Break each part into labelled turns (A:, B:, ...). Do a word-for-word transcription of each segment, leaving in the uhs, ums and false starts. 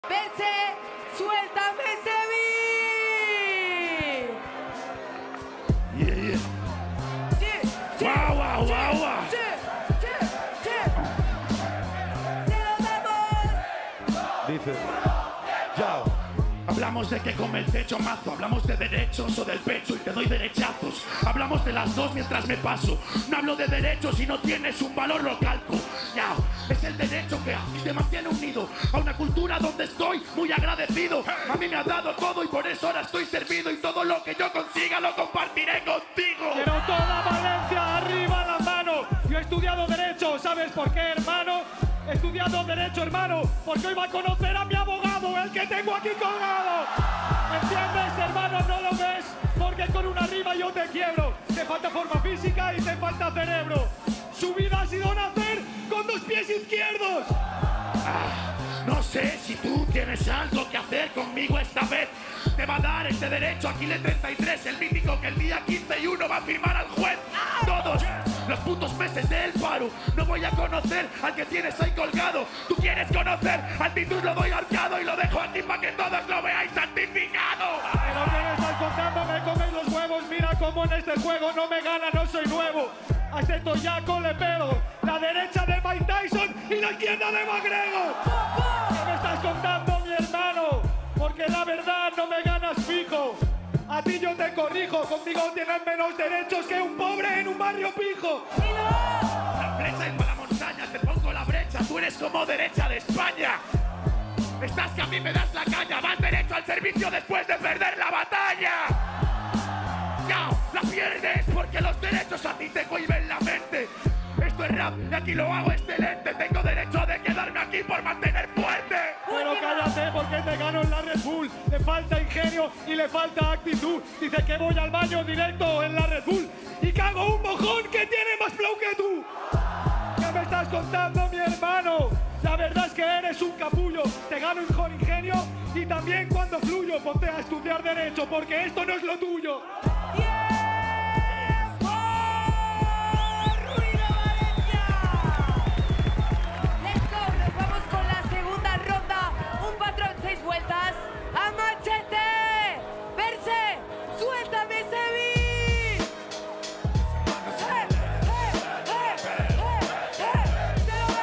A: Vence, suéltame ese beat.
B: Yeah, yeah.
A: Yeah,
B: Wow, wow, wow, wow.
A: yeah, yeah, yeah. ¡Se lo damos!
B: Dice, yao. Hablamos de que come el techo mazo, hablamos de derechos o del pecho y te doy derechazos. Hablamos de las dos mientras me paso. No hablo de derechos si no tienes un valor, lo calco. Yao, es el derecho que te mantiene unido a una cultura donde estoy muy agradecido. A mí me ha dado todo y por eso ahora estoy servido y todo lo que yo consiga lo compartiré contigo.
C: Pero toda Valencia arriba la mano. Yo he estudiado Derecho, ¿sabes por qué, hermano? He estudiado Derecho, hermano, porque hoy va a conocer a mi abogado, el que tengo aquí colgado. ¿Me entiendes, hermano? ¿No lo ves? Porque con una rima yo te quiebro. Te falta forma física y te falta cerebro. Su vida ha sido nacer con dos pies izquierdos.
B: Ah, no sé si tú tienes algo que hacer conmigo esta vez. Te va a dar este derecho Aquiles treinta y tres, el mítico que el día quince y uno va a firmar al juez. Todos los putos meses del paro no voy a conocer al que tienes ahí colgado. Tú quieres conocer al título, lo doy arcado y lo dejo aquí para que todos lo veáis santificado.
C: Pero que me estás contando, me comes los huevos. Mira cómo en este juego no me gana, no soy nuevo. A este toyaco le pego, la derecha de Mike Tyson y la izquierda de McGregor. ¿Qué me estás contando, mi hermano? Porque la verdad no me ganas fijo. A ti yo te corrijo, conmigo tienes menos derechos que un pobre en un barrio pijo.
B: La flecha y para la montaña, te pongo la brecha, tú eres como derecha de España. Estás que a mí me das la caña, vas derecho al servicio después de perder la batalla. Ya, la pierdes porque los derechos a ti te cohiben la mente. Esto es rap y aquí lo hago excelente. Tengo derecho de quedarme aquí por mantener fuerte.
C: Pero cállate porque te gano en la Red Bull. Le falta ingenio y le falta actitud. Dice que voy al baño directo en la Red Bull y cago un mojón que tiene más flow que tú. ¿Qué me estás contando, mi hermano? La verdad es que eres un capullo. Te gano con ingenio y también cuando fluyo. Ponte a estudiar derecho porque esto no es lo tuyo.
A: Vueltas a machete. Verse, suéltame ese beat. ¡Eh, eh, eh, eh, eh! ¡Te lo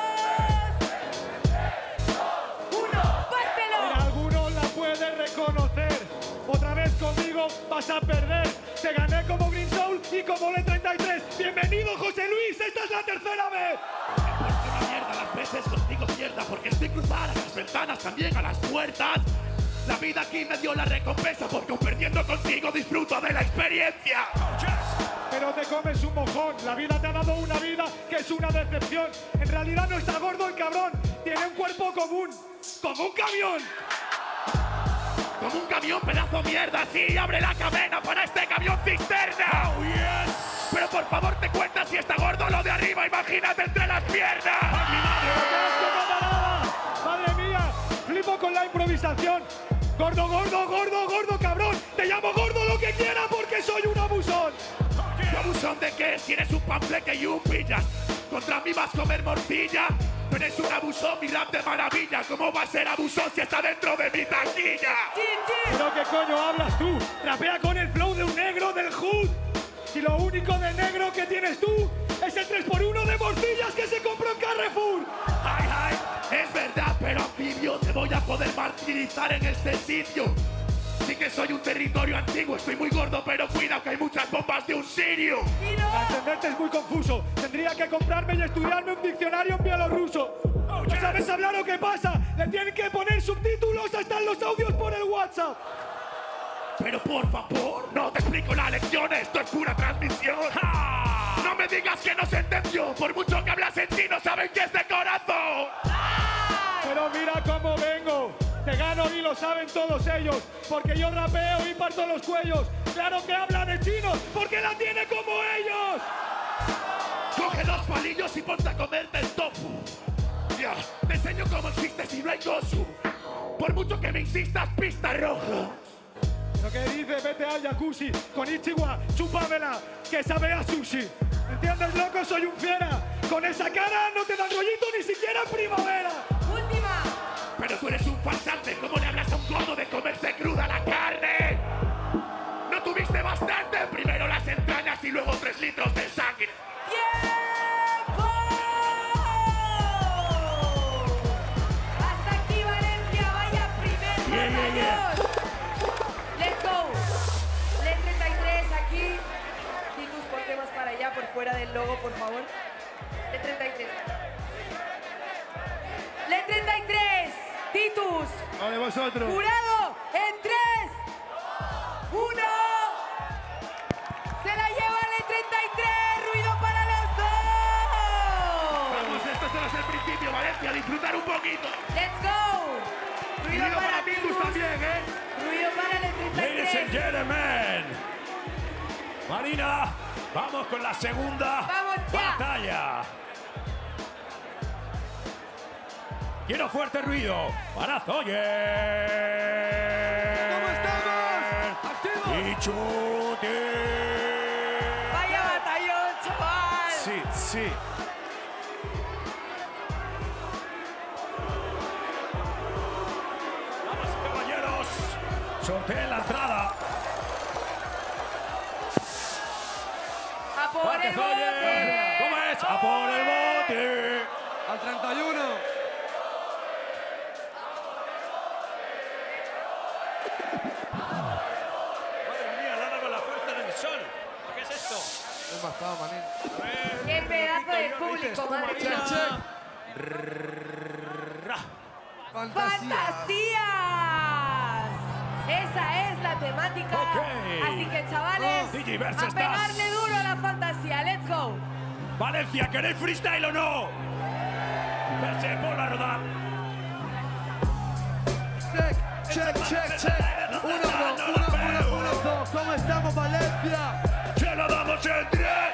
A: vemos! ¡Uno, pártelo!
C: Mira, alguno la puede reconocer. Otra vez conmigo vas a perder. Te gané como Green Soul y como L treinta y tres. Bienvenido, José Luis, esta es la tercera vez.
B: Una mierda, las veces contigo pierda porque estoy cruzada las ventanas, también a las puertas. La vida aquí me dio la recompensa porque perdiendo contigo disfruto de la experiencia.
C: Pero te comes un mojón, la vida te ha dado una vida que es una decepción. En realidad no está gordo el cabrón, tiene un cuerpo común, como un camión.
B: Como un camión pedazo mierda, sí, abre la cadena para este camión cisterna. Oh, yes. Pero por favor te cuentas si está gordo lo de arriba, imagínate entre las piernas.
C: Madre mía, flipo con la improvisación. Gordo, gordo, gordo, gordo, cabrón. Te llamo gordo lo que quiera porque soy un abusón.
B: ¿Qué abusón de qué? Si eres un panfleque y un pillas. Contra mí vas a comer morcilla. No eres un abusón, mi rap de maravilla. ¿Cómo va a ser abusón si está dentro de mi taquilla?
C: ¿Pero qué coño hablas tú? Rapea con el flow de un negro del hood. Si lo único de negro que tienes tú es el tres por uno de morcillas que se compró en Carrefour.
B: Ay, ay, es verdad, pero anfibio, te voy a poder martirizar en este sitio. Sí que soy un territorio antiguo, estoy muy gordo, pero cuidado que hay muchas bombas de un sirio.
C: Para entenderte es muy confuso. Tendría que comprarme y estudiarme un diccionario en bielorruso. ¿No sabes hablar o qué pasa? Le tienen que poner subtítulos hasta en los audios por el WhatsApp.
B: Pero por favor, no te explico la lección, esto es pura transmisión. ¡Ja! No me digas que no se entendió, por mucho que hablas en chino saben que es de corazón.
C: Pero mira cómo vengo, te gano y lo saben todos ellos, porque yo rapeo y parto los cuellos. Claro que habla de chinos, porque la tiene como ellos.
B: Coge dos palillos y ponte a comerte el tofu. Ya, te enseño cómo existe si no hay Gosu. Por mucho que me insistas, pista roja.
C: Lo que dice, vete al jacuzzi, con Ichiwa, chúpamela, que sabe a sushi. ¿Entiendes, loco? Soy un fiera. Con esa cara no te dan rollito ni siquiera en primavera.
A: Última.
B: Pero tú eres un farsante. ¿Cómo le hablas a un gordo de comerse cruda la carne? No tuviste bastante. Primero las entrañas y luego tres litros de sangre.
A: ¡Tiempo! Hasta aquí Valencia, vaya primer
B: Yeah, yeah, yeah.
A: batallón. Let's go. L treinta y tres aquí. Titus, ponte más para allá, por fuera del logo, por favor. L treinta y tres. L treinta y tres. Titus.
C: Vale, vosotros.
A: Jurado en tres, uno. Se la lleva L treinta y tres. Ruido para los dos.
B: Vamos, esto solo es el principio, Valencia. Disfrutar un poquito.
A: Let's go. Ruido
B: Ruido
A: para
B: para Titus
A: Titus.
B: también, ¿eh?
A: Ruido para L treinta y
D: Ladies and
A: tres.
D: gentlemen. Marina, vamos con la segunda
A: Vamos ya.
D: batalla. Quiero fuerte ruido para Zoyer.
C: ¿Cómo estamos? ¡Activos!
D: Y Chuti.
A: Vaya batallón, chaval.
D: Sí, sí. Vamos, caballeros. Sorteen la entrada.
A: A por
D: Fuerte,
A: el
D: Zoyer.
A: bote.
D: ¿Cómo es? A por el bote.
C: Al treinta y uno.
D: Madre mía, Lana con la fuerza del sol. ¿Qué es esto?
C: Es bastado, manín.
D: A ver.
A: Qué pedazo de
D: Repito yo, ¿qué dices
A: público,
D: tú,
A: madre
D: Marina?
A: mía.
C: Check,
D: Ra.
A: ¡Fantasías! Esa es la temática.
D: Ok.
A: Así que, chavales,
D: D J Verse,
A: a pegarle
D: estás.
A: duro a la fantasía. ¡Let's go!
D: Valencia, ¿queréis freestyle o no? Verse por la rodada.
C: Check, check, check, check. Uno, dos, uno, uno, uno, dos. ¿Cómo estamos, Valencia?
D: Se lo damos en tres.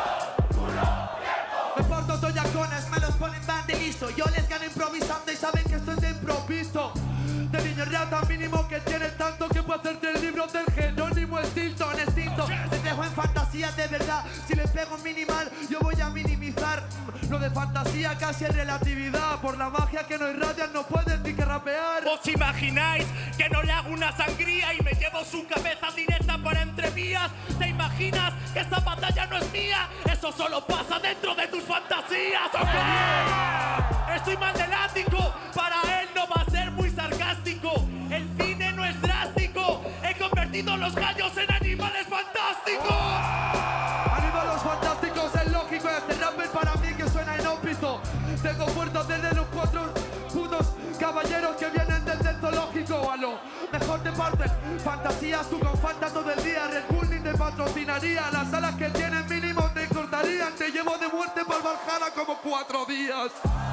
E: Me porto toyacones, me los ponen van de listo. Yo les gano improvisando y saben que esto es de improviso. De niño rata mínimo que tiene tanto que puede hacerte el libro del Jerónimo Stilton, extinto. Les dejo en fantasía de verdad. Si les pego minimal, yo voy a minimizar. Lo de fantasía casi es relatividad. Por la magia que no irradian no pueden ni que rapear.
F: ¿Os imagináis que no le hago una sangría y me llevo su cabeza directa para entre vías? ¿Te imaginas que esta batalla no es mía? Eso solo pasa dentro de tus fantasías. ¡Ok! Estoy mal del ático, para él no va a ser muy sarcástico. El cine no es drástico, he convertido los gallos en animales fantásticos.
E: Animales fantásticos, es lógico. Este rapper para mí que suena inhóspito. Tengo fuerzas desde los cuatro putos caballeros que vienen desde el zoológico. A lo mejor te parten fantasías, tú con Fanta todo el día. Red Bull ni te patrocinaría. Las alas que tienen mínimo te cortarían. Te llevo de muerte por Valhalla como cuatro días.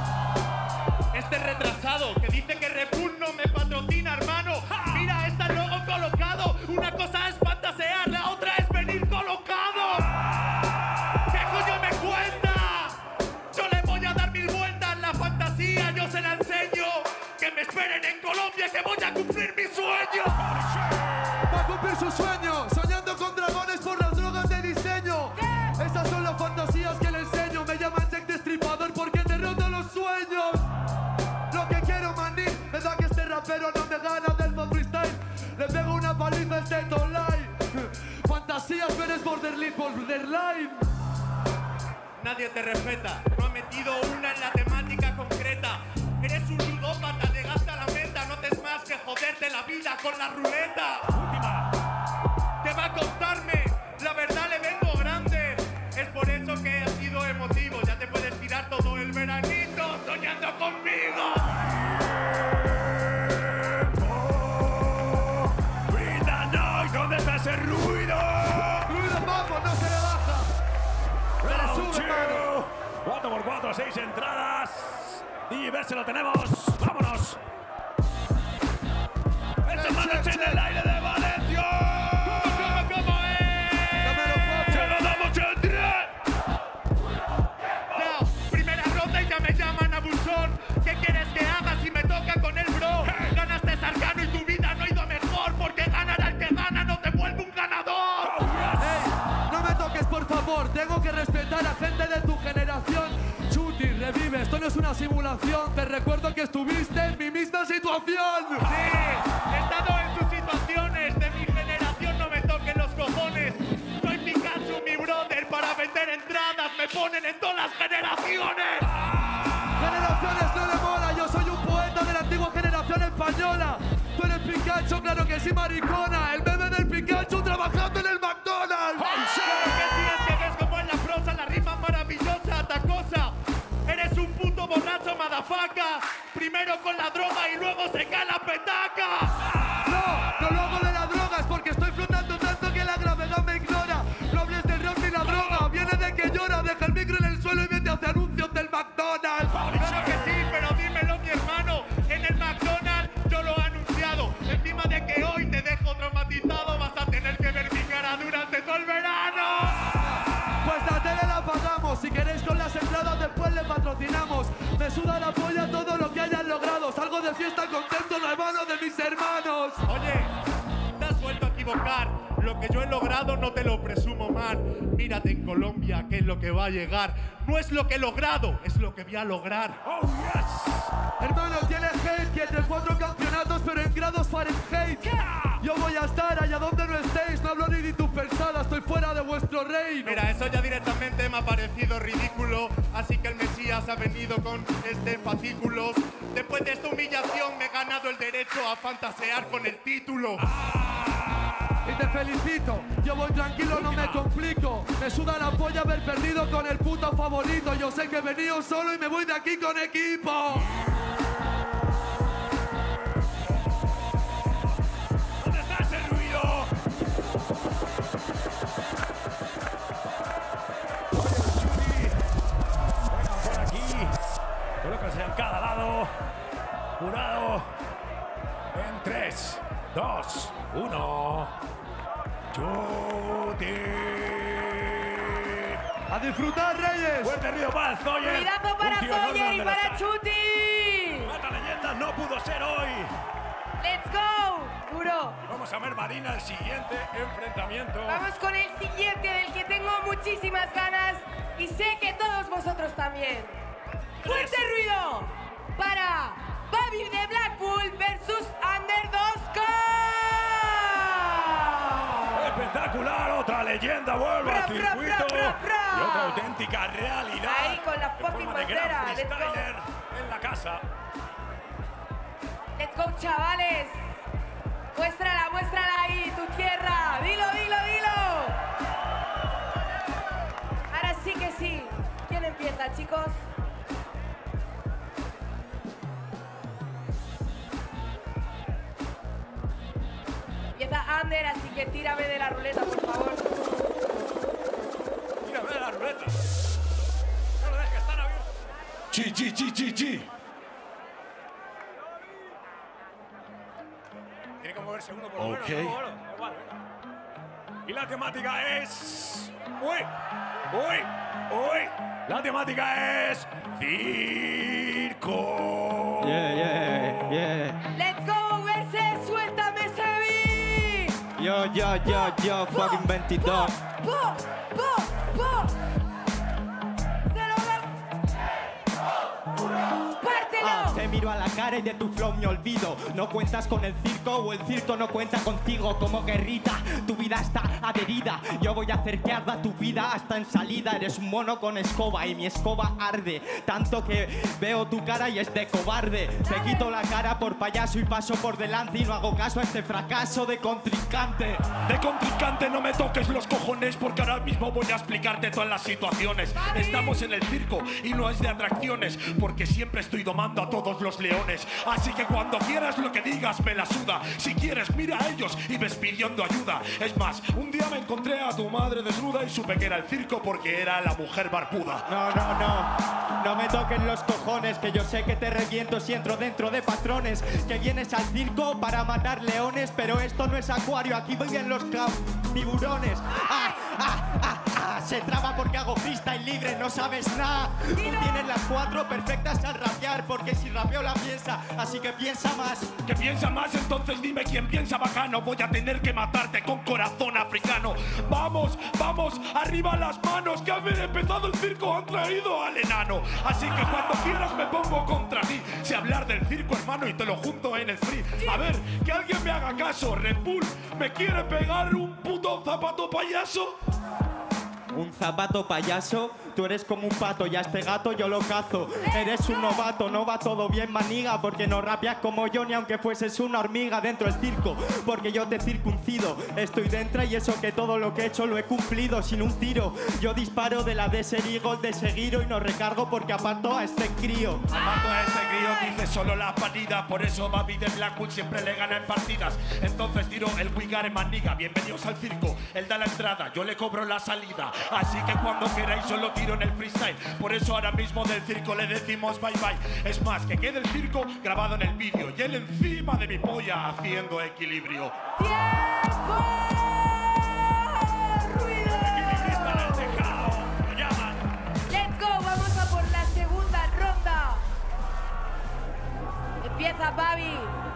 F: Este retrasado que dice que Red Bull no me patrocina, hermano. Mira, está el logo colocado. Una cosa es fantasear, la otra es venir colocado. ¿Qué coño me cuenta? Yo le voy a dar mil vueltas. La fantasía yo se la enseño. Que me esperen en Colombia, que voy a cumplir mi sueño.
E: Va a cumplir su sueño, soñando con dragones por las drogas de diseño. Esas son las fantasías que le enseño. Me llaman Jack Destripador porque te roto los sueños. Lo que quiero, maní, es da que este rapero no me gana del mod freestyle. Le pego una paliza a este online. Fantasías, pero eres borderline, borderline.
F: Nadie te respeta, no ha metido una en la temática concreta. Eres un ludópata, llegaste a la meta, no te es más que joderte la vida con la ruleta. Te va a costarme, la verdad le vengo grande. Es por eso que he sido emotivo, ya te puedes tirar todo el veranito soñando conmigo.
D: Brinda Noise, ¿dónde está ese ruido?
E: Ruido, vamos, no se le baja. Se le
D: Round
E: sube, mano.
D: two. cuatro por cuatro, seis entradas. Y verse lo tenemos. ¡Vámonos! ¡Esta mano en el aire de Valencia!
F: ¿Cómo, cómo es?
E: Dámelo, papi.
D: ¡Se lo damos en tres!
F: Now, primera ronda y ya me llaman abusón. ¿Qué quieres que haga si me toca con el bro? Ganaste Sargano y tu vida no ha ido mejor. Porque ganar al que gana no te vuelve un ganador.
E: Ey, no me toques, por favor. Tengo que respetar a gente de tu generación. Chuti, revive. Esto no es una simulación. Te recuerdo que estuviste en mi misma situación. situación.
F: Sí, he estado en sus situaciones. De mi generación no me toquen los cojones. Soy Pikachu, mi brother. Para vender entradas me ponen en todas las generaciones.
E: Generaciones no le mola, yo soy un poeta de la antigua generación española. Tú eres Pikachu, claro que sí, maricona. El meme del Pikachu trabajando en el McDonald's.
F: Claro que sí, es que ves como en la prosa la rima maravillosa, atacosa. Eres un puto borracho, madafaca. Primero con la droga y luego se cae la petaca.
E: No, no lo hago de la droga, es porque estoy flotando tanto que la gravedad me ignora. No hables del rock ni la droga, viene de que llora. Deja el micro en el suelo y vete a hacer anuncios del McDonald's.
F: Claro que sí, pero dímelo, mi hermano. En el McDonald's yo lo he anunciado. Encima de que hoy te dejo traumatizado, vas a tener que ver mi cara durante todo el verano.
E: Pues la tele la pagamos, si queréis con las entradas después le patrocinamos. Me suda la polla todo lo que hayan logrado. Salgo de fiesta contento en la mano de mis hermanos.
F: Oye, te has vuelto a equivocar. Lo que yo he logrado no te lo presumo, man. Mírate en Colombia, que es lo que va a llegar. No es lo que he logrado, es lo que voy a lograr.
D: ¡Oh, yes!
E: Hermano, tienes hate que entre cuatro campeonatos, pero en grados Fahrenheit. Yo voy a estar allá donde no estéis. No hablo ni de tu persona, estoy fuera de vuestro reino.
F: Mira, eso ya directamente me ha parecido ridículo. Así que el Mesías ha venido con este fascículos. Después de esta humillación me he ganado el derecho a fantasear con el título.
E: Y te felicito, yo voy tranquilo, no me complico. Me suda la polla haber perdido con el puto favorito. Yo sé que he venido solo y me voy de aquí con equipo.
D: ¿Dónde está ese ruido? Vengan por aquí. Colóquense en cada lado. Jurado. En tres, dos, uno. ¡Chuti!
E: ¡A disfrutar, Reyes!
D: Fuerte ruido para el Zoyer.
A: Cuidado para
D: Un tío
A: Zoyer
D: enorme
A: y
D: de
A: para
D: la-
A: Chuti.
D: Mata leyenda no pudo ser hoy.
A: Let's go, duro.
D: Vamos a ver, Marina, el siguiente enfrentamiento.
A: Vamos con el siguiente del que tengo muchísimas ganas y sé que todos vosotros también. Fuerte ruido para Babi de Blackpool versus Under dos K.
D: Espectacular, otra leyenda vuelve al
A: Bra, bra,
D: circuito.
A: bra, bra, bra.
D: Y otra auténtica realidad.
A: Ahí con la
D: en
A: fucking
D: forma de gran
A: bandera, let's go.
D: freestyler en la casa.
A: Let's go, chavales. Muéstrala, muéstrala ahí, tu tierra. Dilo, dilo, dilo. Ahora sí que sí. ¿Quién empieza, chicos? Empieza Ander, así que tírame de la ruleta, por favor.
D: Mira, ve la ruleta. No lo dejes, están abiertos. G, G, G, G, G. Tiene que moverse uno por lo menos.
B: Ok.
D: ¿no? Bueno, igual, venga. Y la temática es... ¡Uy! ¡Uy! ¡Uy! La temática es... Circo.
G: Yeah, yeah, yeah.
A: Let's go, verse, suéltame ese beat.
G: Yo, yo, yo, yo, fucking veintidós.
A: Po, po, po. Se lo va- ¡Pártelo!
G: Ah, te miro a la cara y de tu flow me olvido. No cuentas con el circo o el circo no cuenta contigo. Como guerrita, tu vida está adherida. Yo voy a hacer que arda tu vida hasta en salida. Eres un mono con escoba y mi escoba arde. Tanto que veo tu cara y es de cobarde. Te quito la cara por payaso y paso por delante y no hago caso a este fracaso de contrincante.
B: De contrincante no me toques los cojones, porque ahora mismo voy a explicarte todas las situaciones. Estamos en el circo y no es de atracciones, porque siempre estoy domando a todos los leones. Así que cuando quieras lo que digas me la suda. Si quieres mira a ellos y ves pidiendo ayuda. Es más, un día me encontré a tu madre desnuda y supe que era el circo porque era la mujer barbuda.
G: No, no, no, no me toquen los cojones, que yo sé que te reviento si entro dentro de patrones. Que vienes al circo para matar leones, pero esto no es acuario, aquí viven los ca- tiburones. Ah, ah, ah, ah, Se traba porque hago freestyle libre, no sabes nada. Tú tienes las cuatro perfectas al rapear, porque si rapeo la piensa, así que piensa más.
B: ¿Que piensa más? Entonces dime quién piensa bacano. Voy a tener que matarte con corazón africano. Vamos, vamos, arriba las manos, que haber empezado el circo han traído al enano. Así que cuando quieras me pongo contra ti. Si hablar del circo, hermano, y te lo junto en el free. A ver, que alguien me haga caso. Red Bull me quiere pegar un puto zapato payaso.
G: Un zapato payaso, tú eres como un pato y a este gato yo lo cazo. Eres un novato, no va todo bien, maniga, porque no rapeas como yo ni aunque fueses una hormiga dentro del circo, porque yo te circuncido. Estoy dentro y eso que todo lo que he hecho lo he cumplido sin un tiro. Yo disparo de la de Serigol de Seguiro y no recargo porque aparto a este crío.
B: Aparto a este crío, dice solo la partida, por eso Babi de Blackpool siempre le gana en partidas. Entonces tiro el Wigar en maniga. Bienvenidos al circo, él da la entrada, yo le cobro la salida. Así que cuando queráis yo lo tiro en el freestyle. Por eso ahora mismo del circo le decimos bye bye. Es más, que quede el circo grabado en el vídeo y él encima de mi polla haciendo equilibrio.
A: ¡Tiempo! ¡Ruido!
B: Equilibrista en el tejado, lo llaman.
A: ¡Let's go! Vamos a por la segunda ronda. Empieza Babi.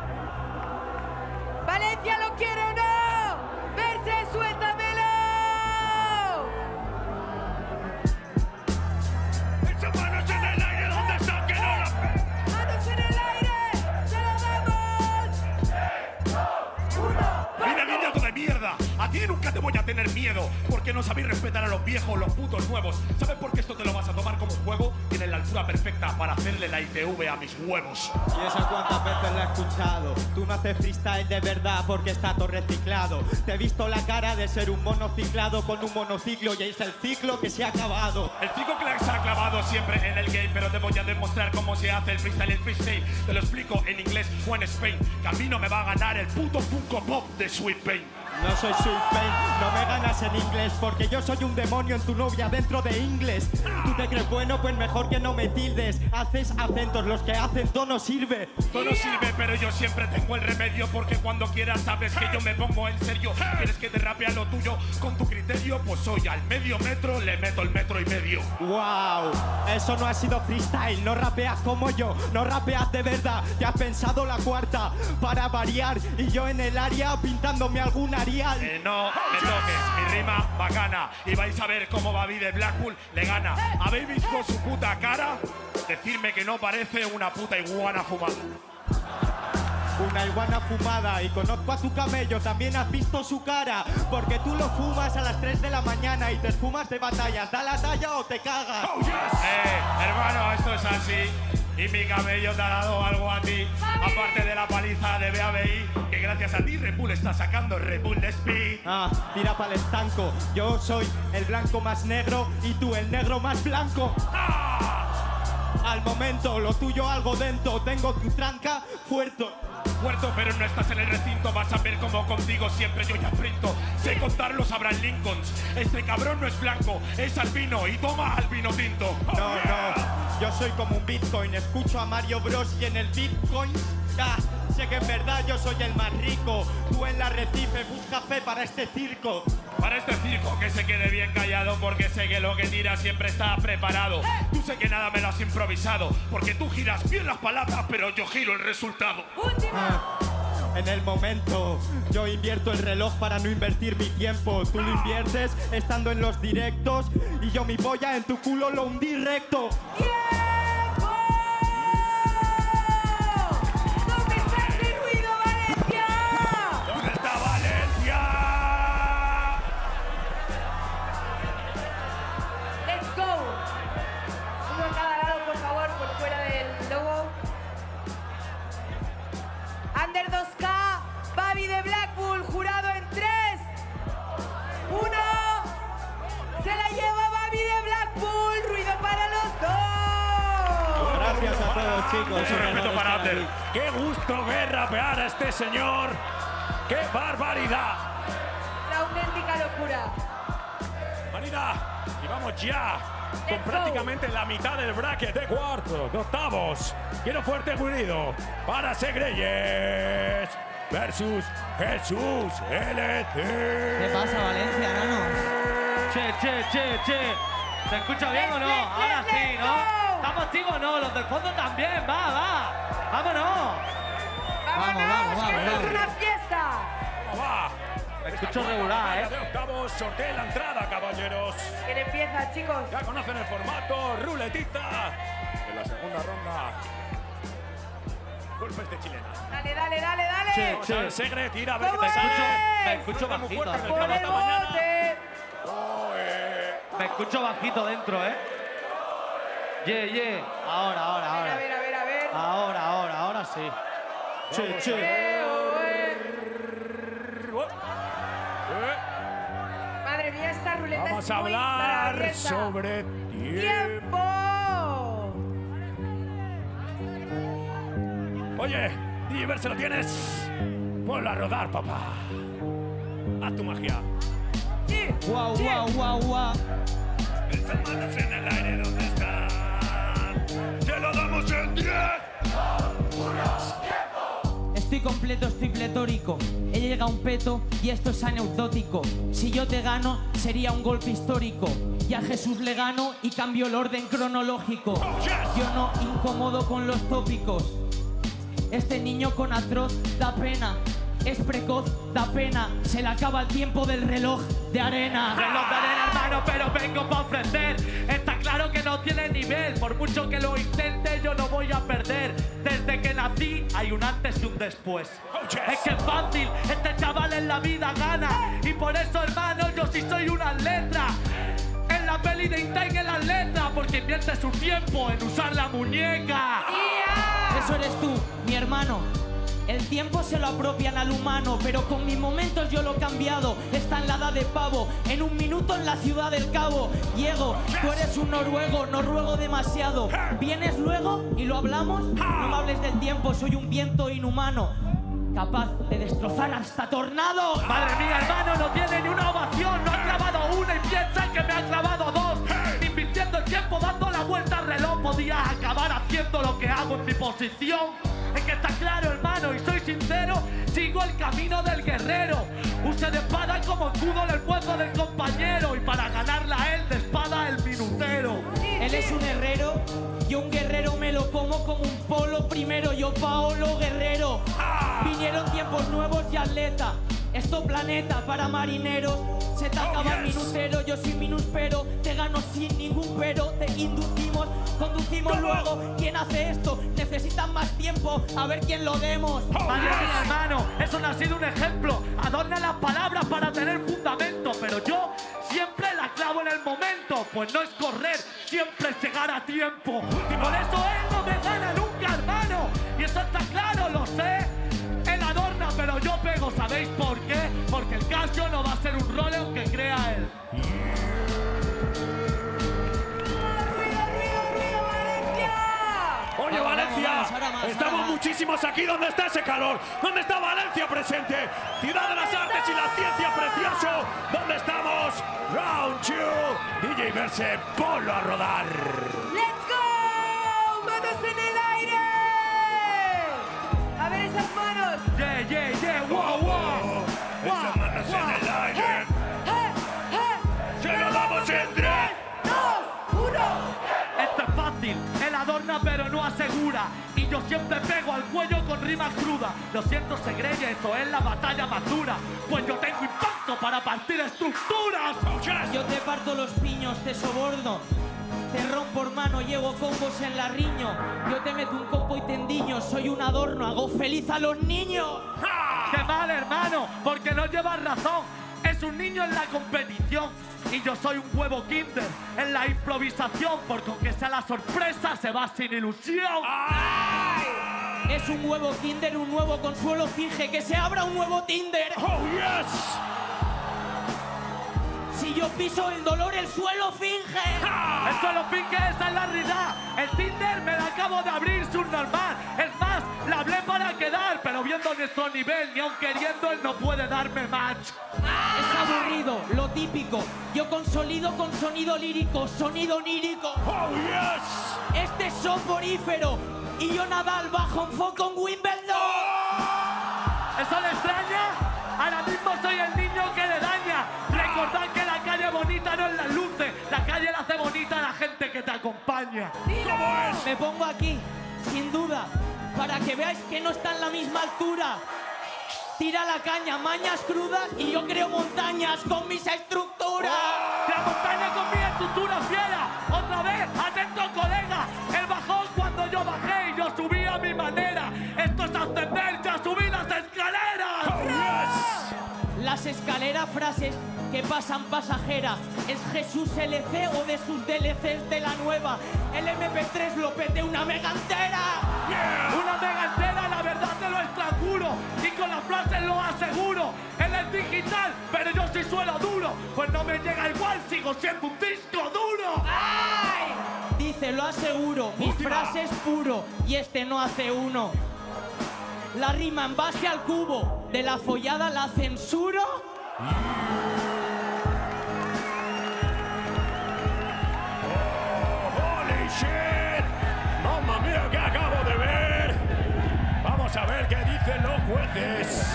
A: ¡Valencia lo quiere o no! ¡Verse, suéltamelo!
B: ¡Manos en el aire! ¿Dónde están? ¡Que no la ven!
A: ¡Manos en el aire! ¡Se lo damos!
B: ¡Mira, niñato de mierda! A ti nunca te voy a tener miedo, porque no sabéis respetar a los viejos, los putos nuevos. ¿Sabes por qué esto te lo vas a tomar como un juego? Tienes la altura perfecta para hacerle la I T V a mis huevos.
G: Y eso cuántas veces lo he escuchado. Tú no haces freestyle de verdad porque está todo reciclado. Te he visto la cara de ser un monociclado con un monociclo y es el ciclo que se ha acabado.
B: El chico que se ha clavado siempre en el game, pero te voy a demostrar cómo se hace el freestyle, el freestyle. Te lo explico en inglés o en Spain, que a mí no me va a ganar el puto Funko Pop de Sweet Pain.
G: No soy Sweet Pain, no me ganas en inglés, porque yo soy un demonio en tu novia dentro de inglés. ¿Tú te crees bueno? Pues mejor que no me tildes. Haces acentos, los que hacen tono sirve.
B: Todo sirve, pero yo siempre tengo el remedio, porque cuando quieras sabes que yo me pongo en serio. ¿Quieres que te rapea lo tuyo con tu criterio? Pues soy al medio metro, le meto el metro y medio.
G: Wow, eso no ha sido freestyle, no rapeas como yo, no rapeas de verdad. Te has pensado la cuarta para variar y yo en el área pintándome alguna Arial.
B: Eh, no me toques, mi rima bacana. Y vais a ver cómo Babi de Blackpool le gana. ¿Habéis visto su puta cara? Decirme que no parece una puta iguana fumada.
G: Una iguana fumada y conozco a tu camello, también has visto su cara. Porque tú lo fumas a las tres de la mañana y te esfumas de batallas. Da la talla o te cagas.
B: Oh, yes. Eh, hermano, esto es así. Y mi camello te ha dado algo a ti. Aparte de la paliza de B A B I, que gracias a ti Red Bull está sacando Red Bull de Speed.
G: Ah, tira pa'l estanco. Yo soy el blanco más negro y tú el negro más blanco.
B: ¡Ah!
G: Al momento, lo tuyo algo dentro. Tengo tu tranca fuerte.
B: Puerto, pero no estás en el recinto. Vas a ver cómo contigo siempre yo ya sprinto. Sé contar los Abraham Lincolns. Este cabrón no es blanco, es albino y toma al vino tinto.
G: No, no, yo soy como un Bitcoin. Escucho a Mario Bros y en el Bitcoin ah, sé que en verdad yo soy el más rico. Tú en la Recife busca fe para este circo.
B: Para este circo que se quede bien callado, porque sé que lo que tira siempre está preparado. Tú sé que nada me lo has improvisado, porque tú giras bien las palabras, pero yo giro el resultado.
G: Ah, en el momento, yo invierto el reloj para no invertir mi tiempo. Tú lo inviertes estando en los directos y yo mi polla en tu culo lo hundí recto.
A: ¡Tiempo! ¿Dónde está ese ruido, Valencia?
B: ¿Dónde está Valencia?
A: Let's go. Uno a cada lado, por favor, por fuera del logo. Under dos K, Babi de Blackpool, jurado en tres, uno. Se la lleva Babi de Blackpool, ruido para los dos.
G: Gracias a todos, chicos.
D: Mucho respeto para Ander. Qué gusto ver rapear a este señor. ¡Qué barbaridad!
A: La auténtica locura.
D: Marina, y vamos ya con
A: Let's go.
D: prácticamente la mitad del bracket de cuartos, de octavos. Quiero fuerte ruido para Segreyes versus Jesús L T.
H: ¿Qué pasa, Valencia, nano? che, che, che, che. ¿Se escucha bien o no?
A: Let's,
H: Ahora
A: let's,
H: sí,
A: let's
H: ¿no?
A: go.
H: ¿Estamos activos o no? Los del fondo también, va, va. ¡Vámonos!
A: ¡Vámonos!
G: vamos, vamos,
A: ¡Que esto
G: vamos.
A: es una fiesta!
D: ¿Cómo va?
H: Me escucho regular, ¿eh?
D: De octavos, sortea la entrada, caballeros.
A: ¿Quién empieza, chicos?
D: Ya conocen el formato, ruletita. En la segunda ronda, golpes de chilena.
A: Dale, dale, dale, dale.
H: Che,
D: Vamos a ver, Segre, tira a ver qué
A: ¿Cómo
D: te sale.
A: es?
H: Me escucho
D: Suelta muy
H: bajito.
D: fuerte en el
A: ¡Por
D: cabo
A: el
D: esta mañana.
A: bote!
D: Oh, eh.
H: Me escucho bajito dentro, ¿eh? Ye, ye. Ahora, ahora,
A: A ver, a
H: ahora.
A: ver, a ver, a ver.
H: Ahora, ahora, ahora sí. Che, che.
A: Eh, oh, eh.
D: Eh,
A: Madre mía, esta ruleta
D: Vamos
A: es
D: a
A: muy
D: hablar
A: traviesa.
D: sobre tiempo.
A: ¡Tiempo!
D: Oye, Diver, ¿se lo tienes? Ponlo a rodar, papá. Haz tu magia.
A: Sí,
G: Guau,
A: sí.
G: guau, guau, guau.
D: Estas manos en el aire, ¿dónde están? ¡Te lo damos en diez!
G: Estoy completo, estoy pletórico. He llegado a un peto y esto es anecdótico. Si yo te gano, sería un golpe histórico. Y a Jesús le gano y cambio el orden cronológico. Yo no incomodo con los tópicos. Este niño con atroz da pena. Es precoz, da pena. Se le acaba el tiempo del reloj de arena.
H: Reloj de arena, hermano, pero vengo para ofrecer. Está claro que no tiene nivel. Por mucho que lo intente, yo no voy a perder. Desde que nací hay un antes y un después. Es que es fácil, este chaval en la vida gana. Y por eso, hermano, yo sí soy una letra. En la peli de Intake en las letras, porque invierte su tiempo en usar la muñeca.
G: Eso eres tú, mi hermano. El tiempo se lo apropian al humano, pero con mis momentos yo lo he cambiado. Está en la edad de pavo, en un minuto en la ciudad del Cabo. Diego, tú eres un noruego, no ruego demasiado. ¿Vienes luego y lo hablamos? No me hables del tiempo, soy un viento inhumano, capaz de destrozar hasta tornado.
H: Madre mía, hermano, no tiene ni una ovación. No ha clavado una y piensa que me ha clavado dos. Invirtiendo el tiempo, dando la vuelta al reloj, podía acabar haciendo lo que hago en mi posición. Es que está claro, hermano, y soy sincero, sigo el camino del guerrero. Use de espada como escudo en el fuego del compañero. Y para ganarla a él, de espada el minutero.
G: Él es un herrero, yo un guerrero me lo como como un polo primero. Yo Paolo Guerrero. Vinieron tiempos nuevos y atleta. Esto planeta para marineros. Se te acaba el minutero, yo soy minuspero. Te gano sin ningún pero, te inducimos, conducimos luego. ¿Quién hace esto? Necesitan más tiempo, a ver quién lo demos.
H: Madre mía, hermano, eso no ha sido un ejemplo. Adorna las palabras para tener fundamento, pero yo siempre la clavo en el momento. Pues no es correr, siempre es llegar a tiempo. Y por eso él no me gana nunca, hermano. Y eso está claro, lo sé. Él adorna, pero yo pego, ¿sabéis por qué? Porque el Casio no va a ser un rol aunque crea él.
A: ¡Ruido, ruido, ruido, Valencia!
D: Oye,
G: Vamos,
D: Valencia,
G: vamos, ahora más,
D: estamos
G: ahora más.
D: muchísimos aquí. ¿Dónde está ese calor? ¿Dónde está Valencia presente? Ciudad de las artes y la ciencia, precioso. ¿Dónde estamos? Round two. D J Verse, ponlo a rodar.
A: ¡Let's go! ¡Manos en el aire! A ver esas manos.
H: Yeah, yeah, yeah, wow, wow.
D: Esas manos en el aire.
A: ¡Eh, eh!
D: Se lo damos en tres.
A: ¡Dos, uno!
H: Esto es fácil, él adorna pero no asegura. Y yo siempre pego al cuello con rimas crudas. Lo siento, Segreye, eso es la batalla más dura. Pues yo tengo impacto para partir estructuras.
G: Yo te parto los piños, te soborno. Te rompo hermano, llevo combos en la riño. Yo te meto un combo y tendiño. Soy un adorno, hago feliz a los niños.
H: ¡Qué mal, hermano! Porque no llevas razón. Es un niño en la competición. Y yo soy un huevo kinder en la improvisación. Porque aunque sea la sorpresa, se va sin ilusión.
G: Es un huevo kinder, un nuevo consuelo. Finge que se abra un nuevo Tinder.
D: ¡Oh, yes!
G: Si yo piso el dolor, el suelo finge.
H: El suelo finge, esa es la realidad. El Tinder me lo acabo de abrir, subnormal. Es más, la hablé para quedar. Pero viendo nuestro nivel, ni aun queriendo, él no puede darme match.
G: Es aburrido, lo típico. Yo consolido con sonido lírico, sonido onírico.
D: ¡Oh, yes!
G: Este es soporífero. Y yo Nadal bajo un foco en Wimbledon.
H: ¿Eso le extraña? Ahora mismo soy el niño que le daña. Recordad que la calle bonita no es que te acompaña.
D: ¿Cómo es?
G: Me pongo aquí, sin duda, para que veáis que no está en la misma altura. Tira la caña, mañas crudas y yo creo montañas con mis estructuras.
H: La montaña con mi estructura fiera. Otra vez, atento colega. El bajón cuando yo bajé y yo subí a mi manera. Esto es ascender, ya subí las escaleras.
D: Oh, yes.
G: Las escaleras, frases que pasan pasajera. ¿Es Jesús L C o de sus D L Cs de la nueva? El M P tres lo pete una mega entera.
D: Yeah.
H: Una mega entera, la verdad te lo estranguro. Y con las frases lo aseguro. Él es digital, pero yo sí suelo duro. Pues no me llega igual, sigo siendo un disco duro.
G: ¡Ay! Dice, lo aseguro, mi
D: Última.
G: frase es puro y este no hace uno. La rima en base al cubo, de la follada la censuro.
D: ¡Holy shit! ¡Mamma mía, que acabo de ver! Vamos a ver qué dicen los jueces.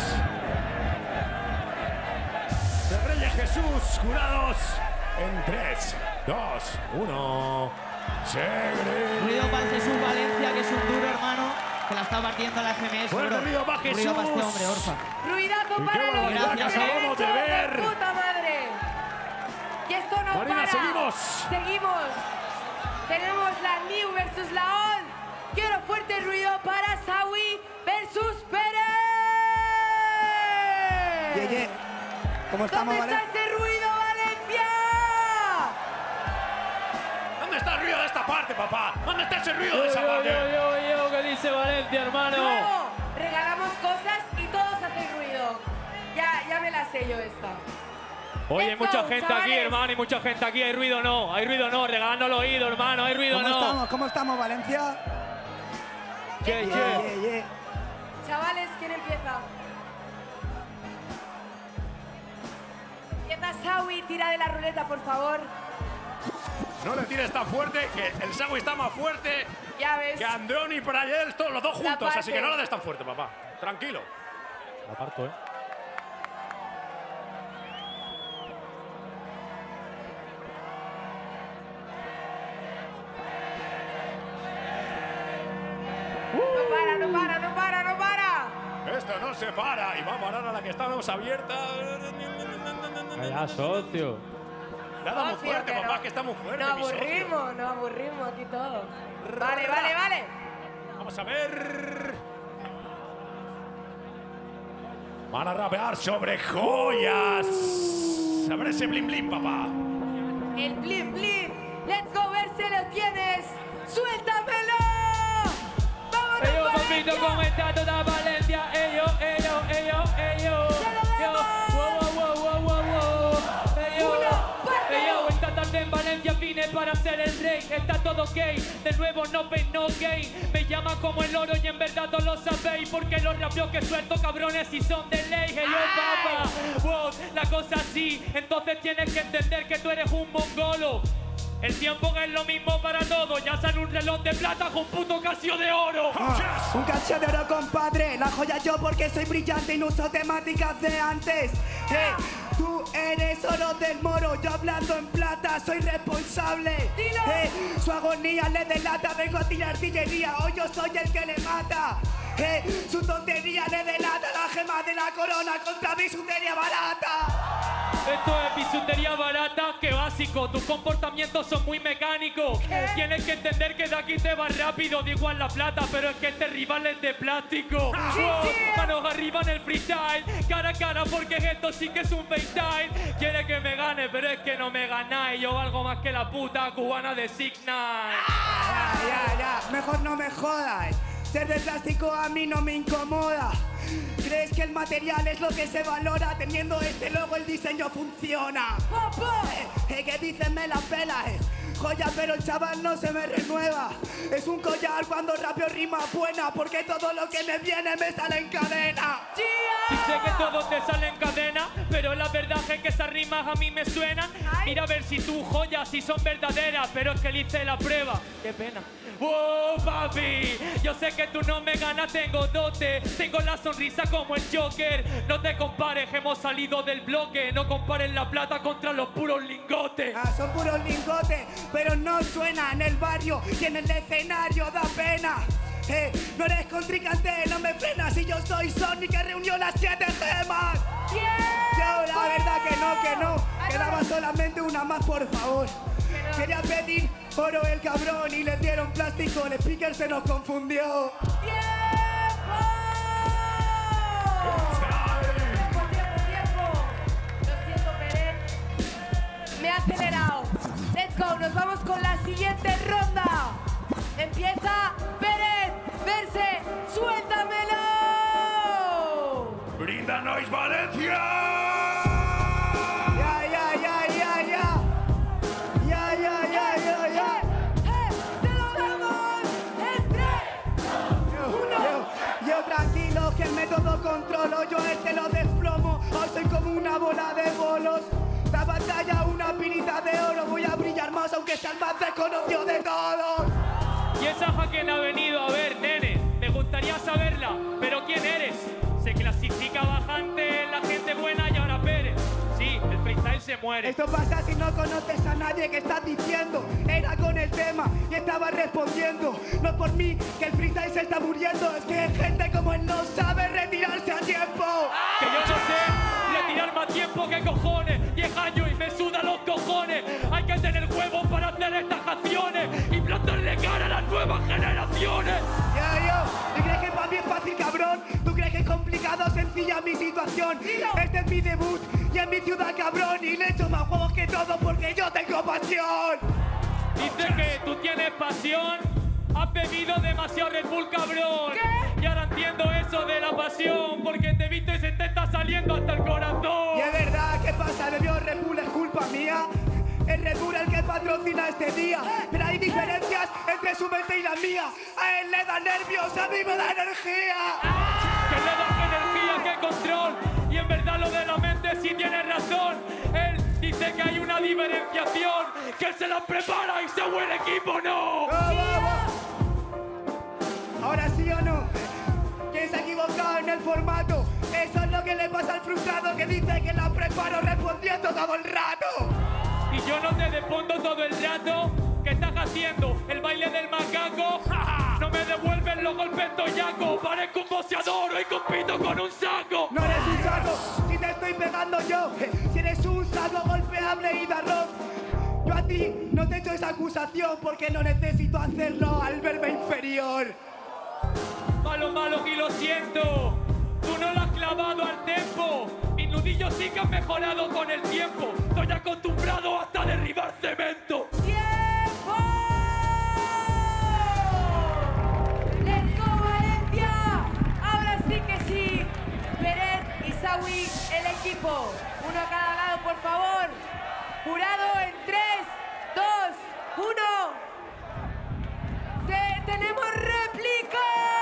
D: De Reyes Jesús, jurados, en tres, dos, uno.
G: Ruido para Jesús Valencia, que es un duro hermano, que la está partiendo la F M S.
D: Fuerte
G: bro.
D: ruido para
G: Ruido
D: Jesús.
G: para este hombre, Orfa.
A: Ruidazo
D: Y
A: para
D: qué
A: los
D: barbaridad
G: que
D: acabamos de
A: derechos
D: ver.
A: puta madre. Y esto no
D: Marina,
A: para.
D: seguimos.
A: Seguimos. Tenemos la New versus la Old. Quiero fuerte ruido para Sawi versus Pérez.
I: Ye, ye. ¿Cómo estamos,
A: ¿Dónde
I: vale?
A: está ese ruido, Valencia?
D: ¿Dónde está el ruido de esta parte, papá? ¿Dónde está ese ruido de esa parte?
J: yo, yo, ¿qué dice Valencia, hermano?
A: Luego regalamos cosas y todos hacen ruido. Ya, ya me la sé yo esta.
J: Oye, hay
A: Let's
J: mucha
A: go,
J: gente
A: chavales.
J: aquí, hermano, hay mucha gente aquí. Hay ruido no, hay ruido no, regalando el oído, hermano, hay ruido
I: ¿Cómo
J: no.
I: estamos? ¿Cómo estamos, Valencia?
J: Ye,
A: Let's
J: ye.
A: go.
I: Ye, ye.
A: Chavales, ¿quién empieza? Empieza Sawi, tira de la ruleta, por favor.
D: No le tires tan fuerte, que el Sagui está más fuerte
A: Ya ves.
D: que Androni y Prayel, todos los dos
A: La
D: juntos. Así
A: parte.
D: que no le des tan fuerte, papá. Tranquilo.
J: Aparto, ¿eh?
A: No para, no para, no para, no para.
D: Esto no se para y va a parar a la que estábamos abierta.
J: Vaya socio.
D: Le ha dado muy
A: Socio,
D: fuerte,
A: pero
D: papá, que está muy fuerte,
A: No
D: mi socio.
A: aburrimos, no aburrimos aquí todos. Vale, vale, vale.
D: Vamos a ver. Van a rapear sobre joyas. A ver ese blim blim, papá.
A: El blip blip. Let's go, ver si lo tienes. ¡Suéltamelo! ¡Vámonos,
J: Ellos,
A: Valencia!
J: papito, ¿cómo está toda Valencia? Ellos, ellos, ellos, ellos.
A: ¡Se lo
J: Yo,
A: damos!
J: wow, wow, wow, wow, wow. Ellos,
A: Una parte.
J: ellos, esta tarde en Valencia vine para ser el rey. Está todo gay, de nuevo no pain, no gain. Me llaman como el oro y en verdad no lo sabéis. Porque los rapeos que suelto, cabrones, y son de ley. Hey, yo, papá, wow, la cosa así. Entonces tienes que entender que tú eres un mongolo. El tiempo es lo mismo para todos. Ya sale un reloj de plata con puto Casio de oro.
I: Ah, un Casio de oro, compadre. La joya yo porque soy brillante y no uso temáticas de antes. Eh, tú eres oro del moro, yo hablando en plata, soy responsable.
A: Dilo.
I: Eh, su agonía le delata, vengo a tirar artillería, hoy yo soy el que le mata. Eh, su tontería le delata la gema de la corona contra mi bisutería barata.
J: Esto es bisutería barata, que básico. Tus comportamientos son muy mecánicos. Tienes que entender que de aquí te vas rápido. Da igual la plata, pero es que este rival es de plástico. Wow, manos arriba en el freestyle, cara a cara, porque esto sí que es un FaceTime. Quiere que me gane, pero es que no me ganáis. Yo valgo más que la puta cubana de Six Nine.
I: Ya, ya, ya, mejor no me jodas. Ser de plástico a mí no me incomoda. ¿Crees que el material es lo que se valora? Teniendo este logo el diseño funciona. Eh, eh, ¿Qué dicen? Me la pela, eh. Joya, pero el chaval no se me renueva. Es un collar cuando rapeo rima buena, porque todo lo que me viene me sale en cadena.
J: Y sé que todo te sale en cadena, pero la verdad es que esas rimas a mí me suenan. Mira a ver si tú joyas si son verdaderas, pero es que le hice la prueba. Qué pena. ¡Wow, papi! Yo sé que tú no me ganas, tengo dote. Tengo la sonrisa como el Joker. No te compares, hemos salido del bloque. No compares la plata contra los puros lingotes.
I: Ah, son puros lingotes, pero no suena en el barrio y en el escenario da pena. Eh, no eres contrincante, no me frenas. Y yo soy Sonic que reunió las siete gemas. Yo la verdad que no, que no. Quedaba solamente una más, por favor. Quería pedir oro el cabrón y le dieron plástico. El speaker se nos confundió.
A: ¡Tiempo! ¡Tiempo, tiempo, tiempo! Lo siento, Pérez. Me ha acelerado. Let's go, nos vamos con la siguiente ronda. Empieza Pérez, Verse, suéltamelo.
D: ¡Brindanois Valencia!
I: Ya, ya, ya, ya, ya. Ya, ya, ya, ya, ya.
A: ¡Eh! ¡Te lo damos! ¡En tres! ¡Uno!
I: Yo, yo tranquilo que el método controlo. Yo este lo desplomo. Hoy soy como una bola de bolos. La batalla una pirita de oro. Voy a brillar más aunque sea el más desconocido de todos.
J: ¿Y esa ja quién ha venido a ver, nene? Me gustaría saberla, pero ¿quién eres? Se clasifica bajante la gente buena y ahora Pérez. Sí, el freestyle se muere.
I: Esto pasa si no conoces a nadie que estás diciendo. Era con el tema y estaba respondiendo. No por mí, que el freestyle se está muriendo. Es que hay gente como él no sabe retirarse a tiempo.
J: Que yo no sé retirarme a tiempo, que cojones. Diez años y me sudan los cojones. Hay que tener huevos para hacer estas canciones y plantarle cara a las nuevas generaciones.
I: Ya, yo, ¿tú crees que para mí es fácil, cabrón? ¿Tú crees que es complicado, sencilla mi situación? Este es mi debut y en mi ciudad, cabrón. Y le echo más huevos que todo porque yo tengo pasión.
J: Dice que tú tienes pasión. Has bebido demasiado Red Bull, cabrón.
A: ¿Qué?
J: Y ahora entiendo eso de la pasión, porque te he visto y se te está saliendo hasta el corazón.
I: Y es verdad, ¿qué pasa? ¿Bebió Red Bull? ¿Es culpa mía? Es Red Bull el que patrocina este día. Pero hay diferencias entre su mente y la mía. A él le da nervios, a mí me da energía.
J: Que le das energía, que control. Y en verdad lo de la mente sí tiene razón. Él dice que hay una diferenciación, que se la prepara y se huele equipo, no.
I: Ahora sí o no, que se ha equivocado en el formato. Eso es lo que le pasa al frustrado que dice que la preparo respondiendo todo el rato.
J: Y yo no te respondo todo el rato. ¿Qué estás haciendo? ¿El baile del macaco? No me devuelven los golpes toyaco. Parezco un boxeador y compito con un saco.
I: No eres un saco, si te estoy pegando yo. Si eres un saco golpeable y de arroz. Yo a ti no te echo esa acusación porque no necesito hacerlo al verme inferior.
J: Malo, malo, y lo siento. Tú no lo has clavado al tempo. Mis nudillos sí que han mejorado con el tiempo. Estoy acostumbrado hasta derribar cemento.
A: ¡Tiempo! ¡Let's go, Valencia! Ahora sí que sí. Pérez y Sawi, el equipo. Uno a cada lado, por favor. Jurado en tres, dos, uno. ¡Se- ¡Tenemos réplica!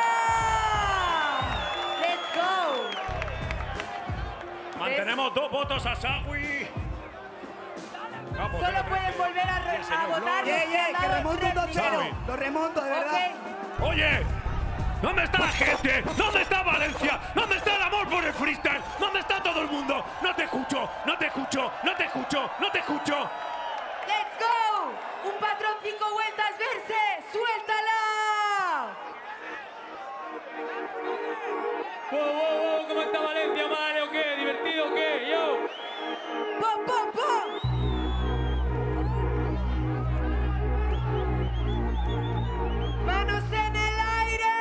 A: ¡Let's go!
D: Mantenemos dos votos a Sawi. Vamos,
A: Solo
D: ven,
A: pueden
D: ven,
A: volver a, re-
D: ven, señor
A: a votar.
I: Yeah,
A: los
I: yeah,
A: han
I: que
A: dado
I: remonto un dos
A: réplica.
I: cero. Lo remonto, de verdad.
A: Ok.
D: Oye, ¿dónde está la gente? ¿Dónde está Valencia? ¿Dónde está el amor por el freestyle? ¿Dónde está todo el mundo? No te escucho, no te escucho, no te escucho, no te escucho.
A: ¡Let's go! Un patrón cinco vueltas, Verse. ¡Suéltala!
J: Wow, wow, wow, ¿cómo está Valencia, vale o qué? ¿Divertido o qué? Yo.
A: ¡Pum, pum, pum! ¡Manos en el aire!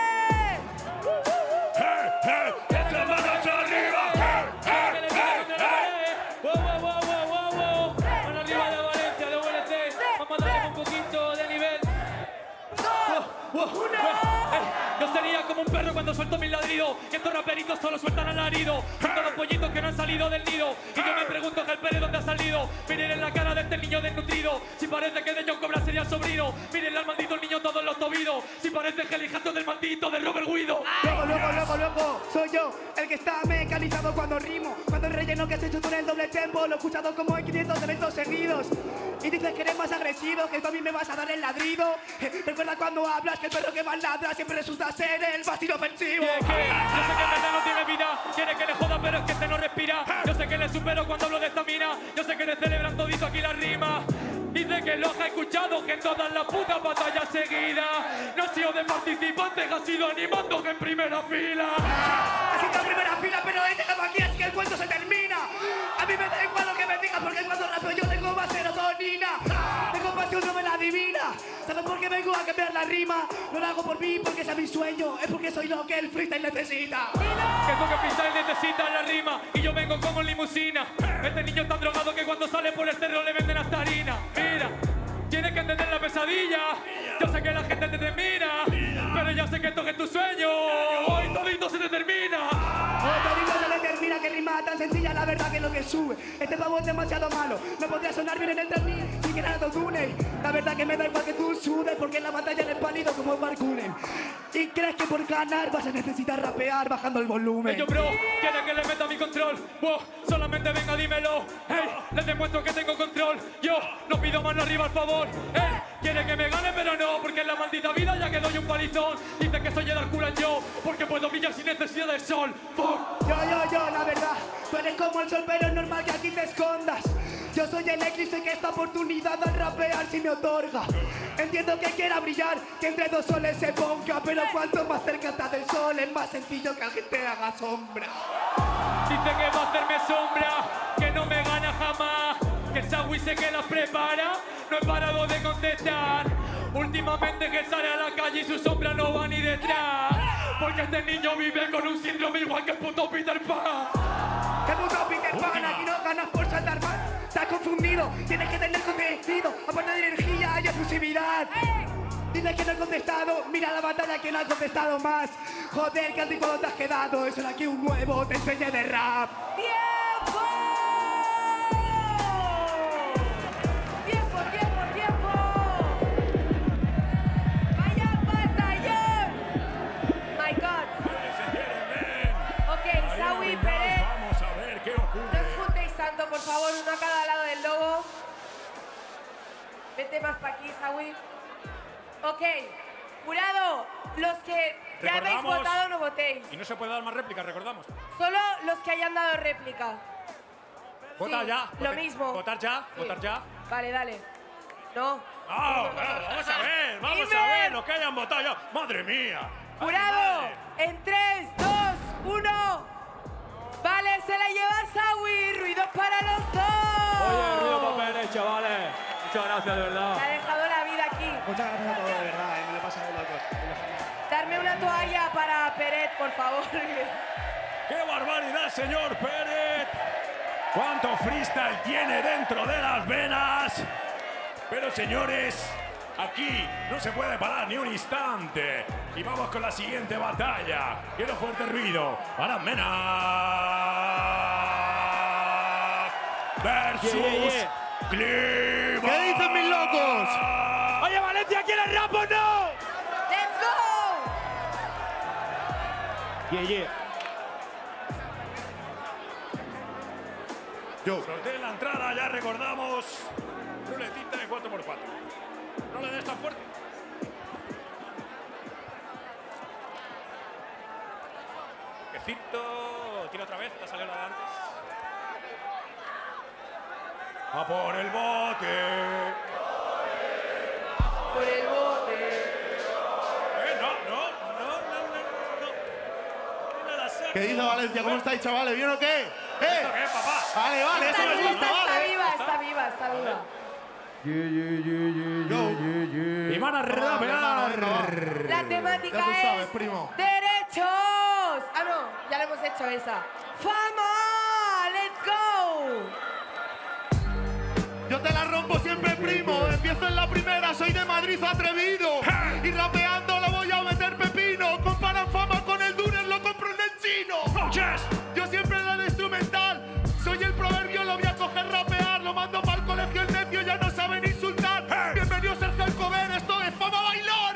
D: ¡Eh, eh! ¡Esas manos arriba! ¡Eh, eh, eh, eh!
J: Wow, wow, wow, wow, wow, wow. Mano arriba de Valencia, devuélvete. Vamos a darle un poquito de nivel. Wow, wow. Eh, Yo sería como un perro cuando suelto mis ladridos. Y estos raperitos solo sueltan alarido. Son todos pollitos que no han salido del nido. Y yo me pregunto que el Pérez dónde ha salido. Miren en la cara de este niño desnutrido. Si parece que de John Cobra sería el sobrino. Miren al maldito niño todos los tobidos. Si parece que el hijato del maldito de Robert Guido.
I: Luego, luego, luego, luego. Soy yo, el que está mecanizado cuando rimo. Cuando el relleno que has hecho tú en el doble tempo lo he escuchado como en quinientos eventos seguidos. Y dices que eres más agresivo, que tú a mí me vas a dar el ladrido. Recuerda cuando hablas que el perro que más ladra siempre resulta ser el más inofensivo.
J: Yeah, que yo sé que en verdad no tiene vida, quiere que le joda pero es que este no respira. Yo sé que le supero cuando hablo de esta mina, yo sé que le celebran todito aquí la rima. Dice que lo ha escuchado, que en todas las putas batallas seguidas no ha sido de participante, que ha sido animando que en primera fila.
I: Ha sido en primera fila, pero he llegado aquí así que el cuento se termina. A mí me da igual lo que me digas, porque cuando rapeo yo tengo más serotonina. Tengo pasión, no me la adivina. ¿Sabes por qué vengo a cambiar la rima? No lo hago por mí, porque es mi sueño, es porque soy lo que el freestyle necesita.
J: Que es lo que el freestyle necesita la rima, y yo vengo como limusina. Este niño está drogado que cuando sale por el cerro le venden hasta harina. Mira, tienes que entender la pesadilla. Yo sé que la gente te termina, pero ya sé que esto es tu sueño. Hoy todito se te termina.
I: Hoy todito se le termina, que rima tan sencilla, la verdad que es lo que sube. Este pavo es demasiado malo, no podría sonar bien en el término si quiera autotune. La verdad que me da igual que tú sudes, porque en la batalla eres pálido como el Barcunen. Y crees que por ganar vas a necesitar rapear bajando el volumen.
J: Hey, yo, bro, quiere que le meta mi control. Wow, solamente venga, dímelo. Hey, le demuestro que tengo control. Yo no pido mano arriba, al favor. Hey, quiere que me gane, pero no, porque en la maldita vida ya que doy un palizón. Dice que soy el Arculan yo, porque puedo brillar sin necesidad de sol. Fuck.
I: Yo, yo, yo, la verdad, tú eres como el sol, pero es normal que aquí te escondas. Yo soy el eclipse que esta oportunidad al rapear si me otorga. Entiendo que quiera brillar, que entre dos soles se ponga, pero cuanto más cerca está del sol, es más sencillo que alguien te haga sombra.
J: Dice que va a hacerme sombra, que no me gana jamás, que Sawi sé que las prepara, no he parado de contestar. Últimamente que sale a la calle y su sombra no va ni detrás, porque este niño vive con un síndrome igual que el puto Peter Pan.
I: ¿Qué puto Peter Pan? Aquí no ganas por saltar mal. Estás confundido, tienes que tener contenido, aparte de energía y efusividad. Dices que no he contestado, mira la batalla que no ha contestado más. Joder, que anticuado te has quedado, eso era aquí un nuevo, te enseñé de rap.
A: ¡Tiempo! ¡Tiempo, tiempo, tiempo! ¡Vaya batallón! ¡My God! Ok, Sawi, Pérez.
D: Vamos a ver qué ocurre.
A: No os juntéis tanto, por favor, uno a cada lado del lobo. Vete más para aquí, Sawi. Ok, jurado, los que ya habéis
D: Recordamos-
A: votado no votéis.
D: Y no se puede dar más réplicas, recordamos.
A: Solo los que hayan dado réplica.
D: Vota
A: Sí,
D: ya.
A: Lo
D: vote-
A: mismo.
D: Votar ya,
A: Sí.
D: votar ya.
A: Vale, dale. No.
D: Ah, claro, vamos a ver, vamos a
A: Iber.
D: ver los que hayan votado ya. ¡Madre mía!
A: Jurado,
D: Madre.
A: en tres, dos, uno. Vale, se la lleva Sawi. Ruidos para los dos.
J: Oye, ruido papeles, chavales. Muchas gracias, de verdad.
A: Me ha dejado la vida aquí.
I: Muchas gracias a todos, de verdad, eh, me lo he pasado de locos.
A: Darme una toalla para Peret, por favor.
D: ¡Qué barbaridad, señor Pérez! ¡Cuánto freestyle tiene dentro de las venas! Pero, señores, aquí no se puede parar ni un instante. Y vamos con la siguiente batalla. Quiero fuerte ruido para Mena versus
J: Yeah, yeah, yeah.
D: Clima.
E: ¿Qué dicen mis locos?
J: Oye, Valencia, ¿quieres rap o no?
A: ¡Let's go!
J: Yeah, yeah.
E: Yo.
D: Sorteo la entrada, ya recordamos. Ruletita de cuatro por cuatro. No le des tan fuerte. Quesito, tira otra vez, te salió la de antes. A por el bote.
A: Por el bote.
D: Eh, no, no, no, no, no, no. Mira la saca.
E: ¿Qué dice Valencia? ¿Cómo estáis, chavales? ¿Bien o qué? ¡Eh!
D: ¿Esto qué, papá?
E: Vale, vale, eso
A: Está,
E: me
A: viva,
E: gusta,
A: está
E: vale.
A: viva, está viva, está viva.
E: Yo.
D: Y van a rapear.
A: La temática
E: Ya tú sabes,
A: es
E: primo.
A: derechos. Ah, no, ya le hemos hecho esa. ¡Fama! ¡Let's go!
E: Yo te la rompo siempre, primo. Empiezo en la primera, soy de Madrid atrevido. Y rapeando lo voy a meter pepino. Comparan fama con el Duner, lo compro en el chino. Yo siempre la de instrumental. Soy el proverbio, lo voy a coger rapear. Lo mando para el colegio, el necio ya no saben insultar. Bienvenidos al Alcover, esto es Fama Bailar.
J: Oye, calla.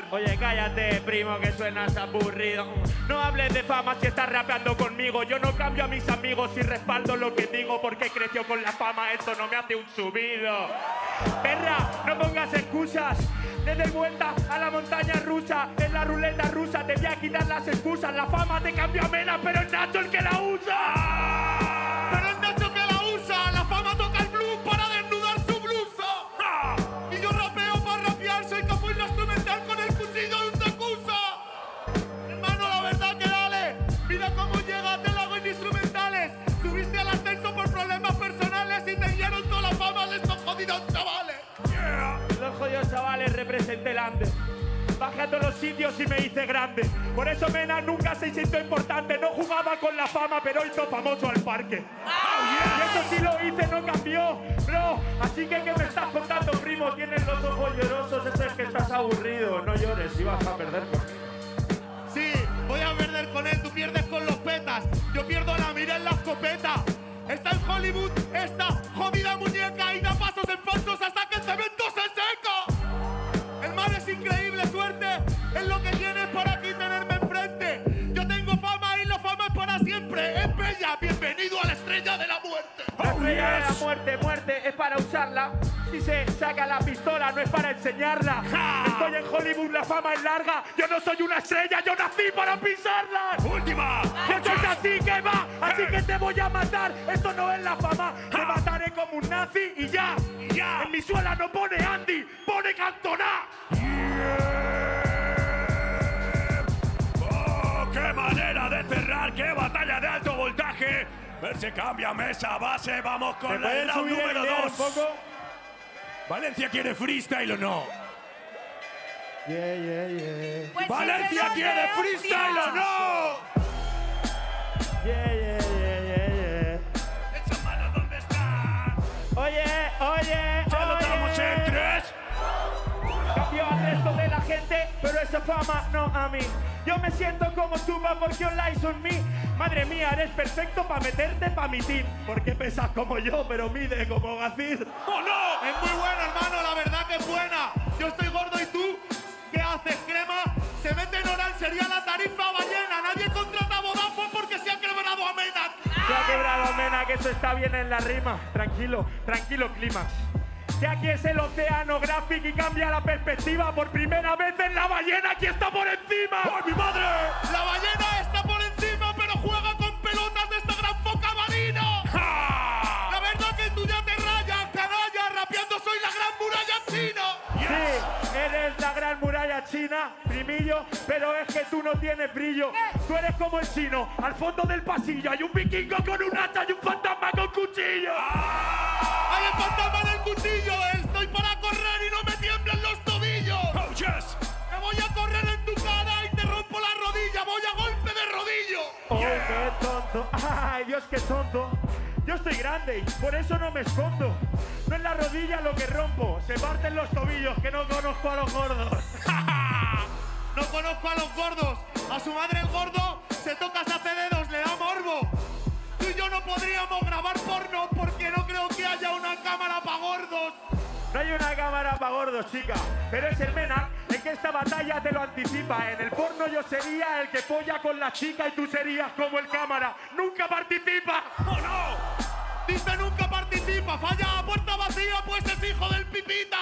C: Cállate, primo, que suenas aburrido. No hables de fama si estás rapeando conmigo. Yo no cambio a mis amigos y respaldo lo que digo porque creció con la fama. Esto no me hace un subido. Perra, no pongas excusas. Desde vuelta a la montaña rusa. En la ruleta rusa te voy a quitar las excusas. La fama te cambió a Mena, pero es Nacho el que la usa.
F: Pero es Nacho que la usa. La fama toca el blues para desnudar su blusa. Y yo rapeo para rapear. Soy capo en la instrumental con el cuchillo de un tecusa. Hermano, la verdad que dale. Mira cómo llegas del lago en instrumentales. Subiste al ascenso por problemas personales y te dieron toda la fama de estos jodidos chavales.
C: Yeah. Los jodidos chavales representé el Ande. Bajé a todos los sitios y me hice grande. Por eso Mena nunca se sintió importante. No jugaba con la fama, pero hizo famoso al parque. Oh, yeah. Y eso sí lo hice, no cambió, bro. Así que, ¿qué me estás contando, primo? Tienes los ojos llorosos, eso es que estás aburrido. No llores, si vas a perder conmigo.
F: Sí, voy a perder con él, tú pierdes con los petas. Yo pierdo la mira en la escopeta. Está en Hollywood, esta jodida muñeca y da pasos en falsos hasta que el cemento se seca. El mar es increíble, suerte es lo que tienes para aquí tenerme enfrente. Yo tengo fama y la fama es para siempre. Es bella, bienvenido a la estrella de la muerte.
C: La estrella de la muerte, muerte es para usarla. Si se saca la pistola no es para enseñarla. ¡Ja! Estoy en Hollywood, la fama es larga. Yo no soy una estrella, yo nací para pisarla.
D: ¡Última!
C: Yo soy así que va, así que te voy a matar. Esto no es la fama, te mataré como un nazi y ya.
D: Y ya.
C: En mi suela no pone Andy, pone Cantona.
D: Yeah. ¡Oh, qué manera de cerrar! ¡Qué batalla de alto voltaje! Ver se cambia mesa, base, vamos con la el round número dos. ¿Valencia quiere freestyle o no?
C: Yeah, yeah, yeah.
A: Pues
D: ¿Valencia
A: sí,
D: quiere
A: hostia.
D: freestyle o no?
C: Yeah, yeah, yeah, yeah, yeah.
D: ¡Echa mano, ¿dónde está?
C: Oye, oye,
D: Ya lo
C: oye.
D: damos en tres.
C: Cambió al resto de la gente, pero esa fama no a mí. Yo me siento como Tuba porque all eyes on me. Madre mía, eres perfecto para meterte pa' mi team. Porque pesas como yo, pero mide como Gacir.
F: ¡Oh, no! Es muy buena, hermano, la verdad que es buena. Yo estoy gordo y tú, ¿qué haces, crema? Se mete en oral, sería la tarifa ballena. Nadie contrata a Vodafone porque se ha quebrado a Mena.
C: Se ha quebrado a Mena, que eso está bien en la rima. Tranquilo, tranquilo, clímax. Que aquí es el océano gráfico y cambia la perspectiva. Por primera vez en la ballena, aquí está por encima.
D: ¡Ay, mi madre!
F: La ballena está por encima, pero juega con pelotas de esta gran foca marina.
D: ¡Ja!
F: La verdad que tú ya te rayas, canalla. Rapeando soy la gran muralla china.
C: Sí, eres la gran muralla china, primillo, pero es que tú no tienes brillo. Tú eres como el chino, al fondo del pasillo hay un vikingo con un hacha y un fantasma con cuchillo.
F: ¡Hay el fantasma del cuchillo! Estoy para correr y no me tiemblen los tobillos.
D: ¡Oh, yes!
F: Me voy a correr en tu cara y te rompo la rodilla. Voy a golpe de rodillo.
C: ¡Oh, qué tonto! ¡Ay, Dios, qué tonto! Yo estoy grande y por eso no me escondo. No es la rodilla lo que rompo, se parten los tobillos, que no conozco a los gordos.
F: No conozco a los gordos. A su madre el gordo se toca hace dedos, le da morbo. Tú y yo no podríamos grabar porno porque no creo que haya una cámara para gordos.
C: No hay una cámara para gordos, chica, pero es el Mena el que esta batalla te lo anticipa. En el porno yo sería el que folla con la chica y tú serías como el cámara. ¡Nunca participa!
F: ¡Oh, no! Dice nunca participa, falla a puerta vacía, pues es hijo del pipita.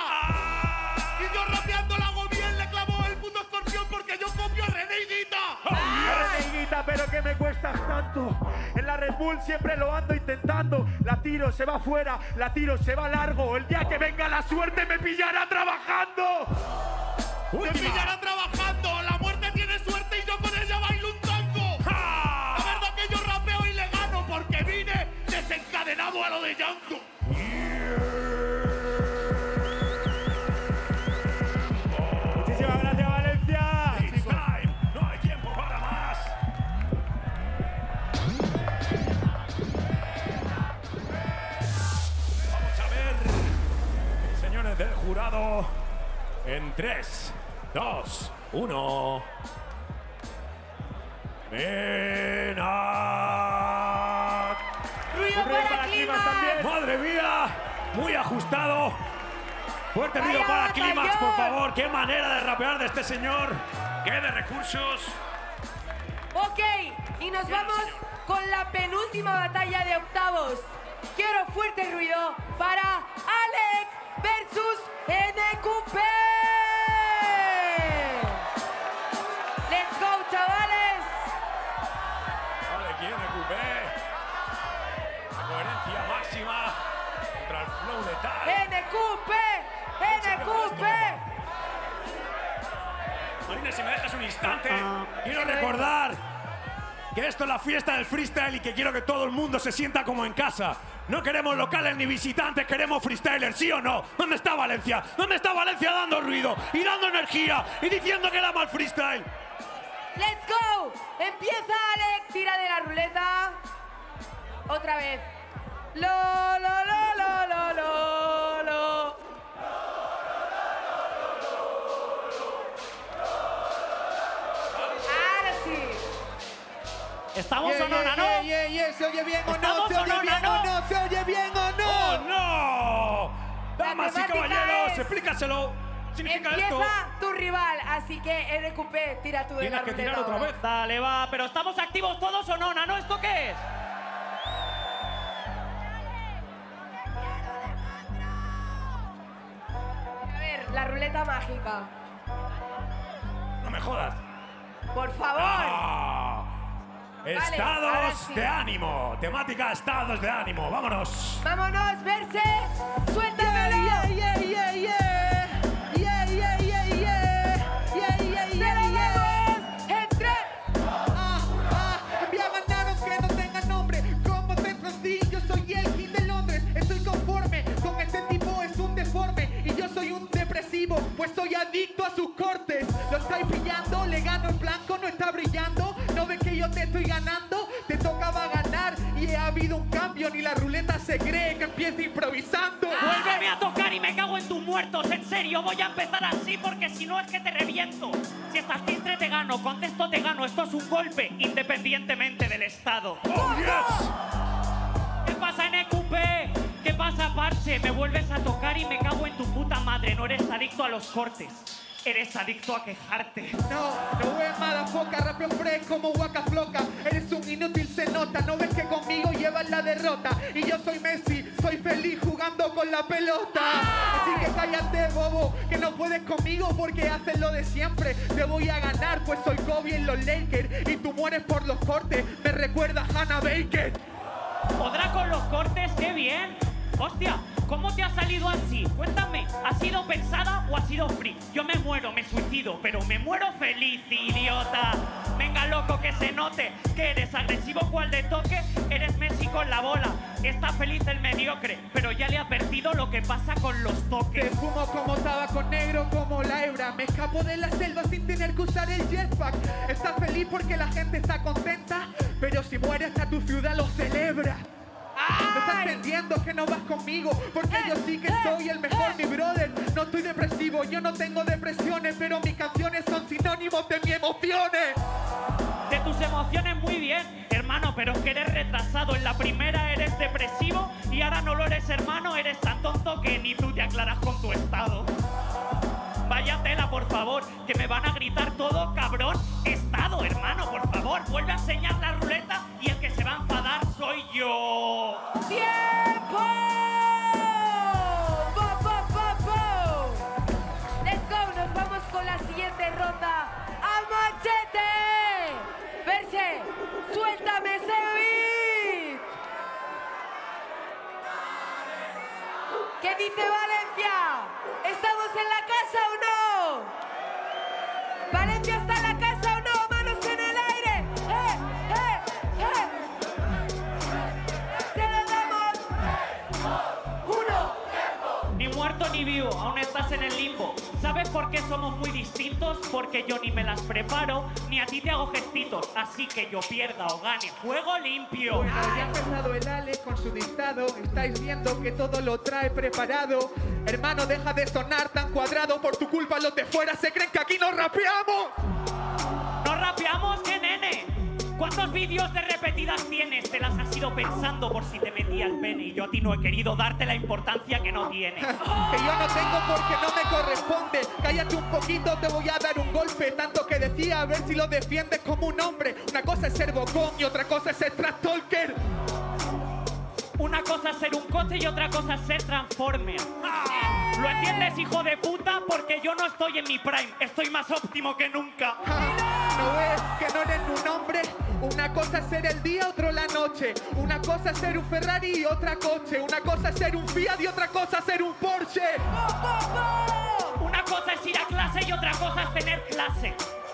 F: Y yo rapeando la hago bien, le clavo el puto escorpión porque yo copio a Reneiguita.
C: Oh, yes. Reneiguita, pero que me cuestas tanto. En la Red Bull siempre lo ando intentando. La tiro, se va fuera, la tiro, se va largo. El día que venga la suerte me pillará trabajando.
F: Me pillará trabajando, la muerte tiene suerte y yo con ella bailo un tango. ¡Ja! La verdad que yo rapeo y le gano porque vine desencadenado a lo de Yanko.
C: Muchísimas gracias, Valencia.
D: It's time. No hay tiempo para más. Vamos a ver, señores del jurado, en tres, dos, uno. Mena.
A: Ruido para Clímax también.
D: Madre mía, muy ajustado. Fuerte ruido
A: Vaya
D: para Clímax, por
A: batallón.
D: favor. Qué manera de rapear de este señor. ¿Qué de recursos?
A: Ok, y nos vamos con la penúltima batalla de octavos. Quiero fuerte ruido para Alex versus N Q P. Let's go, chavales.
D: Vale, ¿quién N Q P? Coherencia máxima contra el flow letal.
A: N Q P, N Q P.
D: Marina, si me dejas un instante, quiero recordar que esto es la fiesta del freestyle y que quiero que todo el mundo se sienta como en casa. No queremos locales ni visitantes, queremos freestylers, ¿sí o no? ¿Dónde está Valencia? ¿Dónde está Valencia dando ruido y dando energía y diciendo que él ama el freestyle?
A: Let's go. Empieza Alex, tira de la ruleta. Otra vez. Lo, lo, lo, lo, lo, lo, lo. Ahora sí.
H: ¿Estamos
I: Yeah,
H: o no,
I: yeah,
H: Nano?
I: yeah, yeah, yeah. ¿Se oye bien o no?
H: ¿Estamos
I: ¿Se
H: o
I: oye
H: no,
I: bien
H: Nano?
I: o no? ¿Se oye bien o no?
D: ¡Oh, no! Damas y
A: temática
D: caballeros,
A: es-
D: explícaselo. ¿Qué significa esto?
A: Empieza tu rival, así que N Q P, tira tú de
D: Tienes
A: la
D: que
A: ruleta.
D: tirar otra vez.
H: Dale, va. ¿Pero estamos activos todos o no, Nano? ¿Esto qué es?
A: A ver, la ruleta mágica.
D: No me jodas.
A: Por favor.
D: Ah,
A: ahora
D: estados
A: sí.
D: de ánimo. Temática estados de ánimo. Vámonos.
A: Vámonos, verse. Suéltamelo.
I: Yeah, yeah, yeah, yeah. Yeah, yeah, yeah, yeah. Yeah, yeah,
A: ¡Te
I: yeah,
A: lo
I: yeah.
A: damos en tres!
I: Ah, ah, envía bananos que no tengan nombre. Como Centro sí, yo soy el King de Londres. Estoy conforme con este tipo, es un deforme. Y yo soy un depresivo, pues soy adicto a sus cortes. Lo estáis pillando, le gano en blanco, no está brillando. No ves que yo te estoy ganando, te tocaba ganar. Y ha habido un cambio, ni la ruleta se cree que empieza improvisando.
H: Vuélveme a tocar y me cago en tus muertos. En serio, voy a empezar así porque si no es que te reviento. Si estás tintre te gano, contesto te gano. Esto es un golpe, independientemente del estado.
D: ¡Oh, yes!
H: ¿Qué pasa, N Q P? ¿Qué pasa, parce? Me vuelves a tocar y me cago en tu puta madre. No eres adicto a los cortes, eres adicto a quejarte.
I: No, no ves mala foca, rapeo fresh como Waka Floca. Eres un inútil, se nota, no ves que conmigo llevas la derrota. Y yo soy Messi, soy feliz jugando con la pelota. Así que cállate, bobo, que no puedes conmigo porque haces lo de siempre. Te voy a ganar, pues soy Kobe en los Lakers. Y tú mueres por los cortes, me recuerda a Hannah Baker.
H: ¿Podrá con los cortes? ¡Qué bien! Hostia, ¿cómo te ha salido así? Cuéntame, ¿ha sido pensada o ha sido free? Yo me muero, me suicido, pero me muero feliz, idiota. Venga, loco, que se note que eres agresivo cual de toque. Eres Messi con la bola. Está feliz el mediocre, pero ya le ha perdido lo que pasa con los
I: Te
H: toques.
I: fumo como tabaco negro, como la hebra. Me escapo de la selva sin tener que usar el jetpack. Estás feliz porque la gente está contenta, pero si muere hasta tu ciudad lo celebra. No estás entendiendo que no vas conmigo, porque yo sí que soy el mejor, mi brother. No estoy depresivo, yo no tengo depresiones, pero mis canciones son sinónimos de mis emociones.
H: De tus emociones muy bien, hermano, pero es que eres retrasado. En la primera eres depresivo y ahora no lo eres, hermano. Eres tan tonto que ni tú te aclaras con tu estado. Vaya tela, por favor, que me van a gritar todo, cabrón. Estado, hermano, por favor, vuelve a enseñar la ruleta y el que se va a enfadar soy yo.
A: ¡Tiempo! ¡Bo, bo, bo, bo! Let's go, nos vamos con la siguiente ronda. ¡A machete! Verse, suéltame ese beat. ¿Qué dice Valencia? ¿Estamos en la casa o no? ¿Valencia está en la casa o no? ¡Manos en el aire! ¡Eh, eh, eh! ¡Se lo damos! ¡Uno!
H: Ni muerto ni vivo, aún estás en el limbo. ¿Sabes por qué somos muy distintos? Porque yo ni me las preparo, ni a ti te hago gestitos. Así que yo pierda o gane, juego limpio.
I: Bueno, ya ha empezado el Ale con su dictado. Estáis viendo que todo lo trae preparado. Hermano, deja de sonar tan cuadrado. Por tu culpa los de fuera se creen que aquí nos rapeamos.
H: ¿No rapeamos? ¿Qué, nene? ¿Cuántos vídeos de repetidas tienes? Te las has ido pensando por si te metía el pene y yo a ti no he querido darte la importancia que no tienes.
G: Que yo no tengo porque no me corresponde. Cállate un poquito, te voy a dar un golpe. Tanto que decía, a ver si lo defiendes como un hombre. Una cosa es ser bocón y otra cosa es ser trash talker.
H: Una cosa es ser un coche y otra cosa es ser Transformer. ¿Lo entiendes, hijo de puta? Porque yo no estoy en mi prime, estoy más óptimo que nunca.
G: ¿No ves que no eres un hombre? Una cosa es ser el día, otro la noche. Una cosa es ser un Ferrari y otra coche. Una cosa es ser un Fiat y otra cosa es ser un Porsche.
H: Una cosa es ir a clase y otra cosa es tener clase.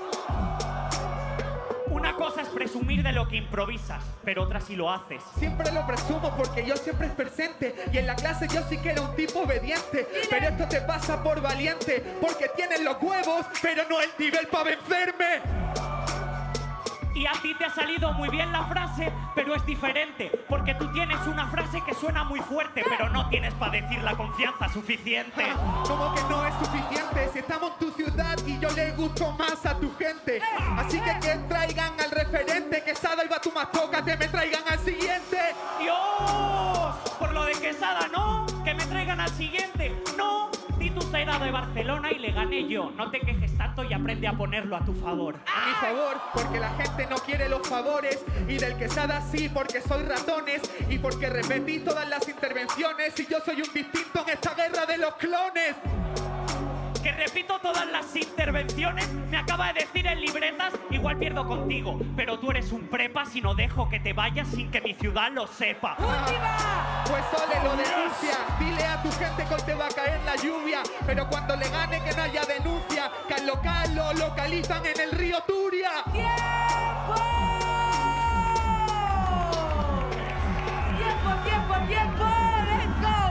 H: Una cosa es presumir de lo que improvisas, pero otra sí lo haces.
G: Siempre lo presumo porque yo siempre es presente. Y en la clase yo sí que era un tipo obediente. Pero esto te pasa por valiente, porque tienes los huevos, pero no el nivel para vencerme.
H: Y a ti te ha salido muy bien la frase, pero es diferente. Porque tú tienes una frase que suena muy fuerte, pero no tienes para decir la confianza suficiente.
G: ¿Cómo que no es suficiente? Si estamos en tu ciudad y yo le gusto más a tu gente. Así que que traigan al referente. Quesada y Batumastoca, te me traigan al siguiente.
H: ¡Dios! Por lo de Quesada, no. Que me traigan al siguiente. No. Titus ha ido de Barcelona y le gané yo. No te quejes tanto y aprende a ponerlo a tu favor.
G: A mi favor, porque la gente no quiere los favores. Y del Quesada sí, porque soy ratones. Y porque repetí todas las intervenciones. Y yo soy un distinto en esta guerra de los clones.
H: Que repito todas las intervenciones, me acaba de decir en libretas, igual pierdo contigo, pero tú eres un prepa si no dejo que te vayas sin que mi ciudad lo sepa.
G: ¡Última! Pues Sole lo denuncia, dile a tu gente que hoy te va a caer la lluvia, pero cuando le gane que no haya denuncia, que al local lo localizan en el río Turia.
A: ¡Tiempo! ¡Tiempo, tiempo, tiempo! ¡Let's go!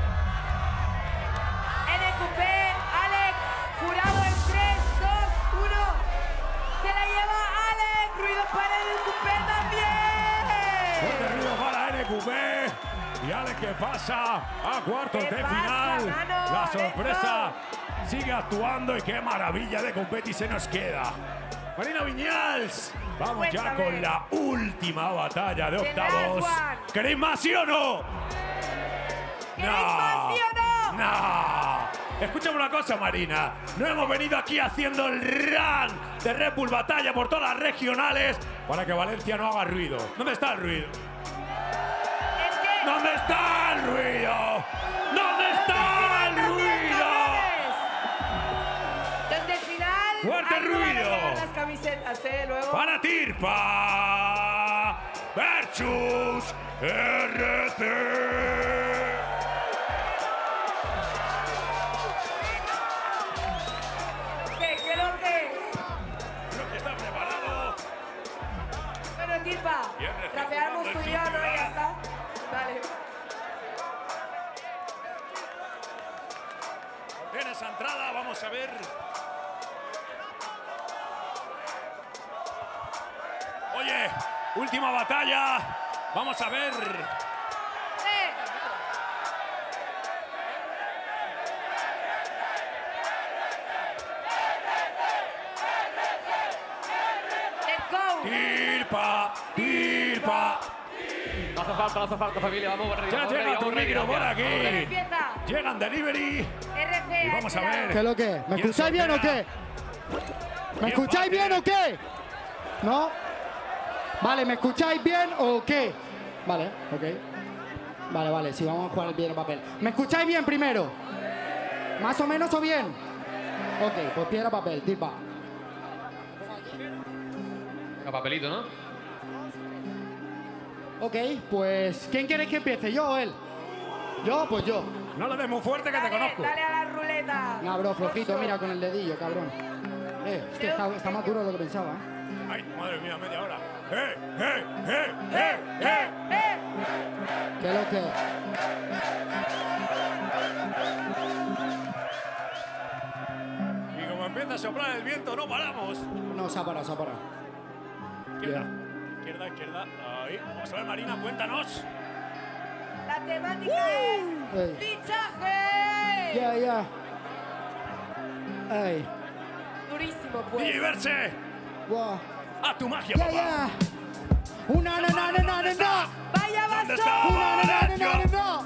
A: N Q P, Alex, jurado en tres, dos, uno. Se la lleva Alex. Ruido para N Q P también.
D: Fuerte ruido para N Q P. Y Alex que pasa a cuartos de
A: pasa,
D: final.
A: mano?
D: La sorpresa sigue actuando y qué maravilla de competi se nos queda. Marina Viñals, vamos ya
A: Cuéntame.
D: con la última batalla de
A: The
D: octavos.
A: last one.
D: ¿Queréis más, sí o no?
A: ¿Queréis más, sí o no?
D: No. Escúchame una cosa, Marina. No hemos venido aquí haciendo el run de Red Bull Batalla por todas las regionales para que Valencia no haga ruido. ¿Dónde está el ruido?
A: Es que...
D: ¿Dónde está el ruido? ¿Dónde está el ruido?
A: Desde el final...
D: ¡Fuerte
A: ahí no van a
D: ruido!
A: llegar las camisetas, ¿eh? Luego...
D: Para Tirpa versus R C.
A: ¿Qué? ¿Qué lo que?
D: Creo que está preparado.
A: Bueno, Tirpa,
D: Bien,
A: rapeamos tú y yo, ¿no? Ya está. Vale.
D: En esa entrada vamos a ver. Oye, última batalla. Vamos a ver.
A: ¡Eh! ¡Let's go!
D: Tirpa, Tirpa.
K: No hace falta, no hace falta, familia. Vamos, ready,
D: Ya
K: vamos,
D: llega
K: ready,
D: tu
K: vamos, ready,
D: micro por
K: gracias.
D: aquí.
A: Empieza.
D: Llegan delivery.
A: R C.
D: Y vamos a ver.
L: ¿Qué es lo que? ¿Me
D: ¿Quién
L: escucháis bien o
D: sortea?
L: qué? ¿Me
D: ¿Quién
L: escucháis
D: bate?
L: bien o qué? ¿No? Vale, ¿me escucháis bien o qué? Vale, ok. Vale, vale, sí, vamos a jugar el piedra papel. ¿Me escucháis bien primero? ¿Más o menos o bien? Ok, pues piedra papel, Tirpa.
K: Venga, papelito, ¿no?
L: Ok, pues ¿quién quieres que empiece? ¿Yo o él? ¿Yo? Pues yo.
D: No lo des muy fuerte que te
A: Dale,
D: conozco.
A: dale a la ruleta.
L: No, bro, flojito, mira con el dedillo, cabrón. Eh, es que está, está más duro de lo que pensaba, ¿eh?
D: Ay, madre mía, media hora. ¡Eh, eh, eh, eh, eh!
A: ¡Eh!
L: ¿Qué es lo que?
D: Y como empieza a soplar el viento, no paramos.
L: No, se ha parado, se ha parado.
D: Izquierda, izquierda, izquierda. Ahí. Vamos a ver, Marina, cuéntanos.
A: La temática es
L: Ey.
A: fichaje.
L: Ya, ya. Ay.
A: Durísimo, pues.
D: D J Verse,
L: Wow.
D: a tu magia,
L: Ya,
D: papá.
L: ya. Una, na, na, na, na, na, na.
A: ¡Vaya
D: ¿Dónde
A: vaso!
D: está
L: Una, na, na, na,
D: Valencia?
L: na, na.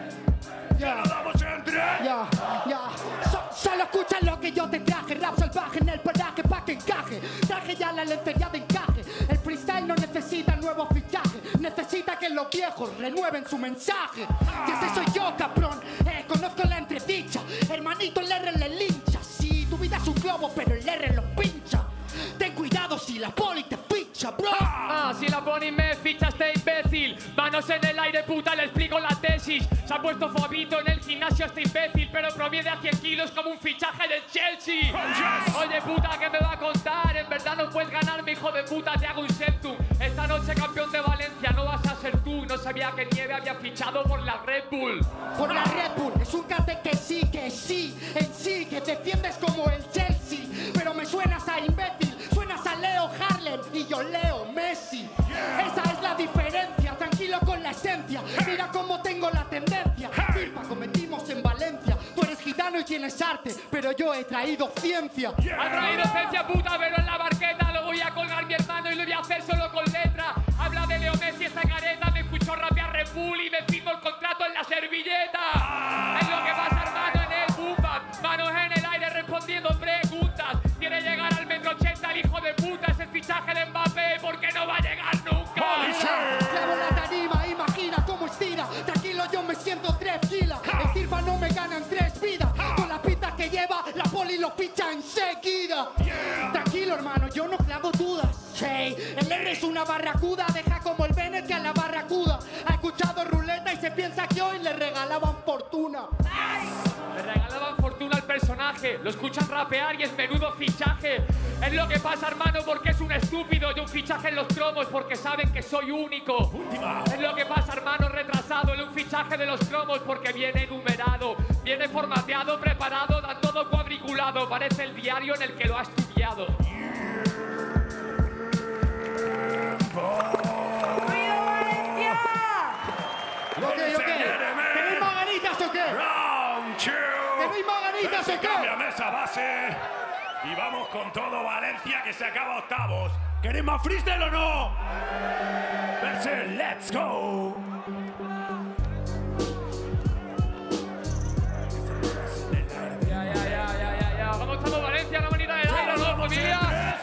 D: ¡Se
L: Ya.
D: lo damos entre!
L: Ya, ya. So- solo escucha lo que yo te traje. Rap salvaje en el paraje pa' que encaje. Traje ya la lencería de encaje. El freestyle no necesita nuevos fichajes. Necesita que los viejos renueven su mensaje. Y ese soy yo, cabrón. Eh, conozco la entredicha. Hermanito, el R le lincha. Sí, tu vida es un globo, pero el R lo pincha. Ten cuidado si la poli te ficha, bro.
J: Ah, si la poni me ficha este imbécil. Manos en el aire, puta, le explico la tesis. Se ha puesto fobito en el gimnasio este imbécil, pero proviene a cien kilos como un fichaje del Chelsea. Oye, puta, ¿qué me va a contar? En verdad no puedes ganarme, hijo de puta, te hago un septum. Esta noche campeón de Valencia, no vas a ser tú. No sabía que Nieve había fichado por la Red Bull.
L: Por la Red Bull, es un cartel que sí, que sí, en sí, que defiendes como el Chelsea. Pero me suenas a imbécil, suenas a Leo Harlem y yo Leo Messi. Esa es la diferencia, tranquilo con la esencia. Mira cómo tengo la tendencia. Firma cometimos en Valencia. Tú eres gitano y tienes arte, pero yo he traído ciencia.
J: Ha traído ciencia, puta, pero en la barqueta lo voy a colgar mi hermano y lo voy a hacer solo con letra. Habla de Leo Messi esta careta, me escuchó rapear Red Bull y me firmo el contrato en la servilleta. Es lo que pasa, hermano, en el boom bap. Manos en el aire respondiendo preguntas. Quiere llegar al metro ochenta el hijo de puta. Es el fichaje de Mbappé porque no va a llegar nunca.
L: Clavo la tarima, imagina cómo estira. Tranquilo, yo me siento tres kilas. El Tirpa no me gana en tres vidas. Con la pista que lleva, la poli lo picha enseguida. Tranquilo, hermano, yo no clavo dudas. Hey, el R es una barracuda. Deja como el Bennett que a la barracuda. Ha escuchado ruleta y se piensa que hoy le regalaban fortuna.
J: Le regalaban fortuna al personaje. Lo escuchan rapear y es menudo fichaje. Es lo que pasa, hermano, porque es un estúpido. Y un fichaje en los cromos porque saben que soy único.
D: Última.
J: Es lo que pasa, hermano, retrasado. En un fichaje de los cromos porque viene enumerado. Viene formateado, preparado, da todo cuadriculado. Parece el diario en el que lo ha estudiado.
A: ¡Ruido Valencia!
L: Ok, ok. ¿Tenéis más ganitas o qué?
D: Round two.
L: ¿Tenéis más ganitas o qué?
D: Cámbiame esa base. Y vamos con todo Valencia que se acaba octavos. ¿Queréis más freestyle o no? Verse, let's go.
J: Ya, ya, ya, ya, ya, ya. Vamos todo Valencia, la manita del aire, ¿no, familia?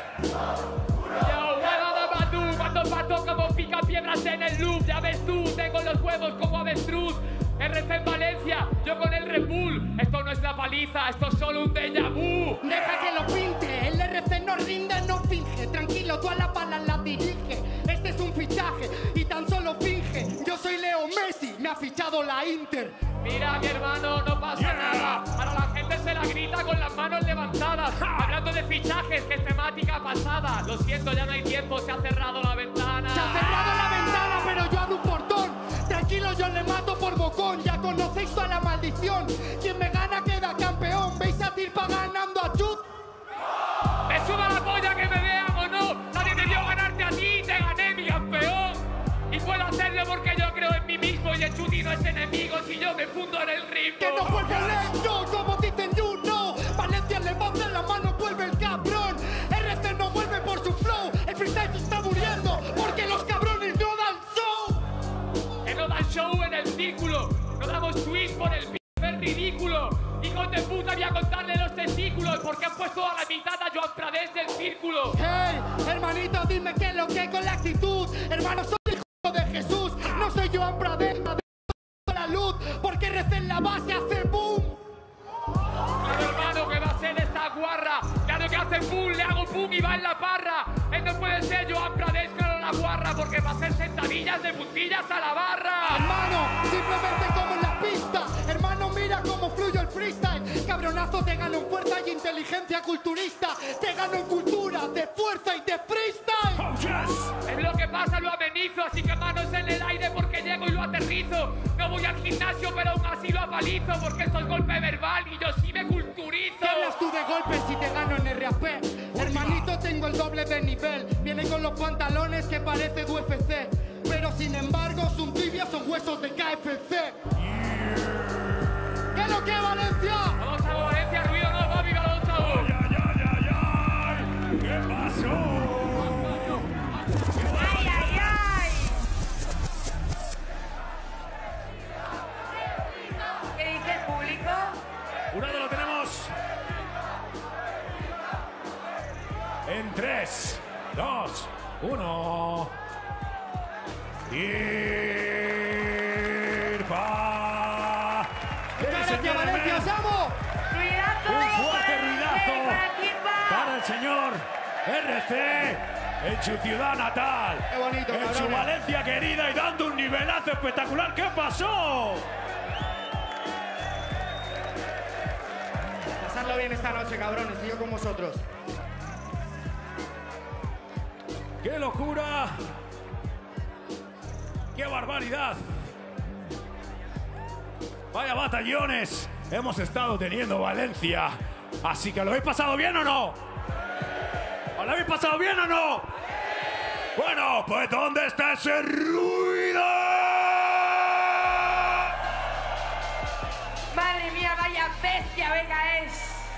J: Yo, nada más tú, cuando pato como pica piedras en el loop. Ya ves tú, tengo los huevos como avestruz. R C en Valencia, yo con el Red Bull. Esto no es la paliza, esto es solo un déjà vu.
L: Deja que lo pinte, el R C no rinde, no finge. Tranquilo, tú a la pala la dirige. Este es un fichaje y tan solo finge. Yo soy Leo Messi, me ha fichado la Inter.
J: Mira, mi hermano, no pasa
D: Yeah.
J: nada. Ahora la gente se la grita con las manos levantadas. Hablando de fichajes, que es temática pasada. Lo siento, ya no hay tiempo, se ha cerrado la ventana.
L: Se ha cerrado la ventana, pero yo abro un portón. Tranquilo, yo le mato por bocón. Ya conocéis toda la maldición. Quien me gana queda campeón. ¿Veis a Tirpa ganando a Chut?
J: ¡Me suba la polla que me vean o no! Nadie me dio ganarte a ti, te gané, mi campeón. Y puedo hacerlo porque yo creo en mí mismo. Y el Chuti no es enemigo si yo me fundo en el ritmo.
L: Que no vuelve lento, como dicen you know. Valencia levanta la mano, vuelve el cabrón. R C no vuelve por su flow. El freestyle se está muriendo porque los cabrones no dan show.
J: Que no dan show en el círculo. No damos tweets por el p*** ridículo. Hijos de puta, voy a contarle los testículos. Porque han puesto a la mitad a Joan Prades del círculo.
L: Hey, hermanito, dime qué es lo que con la actitud. Hermano, soy el hijo de Jesús. No soy Joan Prades, la luz. Porque R C en la base hace boom.
J: Claro, hermano, que va a ser esta guarra. Claro que hace boom, le hago boom y va en la parra. Él no puede ser Joan Prades, claro, la guarra. Porque va a ser sentadillas de puntillas a la barra.
L: Hermano, simplemente como en la pista. Hermano, mira cómo fluye el freestyle. Cabronazo, te gano en fuerza y inteligencia culturista. Te gano en cultura, de fuerza y de freestyle.
J: Es lo que pasa, lo amenizo. Así que manos en el aire porque llego y lo aterrizo. No voy al gimnasio, pero aún así lo apalizo. Porque esto es golpe verbal y yo sí me culturizo.
L: ¿Qué hablas tú de golpes si te gano en R A P? Hermanito, tengo el doble de nivel. Viene con los pantalones que parece de U F C. Pero sin embargo, sus tibias son huesos de K F C. ¿Qué es lo que, Valencia?
J: Vamos a Valencia, ruido no, papi, vamos a
D: ¡Ay, ay, ay, ay, ay! ¿Qué pasó?
A: ¡Ay, ay, ay!
D: tres, dos, uno. ¡Tirpa!
L: ¡Gracias, Valencia, Samo!
D: Un fuerte ruidazo para el señor R C en su ciudad natal.
L: Qué bonito,
D: en
L: cabrones.
D: su Valencia querida y dando un nivelazo espectacular. ¿Qué pasó?
L: Pasadlo bien esta noche, cabrones, y yo con vosotros.
D: ¡Qué locura! ¡Qué barbaridad! Vaya batallones hemos estado teniendo Valencia. Así que ¿lo habéis pasado bien o no? ¿Lo habéis pasado bien o no? Bueno, pues ¿dónde está ese ruido?
A: Madre mía, vaya bestia, venga, es.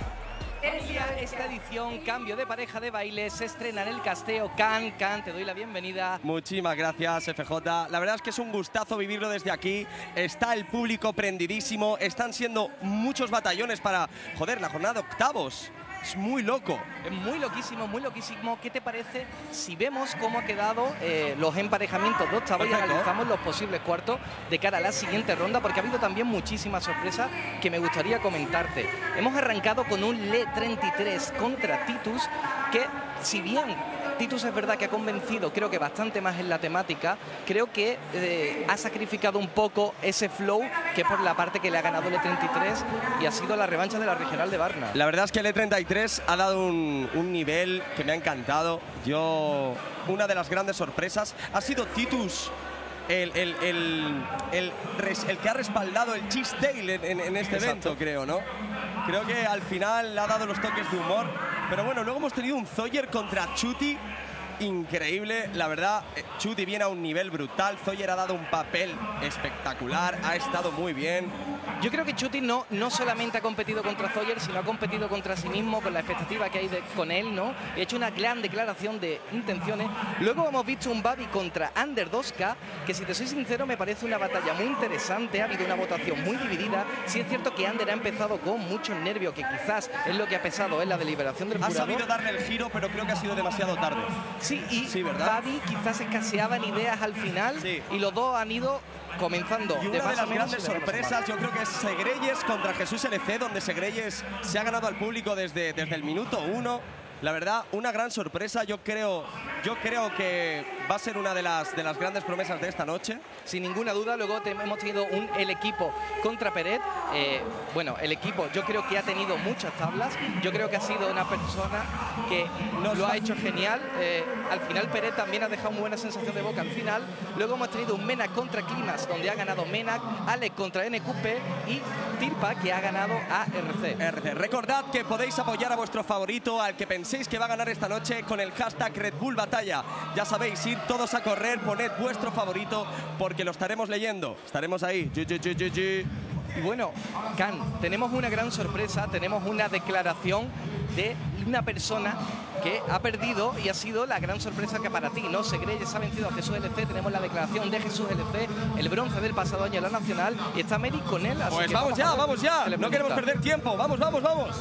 F: Familia, esta edición, cambio de pareja de baile, se estrena en el Casteo. Can, Can, te doy la bienvenida.
M: Muchísimas gracias, F J. La verdad es que es un gustazo vivirlo desde aquí. Está el público prendidísimo. Están siendo muchos batallones para, joder, la jornada de octavos. Es muy loco.
F: Es muy loquísimo, muy loquísimo. ¿Qué te parece si vemos cómo ha quedado eh, los emparejamientos de octavos y analizamos los posibles cuartos de cara a la siguiente ronda? Porque ha habido también muchísimas sorpresas que me gustaría comentarte. Hemos arrancado con un L E treinta y tres contra Titus, que si bien Titus es verdad que ha convencido, creo que bastante más en la temática, creo que eh, ha sacrificado un poco ese flow que por la parte que le ha ganado el L E treinta y tres y ha sido la revancha de la regional de Varna.
M: La verdad es que el L E treinta y tres ha dado un, un nivel que me ha encantado. Yo, una de las grandes sorpresas ha sido Titus, el, el, el, el, res, el que ha respaldado el Cheese Tail en, en, en este
F: Exacto.
M: evento, creo, ¿no? Creo que al final ha dado los toques de humor. Pero bueno, luego hemos tenido un Zoyer contra Chuti. Increíble, la verdad, Chuti viene a un nivel brutal. Zoyer ha dado un papel espectacular, ha estado muy bien.
F: Yo creo que Chuti no, no solamente ha competido contra Zoyer, sino ha competido contra sí mismo con la expectativa que hay de, con él, ¿no? Ha hecho una gran declaración de intenciones. Luego hemos visto un Babi contra Ander dos K, que si te soy sincero me parece una batalla muy interesante. Ha habido una votación muy dividida. Sí es cierto que Ander ha empezado con muchos nervios, que quizás es lo que ha pesado en la deliberación del
M: Ha
F: jurado.
M: sabido darle el giro, pero creo que ha sido demasiado tarde.
F: Sí, y
M: Sí, ¿verdad?
F: Babi quizás escaseaban ideas al final,
M: Sí.
F: y los dos han ido comenzando.
M: Y
F: de
M: una
F: más
M: de
F: a
M: las
F: menos
M: grandes
F: y de menos a
M: sorpresas
F: más.
M: yo creo que es Segreyes contra Jesús L C, donde Segreyes se ha ganado al público desde, desde el minuto uno. La verdad, una gran sorpresa. Yo creo, yo creo que va a ser una de las, de las grandes promesas de esta noche.
F: Sin ninguna duda. Luego te, hemos tenido un, el equipo contra Peret. Eh, bueno, el equipo yo creo que ha tenido muchas tablas. Yo creo que ha sido una persona que
M: Nos
F: lo
M: va-
F: ha hecho genial. Eh, al final Peret también ha dejado muy buena sensación de boca al final. Luego hemos tenido un Menac contra Climax, donde ha ganado Menac, Alex contra N Q P y Tirpa, que ha ganado a R C.
M: R C. Recordad que podéis apoyar a vuestro favorito, al que penséis que va a ganar esta noche, con el hashtag Red Bull Batalla. Ya sabéis, ir todos a correr, poned vuestro favorito, porque lo estaremos leyendo. Estaremos ahí. G, G, G, G, G.
F: Y bueno, Can, tenemos una gran sorpresa, tenemos una declaración de una persona que ha perdido y ha sido la gran sorpresa que para ti, ¿no? Segreyes ha vencido a Jesús L C, tenemos la declaración de Jesús L C, el bronce del pasado año en la nacional, y está Mary con él. Así
M: Pues
F: que
M: vamos
F: a
M: ya,
F: ver
M: vamos ya.
F: qué le
M: No queremos
F: pregunta.
M: perder tiempo. Vamos, vamos, vamos.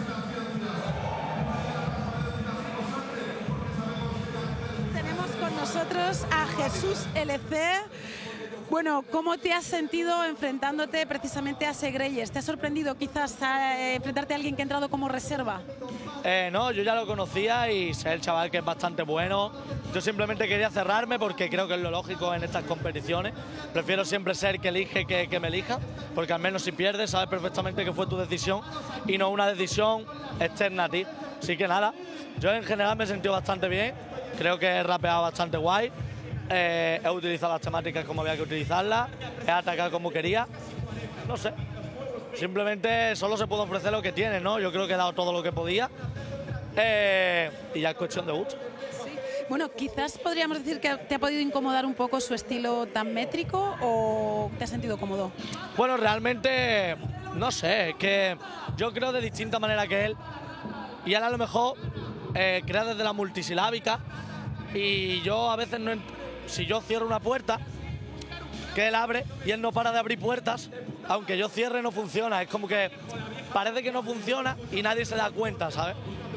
N: Tenemos con nosotros a Jesús L C. Bueno, ¿cómo te has sentido enfrentándote precisamente a Segreyes? ¿Te ha sorprendido quizás eh, enfrentarte a alguien que ha entrado como reserva?
H: Eh, no, yo ya lo conocía y sé el chaval que es bastante bueno. Yo simplemente quería cerrarme porque creo que es lo lógico en estas competiciones. Prefiero siempre ser que elige que, que me elija, porque al menos si pierdes sabes perfectamente que fue tu decisión y no una decisión externa a ti. Así que nada, yo en general me he sentido bastante bien. Creo que he rapeado bastante guay. Eh, he utilizado las temáticas como había que utilizarlas. He atacado como quería. No sé. Simplemente solo se puede ofrecer lo que tiene, ¿no? Yo creo que he dado todo lo que podía. Eh, y ya es cuestión de gusto.
N: Bueno, quizás podríamos decir que te ha podido incomodar un poco su estilo tan métrico, o te has sentido cómodo.
H: Bueno, realmente, no sé, es que yo creo de distinta manera que él. Y él a lo mejor eh, crea desde la multisilábica. Y yo a veces no... ent- Si yo cierro una puerta, que él abre y él no para de abrir puertas, aunque yo cierre no funciona. Es como que parece que no funciona y nadie se da cuenta, ¿sabes?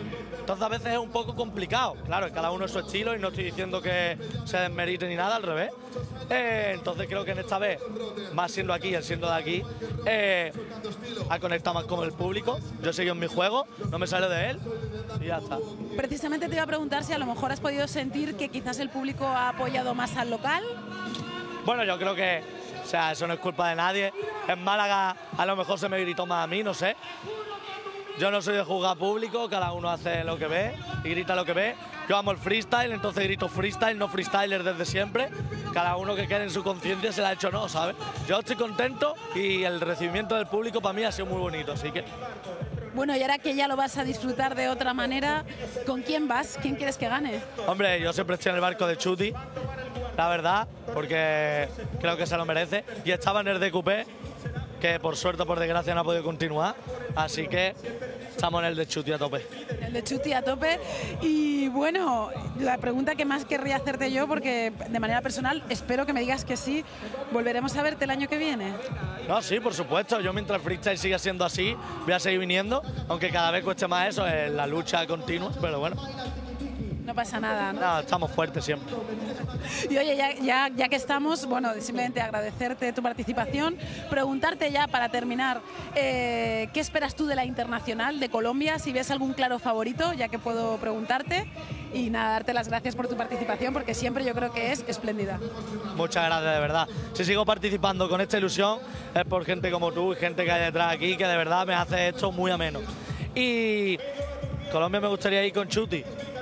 H: Entonces a veces es un poco complicado. Claro, cada uno es su estilo y no estoy diciendo que se desmerite ni nada, al revés. Eh, entonces creo que en esta vez, más siendo aquí, él siendo de aquí, eh, ha conectado más con el público. Yo he seguido en mi juego, no me sale de él y ya está.
N: Precisamente te iba a preguntar si a lo mejor has podido sentir que quizás el público ha apoyado más al local.
H: Bueno, yo creo que, o sea, eso no es culpa de nadie. En Málaga a lo mejor se me gritó más a mí, no sé. Yo no soy de juzgar público, cada uno hace lo que ve y grita lo que ve. Yo amo el freestyle, entonces grito freestyle, no freestyler desde siempre. Cada uno que quede en su conciencia se la ha hecho no, ¿sabes? Yo estoy contento y el recibimiento del público para mí ha sido muy bonito, así que...
N: Bueno, y ahora que ya lo vas a disfrutar de otra manera, ¿con quién vas? ¿Quién quieres que gane?
H: Hombre, yo siempre estoy en el barco de Chuti, la verdad, porque creo que se lo merece. Y estaba en el de Coupé, que por suerte o por desgracia no ha podido continuar, así que estamos en el de Chuti a tope.
N: El de Chuti a tope. Y bueno, la pregunta que más querría hacerte yo, porque de manera personal espero que me digas que sí, ¿volveremos a verte el año que viene?
H: No, sí, por supuesto. Yo mientras el freestyle siga siendo así, voy a seguir viniendo, aunque cada vez cueste más eso, es la lucha continua, pero bueno.
N: No pasa nada, ¿no?
H: No, estamos fuertes siempre.
N: Y oye, ya, ya, ya que estamos, bueno, simplemente agradecerte tu participación, preguntarte ya para terminar, eh, ¿qué esperas tú de la Internacional de Colombia? Si ves algún claro favorito, ya que puedo preguntarte. Y nada, darte las gracias por tu participación, porque siempre yo creo que es espléndida.
H: Muchas gracias, de verdad. Si sigo participando con esta ilusión es por gente como tú y gente que hay detrás aquí, que de verdad me hace esto muy ameno. Y Colombia me gustaría ir con Chuti.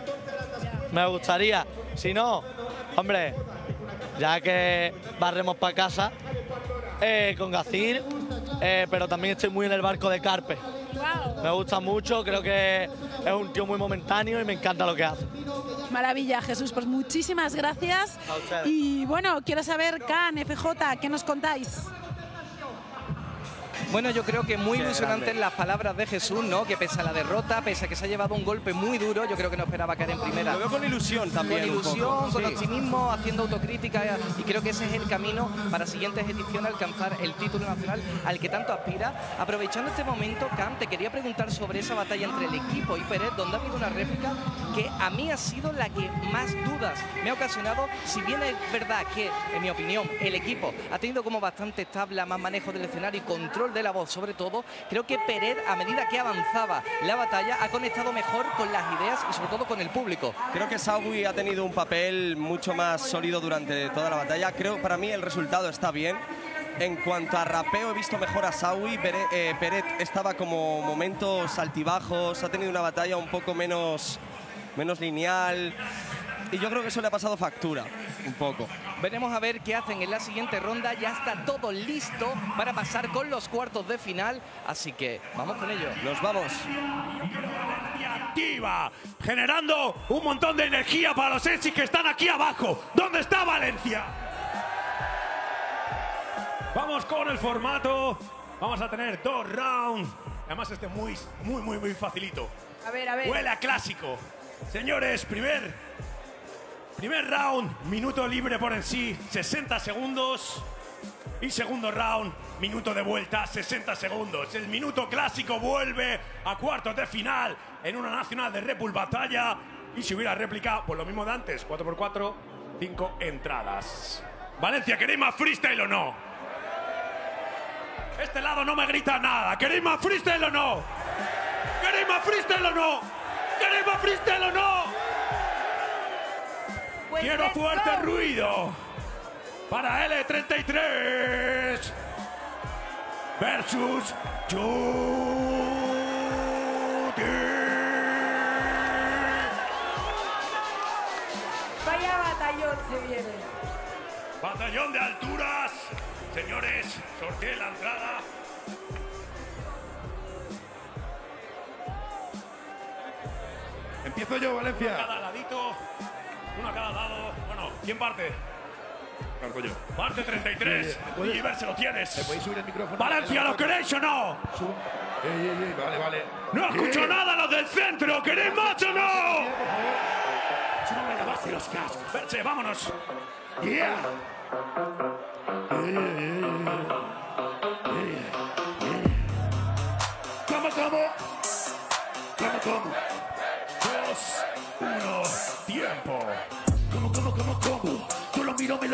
H: Me gustaría. Si no, hombre, ya que barremos para casa, eh, con Gacir, eh, pero también estoy muy en el barco de Carpe.
N: Wow.
H: Me gusta mucho, creo que es un tío muy momentáneo y me encanta lo que hace.
N: Maravilla, Jesús, pues muchísimas gracias.
H: A ustedes.
N: Y bueno, quiero saber, Can, F J, ¿qué nos contáis?
O: Bueno, yo creo que muy ilusionantes las palabras de Jesús, ¿no? Que pese a la derrota, pese a que se ha llevado un golpe muy duro, yo creo que no esperaba caer en primera.
M: Lo veo con ilusión también.
O: Con ilusión,
M: un poco.
O: con
M: Sí.
O: optimismo, haciendo autocrítica, y creo que ese es el camino para siguientes ediciones, alcanzar el título nacional al que tanto aspira. Aprovechando este momento, Cam, te quería preguntar sobre esa batalla entre el equipo y Pérez, donde ha habido una réplica que a mí ha sido la que más dudas me ha ocasionado. Si bien es verdad que, en mi opinión, el equipo ha tenido como bastante tabla, más manejo del escenario y control de la voz, sobre todo, creo que Pérez, a medida que avanzaba la batalla, ha conectado mejor con las ideas y sobre todo con el público.
M: Creo que Sawi ha tenido un papel mucho más sólido durante toda la batalla. Creo, para mí, el resultado está bien. En cuanto a rapeo, he visto mejor a Sawi. Pérez, eh, Pérez estaba como momentos altibajos, ha tenido una batalla un poco menos, menos lineal. Y yo creo que eso le ha pasado factura, un poco.
O: Veremos a ver qué hacen en la siguiente ronda. Ya está todo listo para pasar con los cuartos de final. Así que vamos con ello.
M: Nos vamos.
D: Activa, generando un montón de energía para los Ensis que están aquí abajo. ¿Dónde está Valencia? Vamos con el formato. Vamos a tener dos rounds. Además este muy, muy, muy, muy facilito.
A: A ver, a ver.
D: Huele a clásico. Señores, primer, primer round, minuto libre por en sí, sesenta segundos. Y segundo round, minuto de vuelta, sesenta segundos. El minuto clásico vuelve a cuartos de final en una nacional de Red Bull Batalla. Y si hubiera réplica, pues lo mismo de antes, cuatro por cuatro, cinco entradas. Valencia, ¿queréis más freestyle o no? Este lado no me grita nada. ¿Queréis más freestyle o no? ¿Queréis más freestyle o no? ¿Queréis más freestyle o no?
A: Pues
D: Quiero
A: let's
D: fuerte
A: go.
D: ruido para L treinta y tres versus Chuti.
A: Vaya batallón se viene.
D: Batallón de alturas. Señores, sorteen la entrada.
B: Empiezo yo, Valencia.
D: Uno a cada ladito. Uno a cada lado. Bueno, ¿quién parte?
B: Cargo yo.
D: Parte treinta y tres.
B: ¿Puedes-
D: Giver, se lo tienes.
B: ¿Me podéis subir el micrófono?
D: Valencia, ¿lo queréis o no?
B: Sub- Ey, ey, ey, vale, vale.
D: No escucho
B: Yeah.
D: nada los del centro. ¿Queréis más o no?
B: Súbame la base de los cascos.
D: Verse, vámonos.
B: Yeah. Ey, ey, ey, ey. Ey. ¿Cómo, cómo? ¿Cómo, cómo?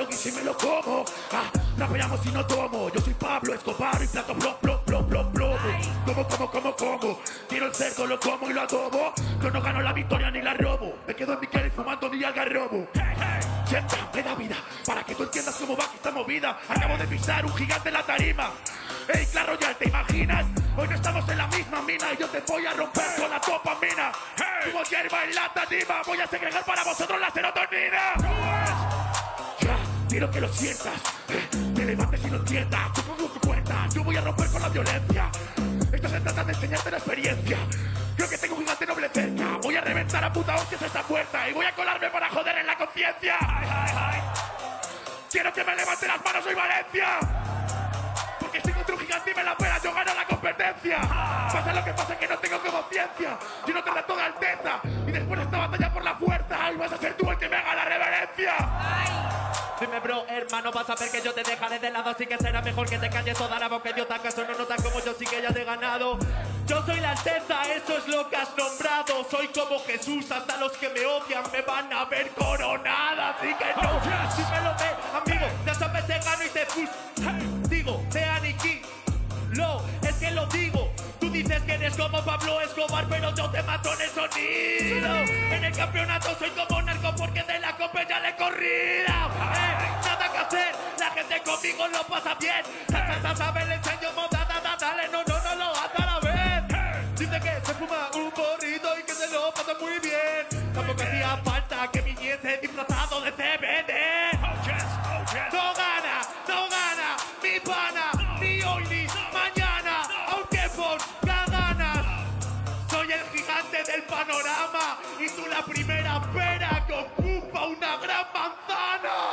B: y si me lo como. Ah, rapeamos y no tomo. Yo soy Pablo Escobar y plato plomo, plomo, plomo, plomo, plomo. Como, como, como, como. Tiro el cerdo, lo como y lo adobo. Yo no gano la victoria ni la robo. Me quedo en mi cara y fumando mi algarrobo. Siempre me da vida para que tú entiendas cómo va esta movida. Acabo de pisar un gigante en la tarima. Ey, claro, ya te imaginas. Hoy no estamos en la misma mina y yo te voy a romper con la dopamina. Como hierba en la tarima, voy a segregar para vosotros la serotonina. Ya, quiero que lo sientas. Te levantes y lo entiendas. Tú pongo tu cuenta. Yo voy a romper con la violencia. Esto se trata de enseñarte la experiencia. Creo que tengo un gigante noble cerca. Voy a reventar a puta hostias esta puerta y voy a colarme para joder en la conciencia. Quiero que me levante las manos, soy Valencia. Porque estoy contra un gigante y me la pela, yo gano la competencia. Pasa lo que pasa, que no tengo conciencia. Yo no te da toda alteza. Y después de esta batalla por la fuerza, ay, vas a ser tú el que me haga la reverencia.
F: Dime, bro, hermano, vas a ver que yo te dejaré de lado. Así que será mejor que te calles toda la boca, idiota. ¿Acaso no notas como yo sí que ya te he ganado? Yo soy la Alteza, eso es lo que has nombrado. Soy como Jesús, hasta los que me odian me van a ver coronada. Así que no, si me lo ve, amigo, ya sabes, te gano y te pus. Digo, te aniquilo, es que lo digo. Tú dices que eres como Pablo Escobar, pero yo te mato en el sonido. En el campeonato soy como narco porque de la copa ya le he corrido. Eh, nada que hacer, la gente conmigo lo pasa bien. Sa, sabe, le enseño moda, da, da, dale, no, no, no lo hace a la vez. Dice que se fuma un porrito y que se lo pasa muy bien. Tampoco hacía falta que viniese disfrazado de C B D. No gana, no gana, mi pana, ni hoy ni mañana. Aunque por ganas, soy el gigante del panorama y tú la primera pera que ocupa una gran manzana.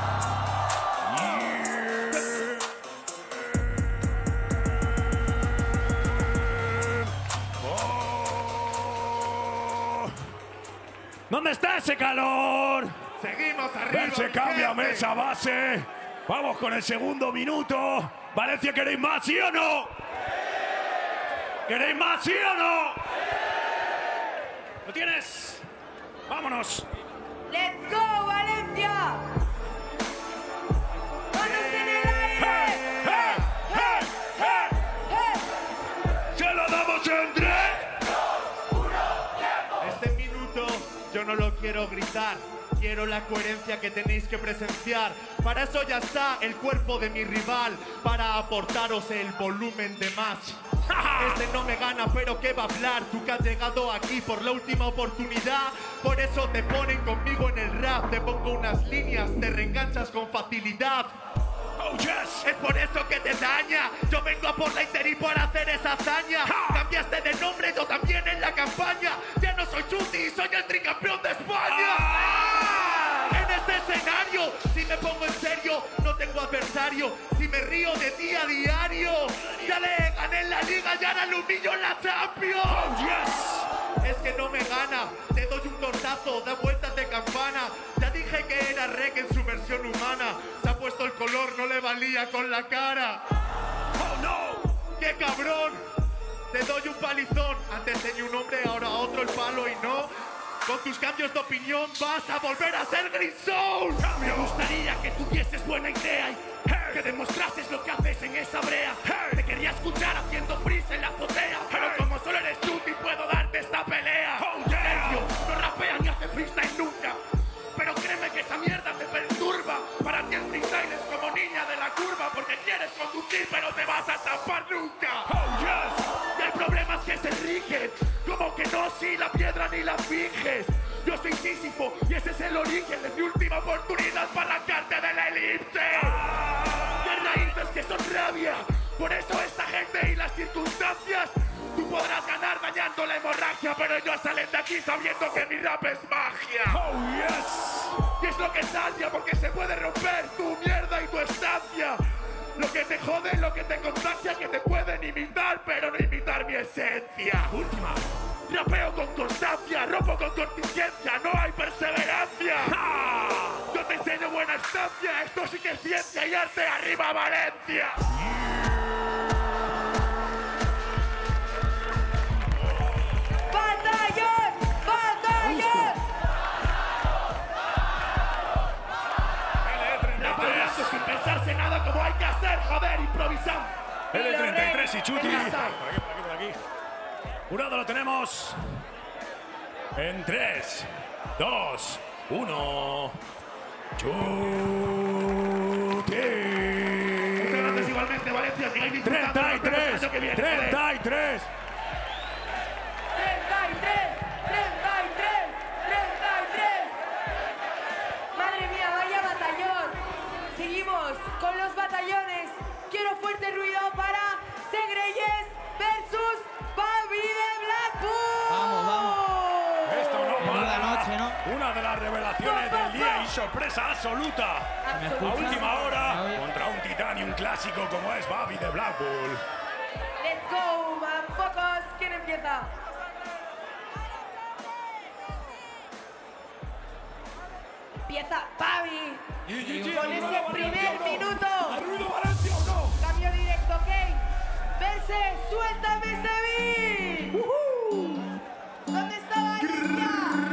D: ¿Dónde está ese calor?
C: Seguimos arriba.
D: Verse, cámbiame esa base. Vamos con el segundo minuto. Valencia, ¿queréis más, sí o no? ¿Queréis más, sí o no? ¿Lo tienes? Vámonos.
A: ¡Let's go, Valencia! ¡Manos en el aire!
D: ¡Hey, hey, hey, hey! ¡Se lo damos en tres!
F: Este minuto yo no lo quiero gritar. Quiero la coherencia que tenéis que presenciar. Para eso ya está el cuerpo de mi rival, para aportaros el volumen de más. Este no me gana, pero ¿qué va a hablar? Tú que has llegado aquí por la última oportunidad. Por eso te ponen conmigo en el rap. Te pongo unas líneas, te reenganchas con facilidad.
D: Oh, yes.
F: Es por eso que te daña. Yo vengo a por la Interi para hacer esa hazaña. Cambiaste de nombre, yo también en la campaña. Ya no soy Chuti, soy el tricampeón de España. Ah. En este escenario, si me pongo en serio, no tengo adversario. Si me río de ti a diario, ya le gané en la liga y ahora lo humillo en la Champions.
D: Oh, yes.
F: Es que no me gana, te doy un tortazo, da vueltas de campana. Ya dije que era Rek en su versión humana. Se ha puesto el color, no le valía con la cara.
D: Oh no,
F: qué cabrón. Te doy un palizón, antes tenía un hombre, ahora otro el palo y no. Con tus cambios de opinión vas a volver a ser Grisón.
B: Me gustaría que tuvieses buena idea y hey, que demostrases lo que haces en esa brea. Hey, te quería escuchar haciendo freeze en la azotea, pero hey, como solo eres Chuti puedo darte esta pelea. Oh, yeah. Sergio no rapea ni hace freestyle nunca, pero créeme que esa mierda te perturba. Para ti el freestyle es como niña de la curva, porque quieres conducir pero te vas a tapar nunca.
D: Oh, yes.
B: Y hay problemas que se rigen, como que no si la piedra ni la finges. Yo soy Sísifo y ese es el origen de mi última oportunidad para arrancarte de la elipse. Ah. Y hay raíces que son rabia, por eso esta gente y las circunstancias. Tú podrás ganar dañando la hemorragia, pero ellos salen de aquí sabiendo que mi rap es magia.
D: Oh, yes.
B: Y es lo que sacia, porque se puede romper tu mierda y tu estancia. Lo que te jode, lo que te contagia, que te pueden imitar, pero no imitar mi esencia.
D: Última.
B: Rapeo con constancia, rompo con contingencia, no hay perseverancia. ¡Ah! Yo te enseño buena estancia, esto sí que es ciencia y arte. ¡Arriba Valencia!
A: ¡Batallón! ¡Batallón!
B: como hay que hacer, joder, improvisando.
D: L treinta y tres y Chuti. Por aquí, por aquí, por aquí. Jurado lo tenemos. En tres, dos, uno. Chuti.
B: Muchas gracias igualmente, Valencia. Sigáis disfrutando.
D: treinta y tres.
B: Que viene,
D: treinta y tres.
A: treinta y tres, treinta y tres, treinta y tres. Madre mía, vaya batallón. Seguimos con los batallones. Quiero fuerte ruido para Segreyes versus Babi de Blackpool.
D: Vamos, vamos. Esto no para.
G: Menuda noche, ¿no?
D: Una de las revelaciones del día y sorpresa absoluta. A última hora contra un titán y un clásico como es Babi de Blackpool.
A: Let's go, man. Pocos. ¿Quién empieza? Empieza Babi. Con ese primer minuto. Cambio directo, ¿ok? Verse, suéltame ese beat. ¿Dónde está Valencia?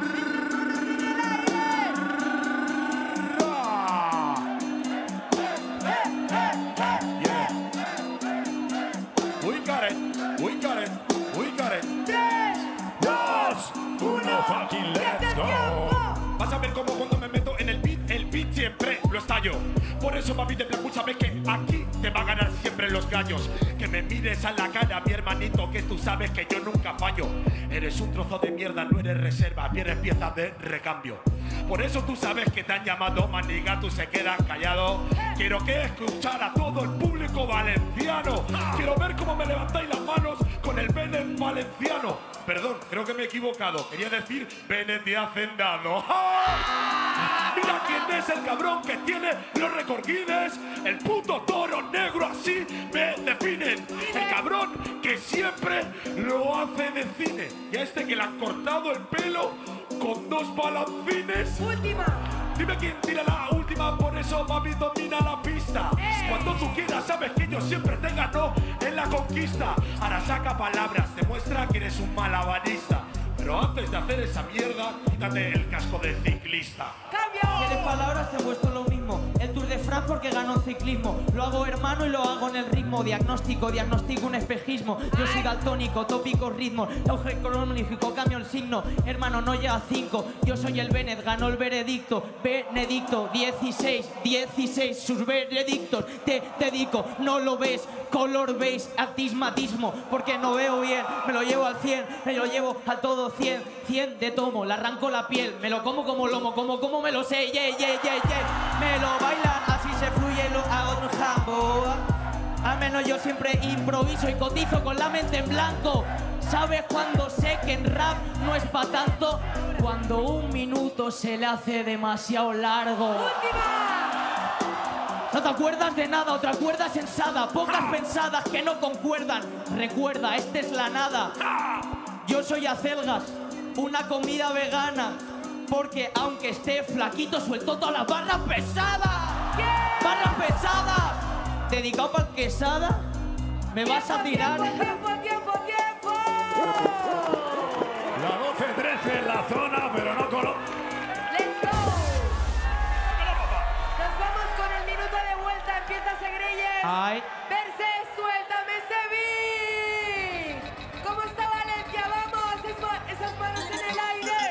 B: We got it, we got it, we got it.
A: Tres,
D: dos, uno, fucking let's go.
B: Vas a ver cómo cuando me meto en el beat, el beat siempre lo estallo. Por eso, Babi de Blackpool, sabes que aquí te va a ganar siempre los gallos. Que me mires a la cara, mi hermanito, que tú sabes que yo nunca fallo. Eres un trozo de mierda, no eres reserva, eres pieza de recambio. Por eso tú sabes que te han llamado maniga, tú se quedan callados. Quiero que escuchar a todo el público valenciano. Quiero ver cómo me levantáis las manos con el Bennett valenciano. Perdón, creo que me he equivocado. Quería decir Bennett de Hacendado. ¡Ah! Mira quién es el cabrón que tiene los récord Guinness. El puto toro negro, así me definen. El cabrón que siempre lo hace de cine. Y a este que le han cortado el pelo con dos balancines.
A: Última.
B: Dime quién tira la última, por eso Babi domina la pista. Cuando tú quieras, sabes que yo siempre te gano en la conquista. Ahora saca palabras, demuestra que eres un malabarista. Pero antes de hacer esa mierda, quítate el casco de ciclista.
A: ¡Cambio!
P: ¿Quieres palabras? Te he puesto lo mismo. El Tour de France porque ganó ciclismo. Lo hago hermano y lo hago en el ritmo. Diagnóstico, diagnostico un espejismo. Yo soy daltónico, tópico ritmo. Auge cronológico, cambio el signo. Hermano, no llega a cinco. Yo soy el Bennett, ganó el veredicto. Benedicto, dieciséis, dieciséis. Sus veredictos te dedico. No lo ves, color beige, astigmatismo. Porque no veo bien, me lo llevo al cien. Me lo llevo a todo cien, cien de tomo. Le arranco la piel, me lo como como lomo. Como, como me lo sé, yeah, yeah, yeah, yeah. Me lo bailan, así se fluye, lo hago en jambo. Al menos yo siempre improviso y cotizo con la mente en blanco. ¿Sabes cuando sé que en rap no es pa' tanto? Cuando un minuto se le hace demasiado largo. No te acuerdas de nada o te acuerdas sensada. Pocas pensadas que no concuerdan. Recuerda, esta es la nada. Yo soy acelgas, una comida vegana. Porque aunque esté flaquito, suelto todas las barras pesadas. ¡Barras pesadas! Dedicado para el quesada, me vas a tirar.
A: ¡Tiempo, tiempo, tiempo, tiempo!
D: La doce trece en la zona, pero no colo.
A: ¡Let's go! Nos vamos con el minuto de vuelta. Empieza Segreyes.
P: Ay.
A: Verse, suéltame ese beat. ¿Cómo está Valencia? Vamos, es esas manos en el aire.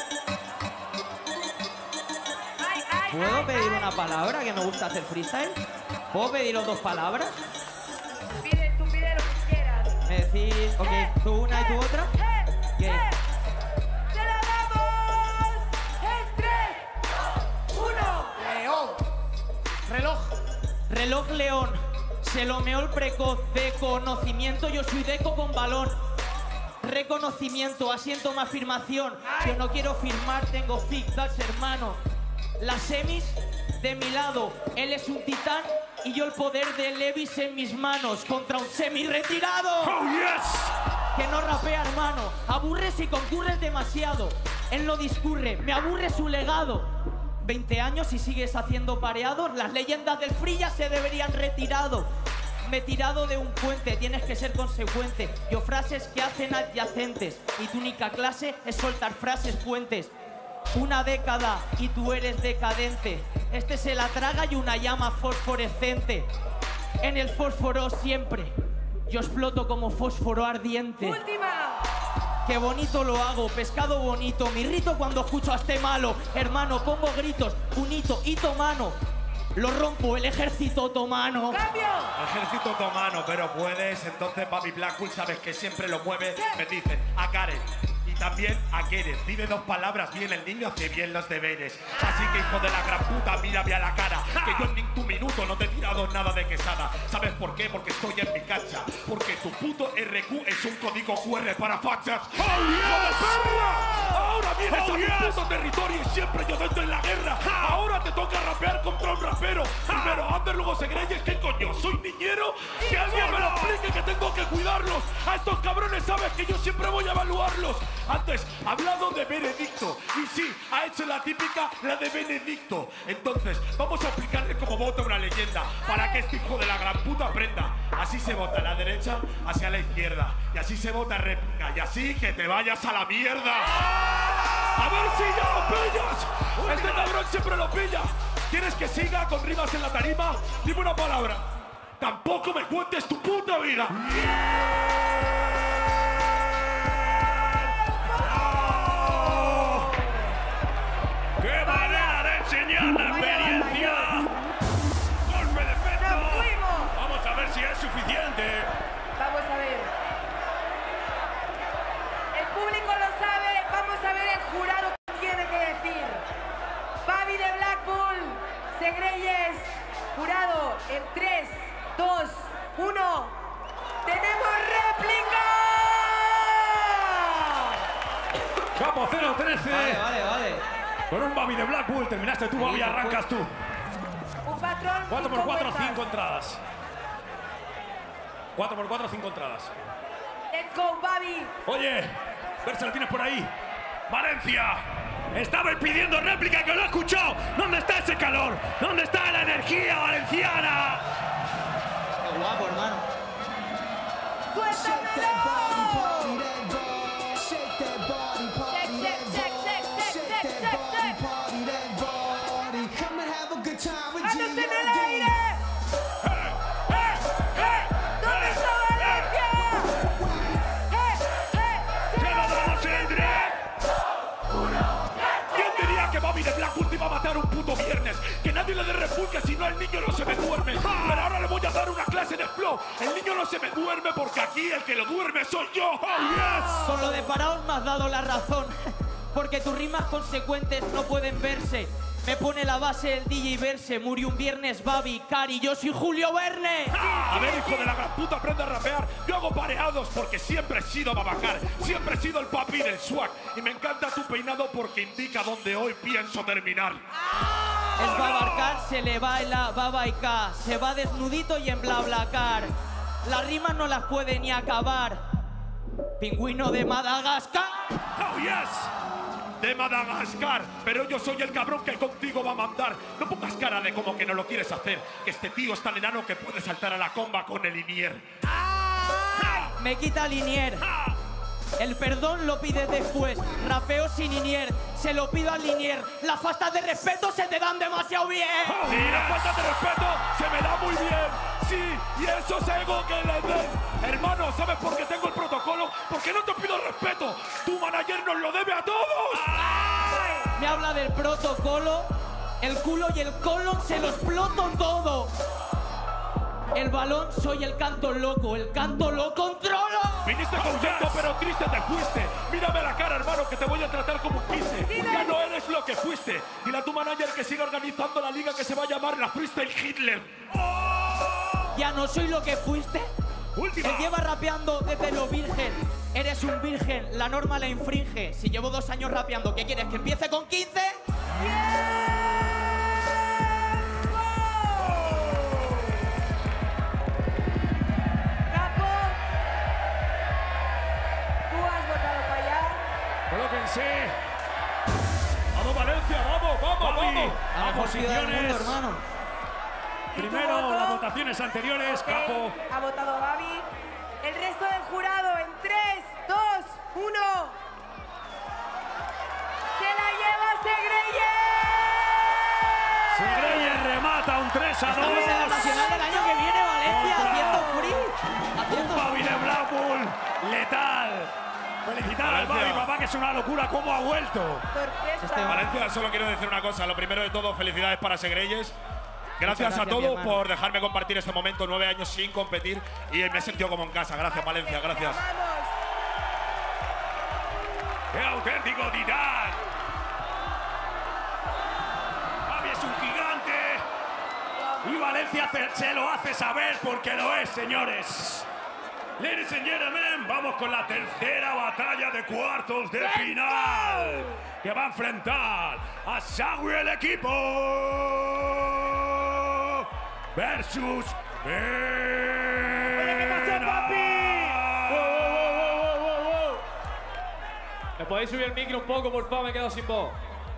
A: Ay, ay,
P: ¿Puedo
A: ay,
P: pedir
A: ay.
P: una palabra que me gusta hacer freestyle? ¿Puedo pediros dos palabras?
A: Pide, tú pide lo que quieras.
P: Me decís, ok, tú una y tú otra. ¿Qué?
A: ¡Te la damos! En tres, dos, uno.
P: León. Reloj. Reloj león. Se lo meó el precoz de conocimiento. Yo soy deco con balón. Reconocimiento, asiento más afirmación. Yo no quiero firmar, tengo feedbacks, hermano. Las semis de mi lado. Él es un titán y yo el poder de Levis en mis manos. Contra un semi retirado.
D: ¡Oh, yes!
P: Que no rapea, hermano. Aburre si concurres demasiado. Él no discurre, me aburre su legado. veinte años y sigues haciendo pareados. Las leyendas del free ya se deberían retirado. Me he tirado de un puente, tienes que ser consecuente. Yo frases que hacen adyacentes. Y tu única clase es soltar frases puentes. Una década y tú eres decadente. Este se la traga y una llama fosforescente. En el fósforo siempre yo exploto como fósforo ardiente.
A: ¡Última!
P: Qué bonito lo hago, pescado bonito. Me irrito cuando escucho a este malo. Hermano, pongo gritos, un hito, hito mano. Lo rompo, el ejército otomano.
A: ¡Cambio!
Q: Ejército otomano, pero puedes. Entonces, Bobby Blackpool, sabes que siempre lo mueve. Me dicen a Karen y también a Kenneth. Dime dos palabras bien, el niño hace bien los deberes. Así que, hijo de la gran puta, mírame a la cara. Que yo en ni tu minuto no te he tirado nada de quesada. ¿Sabes por qué? Porque estoy en mi cancha. Porque tu puto R Q es un código Q R para fachas. ¡Oh, yes! perra! Ahora vienes oh, a mi yes. puto territorio y siempre yo dentro en la guerra. Ahora te toca rapear contra un rapero. Primero Ander, luego Segreyes. ¿Qué coño? ¿Soy niñero? Que alguien me lo explique, que tengo que cuidarlos. A estos cabrones sabes que yo siempre voy a evaluarlos. Antes, ha hablado de Benedicto. Y sí, ha hecho la típica, la de Benedicto. Entonces, vamos a explicarle cómo vota una leyenda. Para que este hijo de la gran puta aprenda. Así se vota a la derecha, hacia la izquierda. Y así se vota réplica. Y así que te vayas a la mierda. A ver si ya lo pillas. Este cabrón siempre lo pilla. ¿Quieres que siga con rimas en la tarima? Dime una palabra. Tampoco me cuentes tu puta vida.
D: ¡Qué manera de enseñar la experiencia! ¡Golpe de efecto! Vamos a ver si es suficiente.
A: Vamos a ver. El público lo sabe. Vamos a ver el jurado que tiene que decir. Bobby de Blackpool, Segreyes, jurado en tres, dos, uno. ¡Tenemos réplica!
D: Capo cero trece.
P: Vale, vale, vale.
D: Con un Bobby de Blackpool terminaste tú, Bobby, arrancas tú.
A: Un patrón.
D: cuatro por cuatro, cinco entradas. cuatro por cuatro, cinco entradas.
A: Let's go, Bobby.
D: Oye, ver si lo tienes por ahí. Valencia. Estaba pidiendo réplica, que lo he escuchado. ¿Dónde está ese calor? ¿Dónde está la energía valenciana?
P: Qué guapo, hermano.
A: ¡Mándose en el aire! ¿Dónde está Valencia?
D: ¡Se lo damos en directo!
Q: ¿Quién diría que Bobby de Blackpool te iba a matar un puto viernes? Que nadie le dé repulque, si no el niño no se me duerme. Pero ahora le voy a dar una clase de flow. El niño no se me duerme porque aquí el que lo duerme soy yo. ¡Oh, yes!
P: Con lo de paraos me has dado la razón. Porque tus rimas consecuentes no pueden verse. Me pone la base el D J Verse. Murió un viernes Babi, Cari, yo soy Julio Verne.
Q: A ver, hijo de la gran puta, aprende a rapear. Yo hago pareados porque siempre he sido Babacar. Siempre he sido el papi del swag. Y me encanta tu peinado porque indica dónde hoy pienso terminar.
P: Es Babacar, se le baila Babaica. Se va desnudito y en BlaBlaCar. Las rimas no las puede ni acabar. Pingüino de Madagascar.
Q: Oh, yes. De Madagascar, pero yo soy el cabrón que contigo va a mandar. No pongas cara de como que no lo quieres hacer, que este tío es tan enano que puede saltar a la comba con el Linier.
P: Me quita Linier. El perdón lo pides después. Rapeo sin Linier, se lo pido al Linier. Las faltas de respeto se te dan demasiado bien.
Q: Sí, las faltas de respeto se me da muy bien. Sí, y eso es ego que le den. Hermano, ¿sabes por qué tengo el protocolo? Porque no te pido respeto. Tu manager nos lo debe a todos.
P: Me habla del protocolo. El culo y el colon se lo exploto todo. El balón soy el canto loco. El canto lo controlo.
Q: Viniste contento, pero triste te fuiste. Mírame a la cara, hermano, que te voy a tratar como un quise. Ya no eres lo que fuiste. Dile a tu manager que siga organizando la liga que se va a llamar la Freestyle Hitler.
P: Ya no soy lo que fuiste.
Q: Última.
P: Te lleva rapeando desde lo virgen. Eres un virgen, la norma la infringe. Si llevo dos años rapeando, ¿qué quieres? ¿Que empiece con quince?
A: Capo, tú has votado para allá.
D: Colóquense.
Q: Vamos, Valencia, vamos, vamos,
D: Bobby,
Q: vamos.
P: La
D: a
P: mejor ciudad del mundo,
D: posiciones.
P: hermano.
D: Primero las votaciones anteriores, Capo.
A: Ha votado Bobby. El resto del jurado en tres, dos, uno. Se la lleva
D: sorpresa, ¿no?
P: Estamos en la nacional del año que viene, Valencia, haciendo free. Haciendo...
D: Un Babi de Blackpool letal. Felicitar al Babi, papá, que es una locura cómo ha vuelto.
Q: Este Valencia, solo quiero decir una cosa. Lo primero de todo, felicidades para Segreyes. Gracias, gracias a todos por dejarme compartir este momento, nueve años sin competir, y me he sentido como en casa. Gracias, Valencia, gracias.
D: ¡Qué auténtico titán! Babi es un gigante y Valencia se lo hace saber porque lo es, señores. Ladies and gentlemen, vamos con la tercera batalla de cuartos de final, que va a enfrentar a Sagui el equipo versus
H: Oye, ¿qué pasó, papi? Wow, wow, wow, wow, wow. ¿Me podéis subir el micro un poco, por favor? Me he quedado sin voz.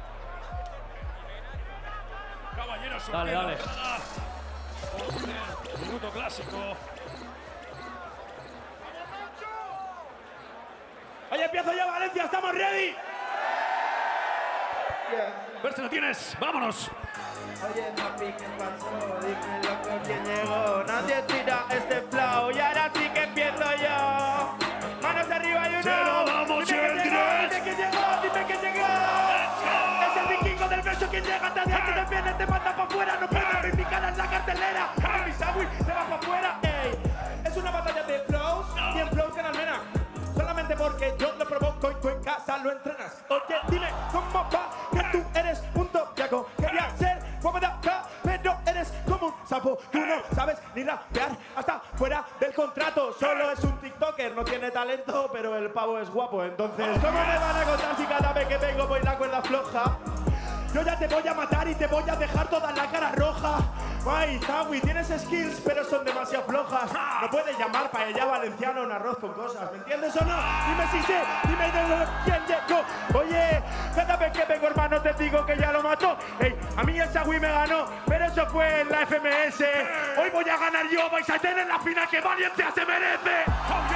D: Caballeros,
H: dale, dale.
D: Minuto clásico.
C: Oye, empiezo yo, Valencia, estamos ready.
D: Ver si lo tienes, vámonos.
R: Oye, papi, ¿qué pasó? Dime loco quién llegó. Nadie tira este flow y ahora sí que empiezo yo. Manos arriba y uno.
D: Se lo damos
R: dime
D: el
R: que llegó,
D: tres.
R: dime que llegó, dime que llegó. Es el vikingo del verso quien llega. Te deja que te viene, te manda pa' afuera. No puedes reivindicar en la cartelera. A mi Sagui te va pa' afuera. Ey, es una batalla de flows. cien flows en Almena. Solamente porque yo lo provoco y tú en casa lo entrenas. Oye, dime cómo va que tú eres un topiaco. Quería ser guapo de acá, pero eres como un sapo. Tú no sabes ni rapear hasta fuera del contrato. Solo es un tiktoker, no tiene talento, pero el pavo es guapo. Entonces, ¿cómo me van a contar si cada vez que vengo voy la cuerda floja? Yo ya te voy a matar y te voy a dejar toda la cara roja. Ay, Sagui, tienes skills, pero son demasiado flojas. No puedes llamar paella valenciana un arroz con cosas, ¿me entiendes o no? Dime si sé, dime de quién llegó. Oye, cada vez que vengo, hermano, te digo que ya lo mato. Ey, a mí el Sagui me ganó, pero eso fue en la F M S. Hoy voy a ganar yo, vais a tener la final que Valencia se merece.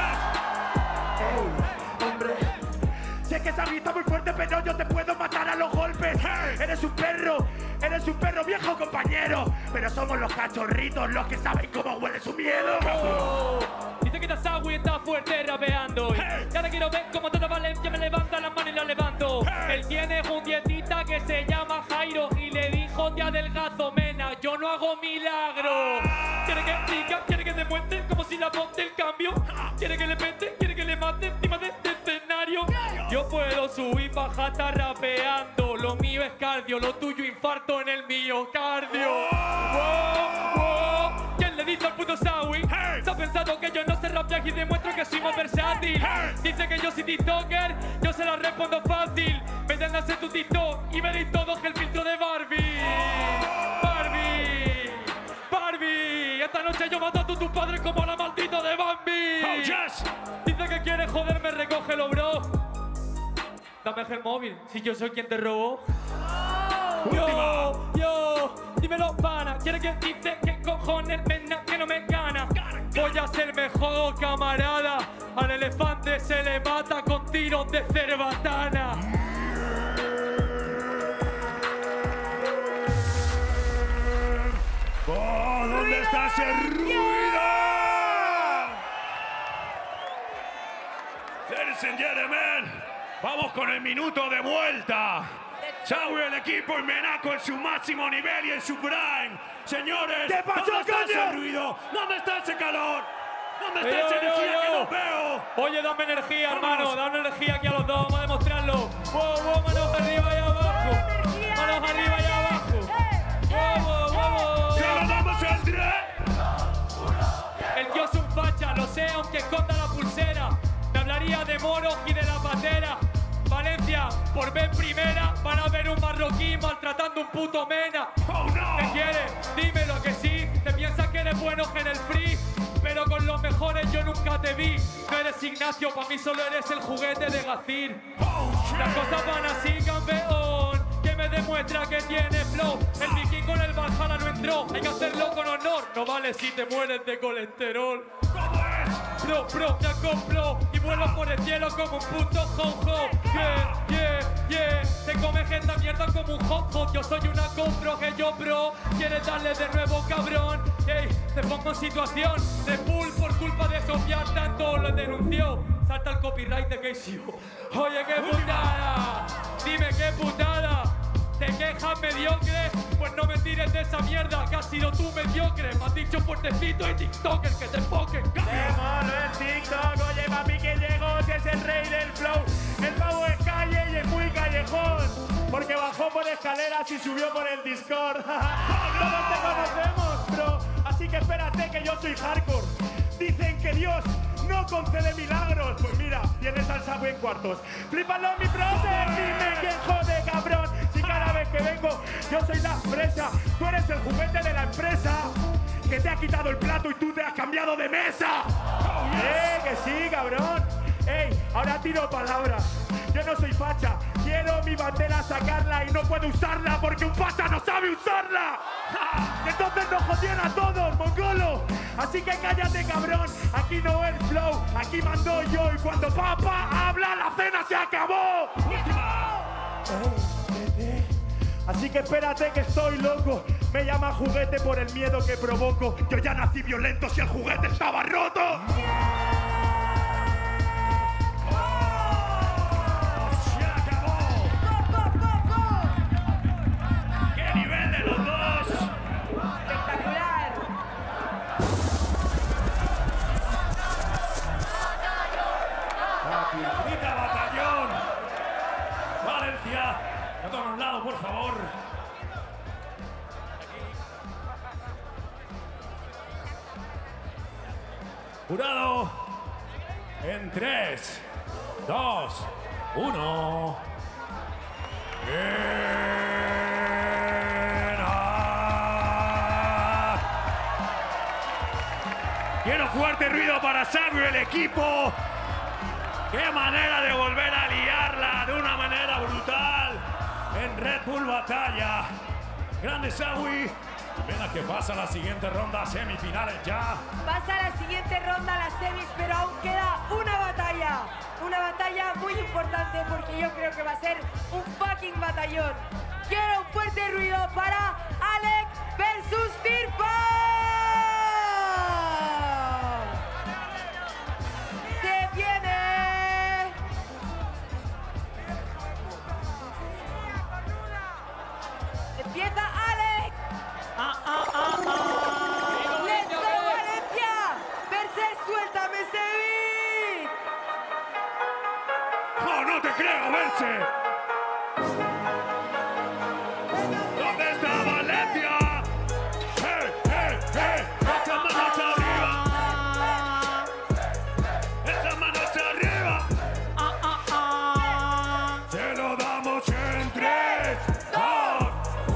R: Ey, hombre. Sé que Sagui está muy fuerte, pero yo te puedo matar a los golpes. Eres un perro, eres un perro viejo, compañero. Pero somos los cachorritos los que saben cómo huele su miedo.
J: Oh, dice que Sagui está fuerte rapeando. Y ahora quiero ver cómo toda Valencia me levanta las manos y la levanto. Él tiene un dietita que se llama Jairo y le dijo te adelgazo, mena, yo no hago milagro. Quiere que diga, quiere que demuestre como si la voz del cambio. Quiere que le pete, quiere que le mate encima de este escenario. Yo puedo subir bajata rapeando. Lo mío es cardio, lo tuyo infarto en el miocardio. Wow, wow. ¿Quién le dice al puto Sagui? Se ha pensado que yo no sé rapear y demuestro que soy más versátil. Dice que yo soy tiktoker, yo se la respondo fácil. Métanse a hacer tu tiktok y veréis todos que el filtro de Barbie. Barbie, Barbie. Esta noche yo mato a tu, tu padre como la maldita de Bambi.
D: Oh, yes.
J: Dice que quiere joderme, recógelo, bro. Dame el móvil, si yo soy quien te robó. Yo, yo, dímelo, pana. Quiere que dice que cojones, mena, que no me gana. Voy a ser mejor, camarada. Al elefante se le mata con tiros de cerbatana.
D: Oh, ¿dónde está ese ruido? Ladies and gentlemen, vamos con el minuto de vuelta. Sagui el equipo y Menaco en su máximo nivel y en su prime. Señores,
C: ¿qué pasó,
D: ¿dónde está
C: coño?
D: ese ruido? ¿Dónde está ese calor? ¿Dónde está
J: Yo,
D: esa
J: yo,
D: energía
J: yo.
D: que no veo?
J: Oye, dame energía,
D: Vámonos.
J: hermano. Dame energía aquí a los dos. Vamos a demostrarlo. Wow, wow, manos arriba y abajo. Manos arriba y abajo. Wow, wow, wow.
D: ¡Se lo damos al tres!
J: El tío es un facha, lo sé, aunque esconda la pulsera. Me hablaría de moros y de la patera. Valencia, por ver primera, van a ver un marroquí maltratando un puto mena.
D: Oh, no.
J: ¿Qué quieres? Dímelo que sí. Te piensas que eres bueno en el free, pero con los mejores yo nunca te vi. No eres Ignacio, para mí solo eres el juguete de Gacir. Las cosas van así, campeón. Que me demuestra que tiene flow. El vikingo en el Valhalla no entró. Hay que hacerlo con honor. No vale si te mueres de colesterol.
D: ¿Cómo es?
J: Bro, bro, me acoplo y vuelo por el cielo como un puto ho-ho. Yeah, yeah, yeah. Te comes esta mierda como un hot-hot. Yo soy una compro que yo, bro. ¿Quieres darle de nuevo, cabrón? Ey, te pongo en situación de pull por culpa de Sofía. Tanto lo denunció. Salta el copyright de Casey. Oye, qué putada. Dime qué putada. ¿Te quejas mediocre? Pues no me tires de esa mierda, que has sido tú mediocre. Me has dicho fuertecito y TikToker que te enfoquen.
R: ¡Qué malo es TikTok! Oye, papi, que llegó, si es el rey del flow. El pavo es calle y es muy callejón. Porque bajó por escaleras y subió por el Discord. Todos te conocemos, bro. Así que espérate que yo soy hardcore. Dicen que Dios no concede milagros. Pues mira, tienes al Sabu en cuartos. ¡Flípalo, mi brother! Dime quién jode, cabrón. Si cada vez que vengo yo soy la fresa. Tú eres el juguete de la empresa que te ha quitado el plato y tú te has cambiado de mesa. Oh, yes. ¡Eh, que sí, cabrón! ¡Ey, ahora tiro palabras! Yo no soy facha. Quiero mi bandera sacarla y no puedo usarla porque un facha no sabe usarla. Entonces nos jodieron a todos, mongolo. Así que cállate, cabrón. Aquí no es flow, aquí mando yo. Y cuando papá habla, la cena se acabó. ¡Última! Así que espérate que estoy loco. Me llama juguete por el miedo que provoco. Yo ya nací violento si el juguete estaba roto.
D: ¡Grita batallón! ¡Valencia! ¡A todos un lado, por favor! Jurado, en tres, dos, uno. Quiero fuerte ruido para Sabu y el equipo. ¡Qué manera de volver a liarla de una manera brutal en Red Bull Batalla! Grande Sawi. Venga que pasa la siguiente ronda, semifinales ya.
A: Pasa la siguiente ronda, las semis, pero aún queda una batalla. Una batalla muy importante porque yo creo que va a ser un fucking batallón. Quiero un fuerte ruido para Alex versus Tirpa. Se viene. Empieza Alex.
J: Ah, ah, ah, ah.
A: ¡Let's go, Valencia! ¡Verse, suéltame ese beat!
D: ¡Oh, no te creo, Verse! ¿Dónde está Valencia? ¡Eh, eh, eh! ¡Esas manos arriba! ¡Esas manos arriba!
J: Ah, ah, ah.
D: ¡Se lo damos en tres, dos!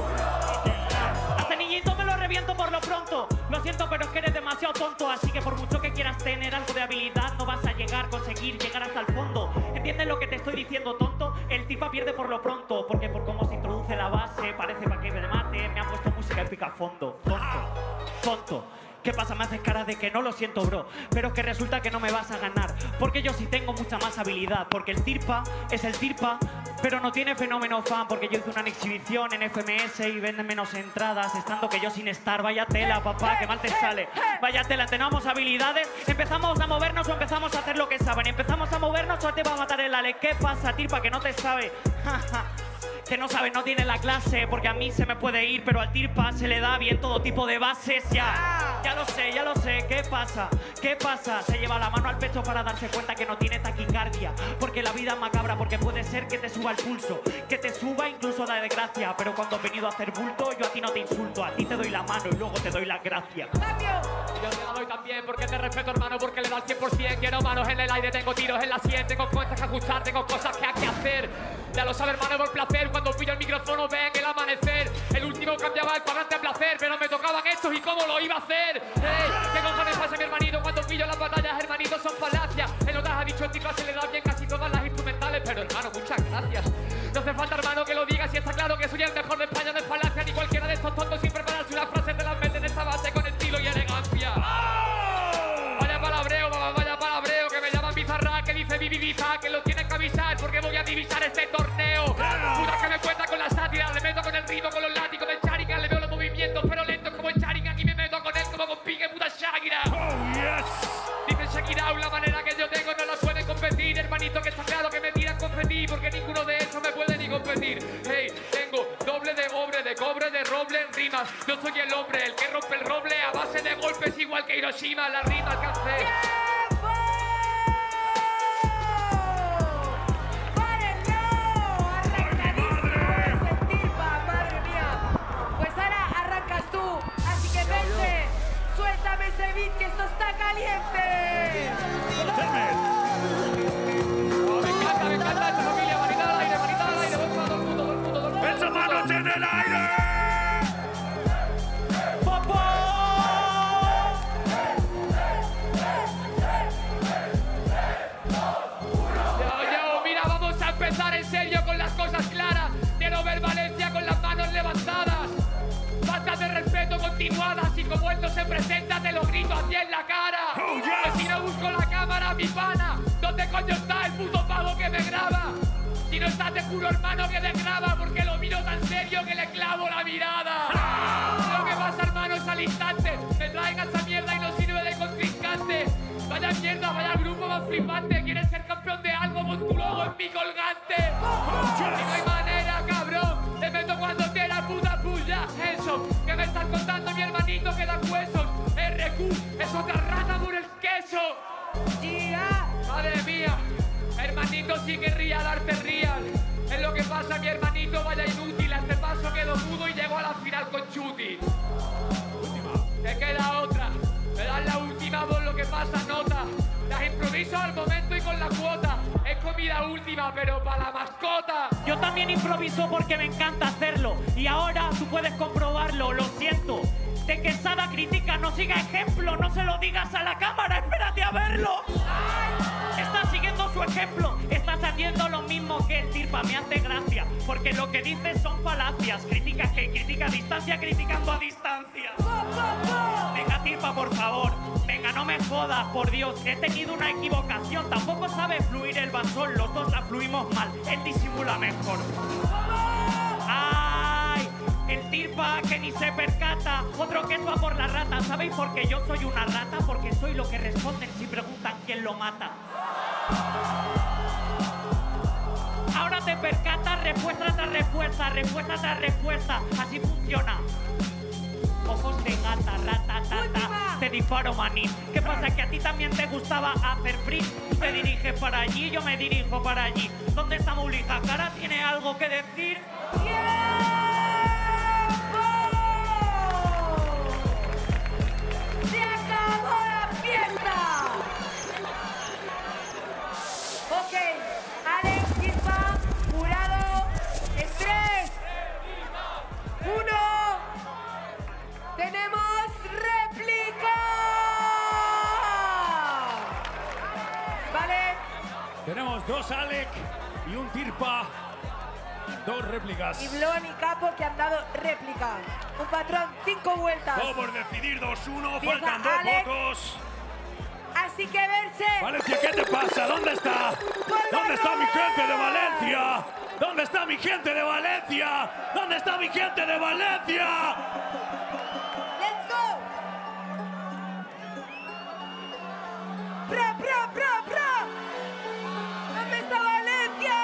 J: Por lo pronto, lo siento, pero es que eres demasiado tonto. Así que por mucho que quieras tener algo de habilidad, no vas a llegar, conseguir llegar hasta el fondo. ¿Entiendes lo que te estoy diciendo, tonto? El Tirpa pierde por lo pronto, porque por cómo se introduce la base parece para que me mate. Me han puesto música épica a fondo. Tonto, tonto. ¿Qué pasa? Me haces cara de que no lo siento, bro. Pero es que resulta que no me vas a ganar, porque yo sí tengo mucha más habilidad. Porque el Tirpa es el Tirpa, pero no tiene fenómeno fan. Porque yo hice una exhibición en F M S y venden menos entradas, estando que yo sin estar. Vaya tela, papá, que mal te sale. Vaya tela, tenemos habilidades. Empezamos a movernos o empezamos a hacer lo que saben. Empezamos a movernos o te va a matar el Ale. ¿Qué pasa, Tirpa, que no te sabe? Que no sabe, no tiene la clase, porque a mí se me puede ir, pero al Tirpa se le da bien todo tipo de bases. Ya, ya lo sé, ya lo sé. ¿Qué pasa? ¿Qué pasa? Se lleva la mano al pecho para darse cuenta que no tiene taquicardia, porque la vida es macabra, porque puede ser que te suba el pulso, que te suba incluso la desgracia. Pero cuando has venido a hacer bulto, yo a ti no te insulto, a ti te doy la mano y luego te doy las gracias.
K: Yo te la doy también porque te respeto, hermano, porque le da al cien por cien. Quiero manos en el aire, tengo tiros en la sien, tengo cuentas que ajustar, tengo cosas que hay que hacer. Ya lo sabes, hermano, por placer. Cuando pillo el micrófono ven el amanecer. El último cambiaba el cuadrante a placer, pero me tocaban estos y cómo lo iba a hacer. Ey, ¿qué cojones pasa, mi hermanito? Cuando pillo las batallas, hermanito, son falacias. En otras ha dicho el Tirpa se le da bien casi todas las instrumentales, pero hermano, muchas gracias. No hace falta, hermano, que lo digas y está claro que soy el mejor de España de falacia. Ni cualquiera de estos tontos sin prepararse una frase te las mete en esta base con estilo y elegancia. Vaya palabreo, mamá. Ibiza, que lo tienen que avisar porque voy a divisar este torneo. Puta que me cuenta con la sátira, le meto con el ritmo, con los látigos del Sharingan, le veo los movimientos pero lentos como el Sharingan y me meto con él como con Pique, puta Shakira.
D: Oh, yes.
K: Dice Shakira, la manera que yo tengo no la pueden competir, hermanito, que está claro que me tiran confeti porque ninguno de esos me puede ni competir. Hey, tengo doble de cobre, de cobre, de roble en rimas. Yo soy el hombre, el que rompe el roble a base de golpes igual que Hiroshima, las rimas que hace.
A: Ese beat, que esto está caliente.
K: Oh, me encanta, me encanta esta familia. Manita al aire, manita al aire. Vamos todo el mundo, todo el mundo, todo el mundo.
D: ¡Esas manos en el aire!
K: ¡Papá! Yo, yo, mira, vamos a empezar en serio con las cosas claras. Quiero ver Valencia con las manos levantadas. Falta de respeto continuadas y como esto se presenta te lo grito así en la cara. Oh, yes. Pues si no busco la cámara, mi pana, ¿dónde coño está el puto pavo que me graba? Si no está, te juro, hermano, que desgraba porque lo miro tan serio que le clavo la mirada. Ah. Lo que pasa, hermano, es al instante. Me traiga esa mierda y no sirve de contrincante. Vaya mierda, vaya grupo más flipante. ¿Quieres ser campeón de algo? Pon tu logo en mi colgante. Oh, yes. Y no hay manera, cabrón. Te meto cuando te la puta puya. Eso, que me estás contando, mi hermanito, que da huesos. R Q es otra rata por el queso.
A: Yeah.
K: Madre mía, hermanito, sí querría darte real. Es lo que pasa, mi hermanito, vaya inútil. A este paso quedo mudo y llego a la final con Chuti. Te queda otra. Me das la última por lo que pasa, nota. Las improviso al momento y con la cuota. Es comida última, pero para la mascota.
H: Yo también improviso porque me encanta hacerlo. Y ahora tú puedes comprobarlo, lo siento. De Quesada critica, no siga ejemplo. No se lo digas a la cámara, espérate a verlo. Estás siguiendo su ejemplo. Estás haciendo lo mismo que el Tirpa, me hace gracia. Porque lo que dices son falacias. Criticas que critica a distancia, criticando a distancia. Venga, Tirpa, por favor. Venga, no me jodas, por Dios. He tenido una equivocación. Tampoco sabe fluir el basón. Los dos la fluimos mal. Él disimula mejor. ¡Ay! El Tirpa que ni se percata. Otro que va por la rata. ¿Sabéis por qué yo soy una rata? Porque soy lo que responden si preguntan quién lo mata. Ahora te percatas, respuesta tras respuesta, respuesta tras respuesta. Así funciona. Ojos de gata, rata, tata. Te disparo, manín. ¿Qué pasa? ¿Que a ti también te gustaba hacer free? Tú te diriges para allí, yo me dirijo para allí. ¿Dónde está Mulija? ¿Cara tiene algo que decir?
A: ¡Se acabó la fiesta! Ok, Alex, Tirpa, jurado, en tres, uno, tenemos réplica. ¿Vale?
D: Tenemos dos Alex y un Tirpa. Dos réplicas.
A: Y Blon y Capo que han dado réplica. Un patrón, cinco vueltas.
D: Todo por decidir, dos uno,
A: Empieza
D: faltan dos
A: Alex.
D: votos.
A: Así que verse.
D: Valencia, ¿qué te pasa? ¿Dónde está? ¿Dónde está mi gente de Valencia? ¿Dónde está mi gente de Valencia? ¿Dónde está mi gente de Valencia?
A: Let's go. Pro, pro, pro, pro. ¿Dónde está Valencia?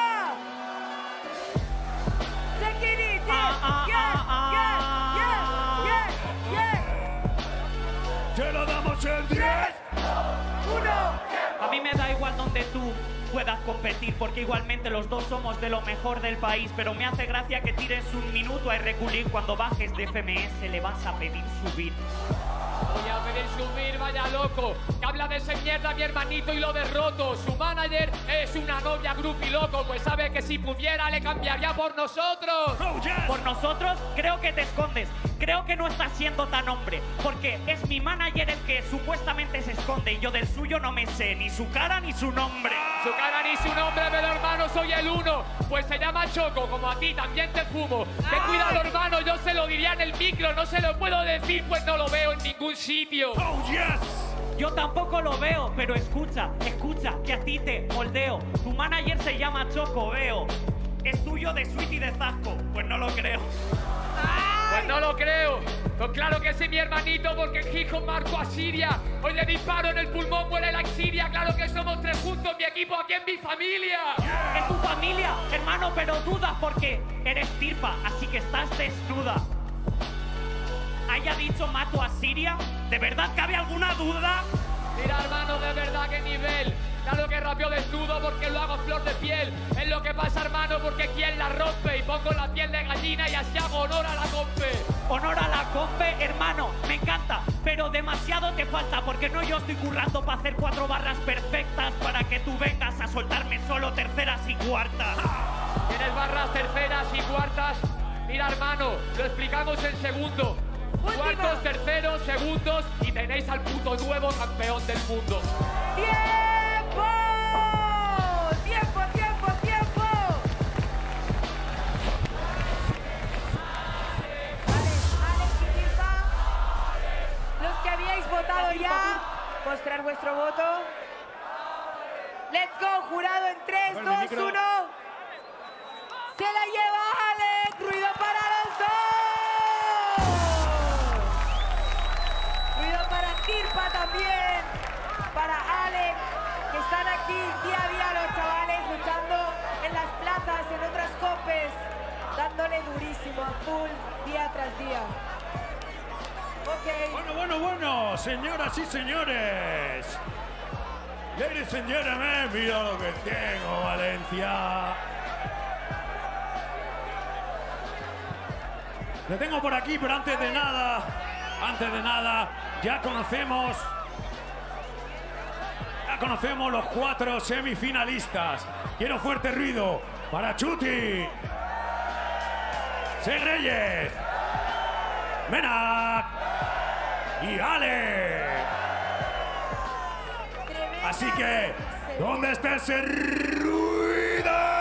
A: Sekiri, sí.
H: Ah, ah,
A: yeah,
H: ah,
A: yeah, yeah, yeah, yeah.
D: Se lo damos en diez.
A: Uno.
H: A mí me da igual donde tú puedas competir, porque igualmente los dos somos de lo mejor del país, pero me hace gracia que tires un minuto a reculir cuando bajes de F M S, le vas a pedir subir.
K: Voy a pedir subir, vaya loco. Que habla de ese mierda mi hermanito y lo derroto. Su manager es una novia groupie loco. Pues sabe que si pudiera le cambiaría por nosotros.
D: Oh, yes.
H: Por nosotros, creo que te escondes. Creo que no estás siendo tan hombre, porque es mi manager el que supuestamente se esconde y yo del suyo no me sé ni su cara ni su nombre.
K: Su cara ni su nombre, pero hermano soy el uno. Pues se llama Choco, como a ti también te fumo. Ten cuidado, hermano, yo se lo diría en el micro. No se lo puedo decir, pues no lo veo en ningún sitio.
D: Oh, yes.
H: Yo tampoco lo veo, pero escucha, escucha, que a ti te moldeo. Tu manager se llama Choco, veo. Es tuyo de Sweet y de Zasco. Pues no lo creo.
K: Pues no lo creo. Pues claro que sí, mi hermanito, porque en Gijón marco a Siria. Hoy le disparo en el pulmón, muere la Siria. Claro que somos tres juntos, mi equipo aquí en mi familia.
H: Es tu familia, hermano, pero dudas porque eres tirpa, así que estás desnuda. ¿Haya dicho mato a Siria? ¿De verdad cabe alguna duda?
K: Mira, hermano, de verdad, qué nivel. Claro que rapeo desnudo porque lo hago flor de piel. Es lo que pasa, hermano, porque quien la rompe. Y pongo la piel de gallina y así hago honor a la compe.
H: Honor a la compe, hermano, me encanta. Pero demasiado te falta porque no yo estoy currando para hacer cuatro barras perfectas para que tú vengas a soltarme solo terceras y cuartas.
K: ¿Tienes barras terceras y cuartas? Mira, hermano, lo explicamos en segundo. Cuartos, terceros, segundos y tenéis al puto nuevo campeón del mundo.
A: ¡Tiempo! ¡Tiempo, tiempo, tiempo! Vale, Alex y Tirpa, los que habíais votado ya, mostrar vuestro voto. Let's go, jurado en tres, dos, uno. Se la lleva Alex, ruido para los dos. Tirpa también, para Alex, que están aquí día a día los chavales luchando en las plazas, en otras copes, dándole durísimo a full día tras día. Ok.
D: Bueno, bueno, bueno, señoras y señores. Ladies and gentlemen, mira lo que tengo, Valencia. Le tengo por aquí, pero antes de nada, antes de nada, ya conocemos, ya conocemos los cuatro semifinalistas. Quiero fuerte ruido para Chuti, Segreyes, Menak y Ale. Así que, ¿dónde está ese ruido?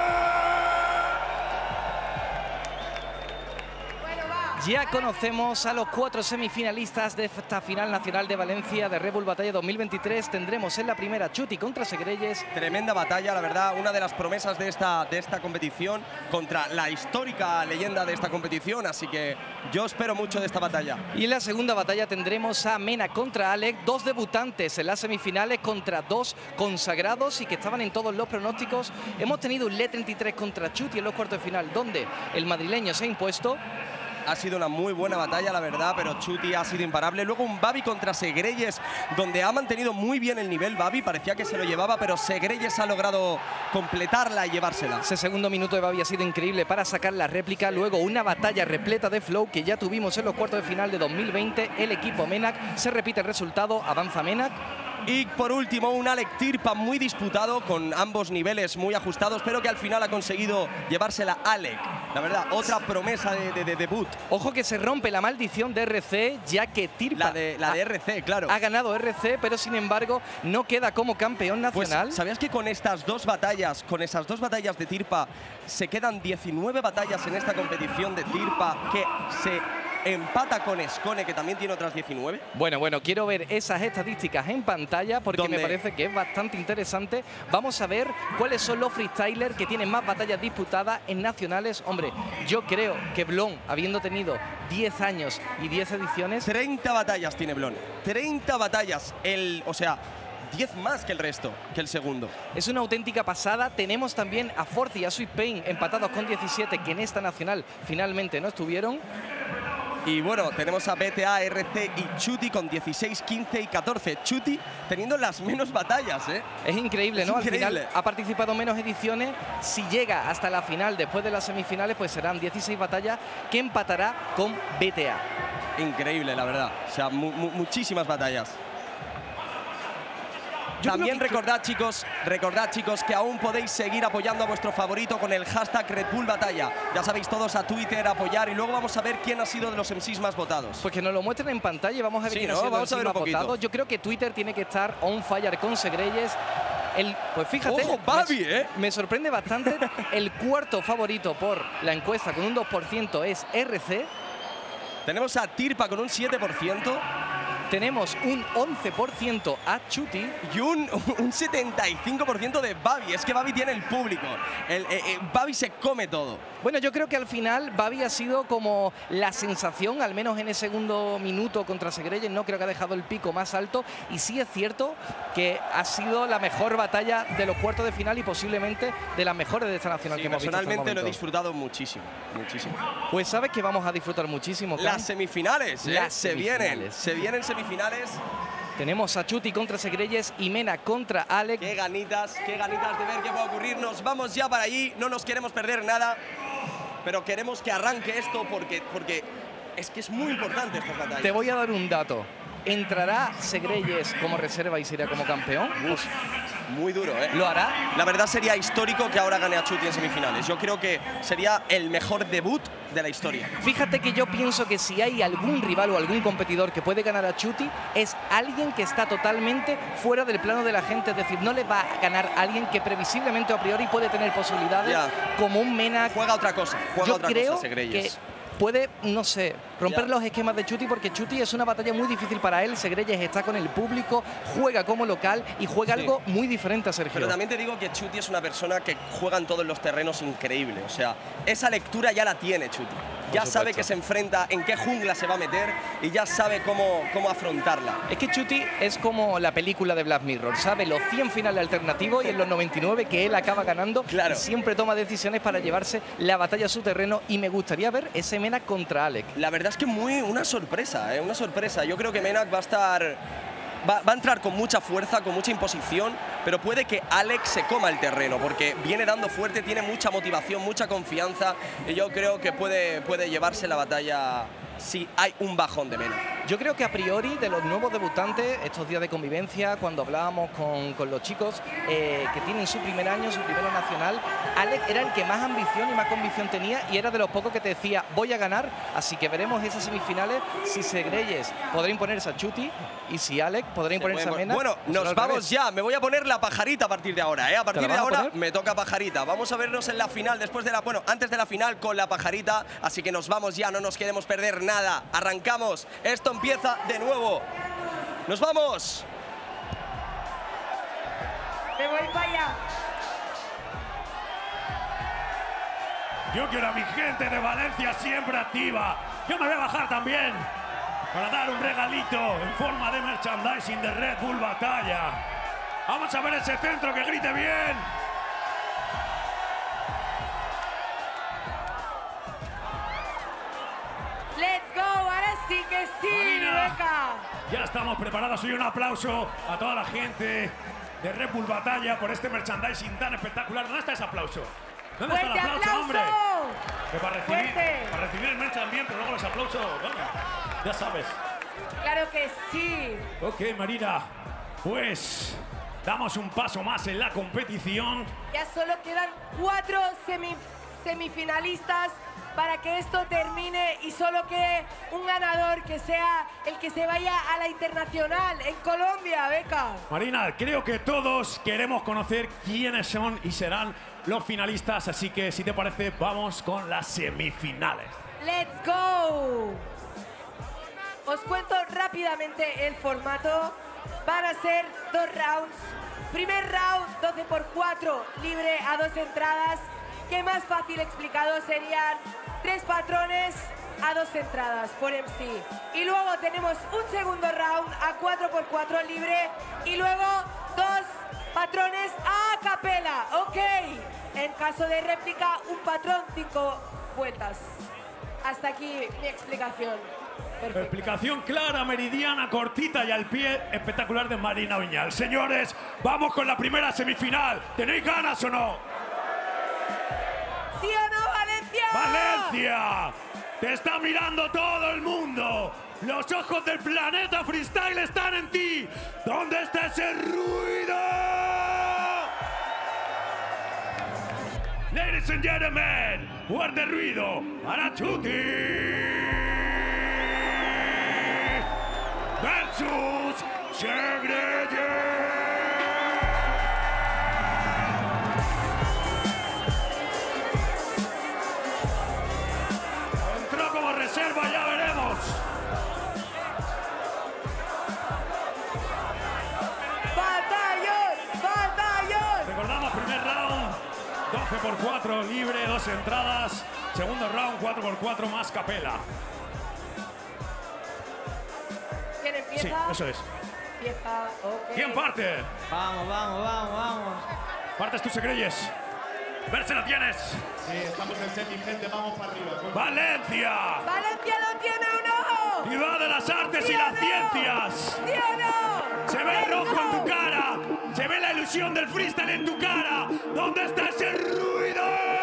O: Ya conocemos a los cuatro semifinalistas de esta final nacional de Valencia de Red Bull Batalla dos mil veintitrés. Tendremos en la primera Chuti contra Segreyes.
M: Tremenda batalla, la verdad, una de las promesas de esta, de esta competición contra la histórica leyenda de esta competición, así que yo espero mucho de esta batalla.
O: Y en la segunda batalla tendremos a Mena contra Alec, dos debutantes en las semifinales contra dos consagrados y que estaban en todos los pronósticos. Hemos tenido un L E treinta y tres contra Chuti en los cuartos de final, donde el madrileño se ha impuesto.
M: Ha sido una muy buena batalla, la verdad, pero Chuti ha sido imparable. Luego un Babi contra Segreyes, donde ha mantenido muy bien el nivel Babi. Parecía que se lo llevaba, pero Segreyes ha logrado completarla y llevársela.
O: Ese segundo minuto de Babi ha sido increíble para sacar la réplica. Luego una batalla repleta de flow que ya tuvimos en los cuartos de final de dos mil veinte. El equipo Menak, se repite el resultado, avanza Menak.
M: Y por último, un Alec Tirpa muy disputado, con ambos niveles muy ajustados, pero que al final ha conseguido llevársela Alec. La verdad, otra promesa de, de, de debut.
O: Ojo que se rompe la maldición de R C, ya que Tirpa...
M: La de, la de R C, claro.
O: Ha ganado R C, pero sin embargo no queda como campeón nacional.
M: Pues, ¿sabías que con estas dos batallas, con esas dos batallas de Tirpa, se quedan diecinueve batallas en esta competición de Tirpa, que se empata con Escone, que también tiene otras diecinueve?
O: Bueno, bueno, quiero ver esas estadísticas en pantalla porque ¿Dónde? me parece que es bastante interesante. Vamos a ver cuáles son los freestylers que tienen más batallas disputadas en nacionales. Hombre, yo creo que Blon, habiendo tenido diez años y diez ediciones...
M: treinta batallas tiene Blon. treinta batallas. El, o sea... diez más que el resto, que el segundo.
O: Es una auténtica pasada. Tenemos también a Forza y a Sweet Pain empatados con diecisiete, que en esta nacional finalmente no estuvieron.
M: Y bueno, tenemos a B T A, R C y Chuti con dieciséis, quince y catorce. Chuti teniendo las menos batallas, ¿eh?
O: Es increíble,
M: es
O: ¿no?
M: Increíble.
O: Al final ha participado menos ediciones. Si llega hasta la final después de las semifinales, pues serán dieciséis batallas que empatará con B T A.
M: Increíble, la verdad. O sea, mu mu muchísimas batallas. Yo También recordad, chicos, recordad, chicos, que aún podéis seguir apoyando a vuestro favorito con el hashtag Red Bull Batalla. Ya sabéis, todos a Twitter, apoyar, y luego vamos a ver quién ha sido de los M Cs más votados.
O: Pues que nos lo muestren en pantalla y vamos a ver
M: sí,
O: quién
M: ¿no?
O: ha sido
M: vamos
O: de los
M: a ver
O: M Cs
M: un
O: más votados. Yo creo que Twitter tiene que estar on fire con Segreyes. El, pues fíjate,
M: Ojo, Babi,
O: me,
M: ¿eh?
O: me sorprende bastante. El cuarto favorito por la encuesta con un dos por ciento es R C.
M: Tenemos a Tirpa con un siete por ciento.
O: tenemos un once por ciento a Chuti
M: y un, un setenta y cinco por ciento de Babi. Es que Babi tiene el público. El, eh, eh, Babi se come todo.
O: Bueno, yo creo que al final Babi ha sido como la sensación, al menos en el segundo minuto contra Segreyes. No creo que ha dejado el pico más alto. Y sí es cierto que ha sido la mejor batalla de los cuartos de final y posiblemente de las mejores de esta nacional
M: Sí,
O: que hemos visto.
M: personalmente lo he disfrutado muchísimo, muchísimo.
O: Pues sabes que vamos a disfrutar muchísimo. Can?
M: Las semifinales, ¿eh?
O: Las
M: se
O: semifinales.
M: vienen, se vienen semifinales.
O: Tenemos a Chuti contra Segreyes y Mena contra Alex.
M: Qué ganitas, qué ganitas de ver qué va a ocurrir. Nos vamos ya para allí, no nos queremos perder nada, pero queremos que arranque esto porque, porque es que es muy importante esta batalla.
O: Te voy a dar un dato. ¿Entrará Segreyes como reserva y será como campeón?
M: Uf, muy duro, ¿eh?
O: ¿Lo hará?
M: La verdad sería histórico que ahora gane a Chuti en semifinales. Yo creo que sería el mejor debut de la historia.
O: Fíjate que yo pienso que si hay algún rival o algún competidor que puede ganar a Chuti, es alguien que está totalmente fuera del plano de la gente. Es decir, no le va a ganar a alguien que previsiblemente o a priori puede tener posibilidades,
M: Ya.
O: como un Mena.
M: Juega otra cosa, juega
O: yo
M: otra
O: creo
M: cosa Segreyes.
O: que puede, no sé, romper
M: Ya.
O: los esquemas de Chuti, porque Chuti es una batalla muy difícil para él. Segreyes está con el público, juega como local y juega
M: Sí.
O: algo muy diferente a Sergio.
M: Pero también te digo que Chuti es una persona que juega en todos los terrenos increíble. O sea, esa lectura ya la tiene Chuti. Ya
O: supuesto.
M: sabe que se enfrenta, en qué jungla se va a meter y ya sabe cómo, cómo afrontarla.
O: Es que Chuti es como la película de Black Mirror, sabe los cien finales alternativos y en los noventa y nueve que él acaba ganando.
M: Claro.
O: Y siempre toma decisiones para llevarse la batalla a su terreno y me gustaría ver ese Mena contra Alex.
M: La verdad es que muy una sorpresa, ¿eh? Una sorpresa. Yo creo que Menak va a estar... Va, va a entrar con mucha fuerza, con mucha imposición, pero puede que Alex se coma el terreno, porque viene dando fuerte, tiene mucha motivación, mucha confianza, y yo creo que puede, puede llevarse la batalla si hay un bajón de Menak.
O: Yo creo que a priori de los nuevos debutantes, estos días de convivencia, cuando hablábamos con, con los chicos eh, que tienen su primer año, su primero nacional, Alex era el que más ambición y más convicción tenía y era de los pocos que te decía voy a ganar, así que veremos esas semifinales si Segreyes podrá imponerse a Chuti y si Alex podrá imponerse a Mena.
M: Bueno, nos vamos ya, me voy a poner la pajarita a partir de ahora, ¿eh? A partir
O: ¿Te la
M: de
O: vas a
M: ahora
O: poner?
M: me toca pajarita. Vamos a vernos en la final, después de la, bueno, antes de la final con la pajarita, así que nos vamos ya, no nos queremos perder nada. Arrancamos, esto empieza de nuevo. ¡Nos vamos!
A: Me voy para allá.
D: Yo quiero a mi gente de Valencia siempre activa. Yo me voy a bajar también para dar un regalito en forma de merchandising de Red Bull Batalla. Vamos a ver ese centro que grite bien.
A: Let's go, ahora sí que sí,
D: Marina.
A: Beca.
D: Ya estamos preparados. Y un aplauso a toda la gente de Red Bull Batalla por este merchandising tan espectacular. ¿Dónde está ese aplauso? ¿Dónde está el
A: ¡Fuerte
D: aplauso,
A: aplauso!
D: hombre? Que para recibir,
A: ¡Fuerte!
D: para recibir el merch también, pero luego los aplausos, bueno, ya sabes.
A: Claro que sí.
D: Ok, Marina, pues damos un paso más en la competición.
A: Ya solo quedan cuatro semi- semifinalistas para que esto termine y solo quede un ganador que sea el que se vaya a la internacional en Colombia, Beca.
D: Marina, creo que todos queremos conocer quiénes son y serán los finalistas, así que si te parece, vamos con las semifinales.
A: ¡Let's go! Os cuento rápidamente el formato. Van a ser dos rounds. Primer round, doce por cuatro, libre a dos entradas. Que más fácil explicado serían tres patrones a dos entradas por M C. Y luego tenemos un segundo round a cuatro por cuatro libre. Y luego dos patrones a capela. Ok. En caso de réplica, un patrón, cinco vueltas. Hasta aquí mi explicación. Perfecto.
D: Explicación clara, meridiana, cortita y al pie, espectacular de Marina Viñal. Señores, vamos con la primera semifinal. ¿Tenéis ganas o no?
A: ¿Sí o no, Valencia?
D: ¡Valencia! ¡Te está mirando todo el mundo! ¡Los ojos del planeta freestyle están en ti! ¿Dónde está ese ruido? Ladies and gentlemen, fuerte ruido para Chuti versus Segreyes. Entró como reserva, ya veremos. doce por cuatro libre, dos entradas. Segundo round, cuatro por cuatro más capela.
A: ¿Quién empieza?
D: Sí, eso es.
A: Empieza, ok.
D: ¿Quién parte?
P: Vamos, vamos, vamos, vamos.
D: Partes tú, Segreyes. Ver si lo tienes.
Q: Sí, estamos en semi, gente, vamos para arriba.
D: ¡Valencia!
A: ¡Valencia lo tiene o no!
D: ¡Ciudad de las artes y las ciencias!
A: ¿Sí o no?
D: Se ve el rojo en tu cara. Se ve la ilusión del freestyle en tu cara. ¿Dónde está ese ruido?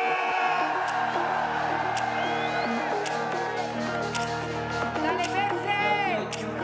A: ¡Dale, Merce!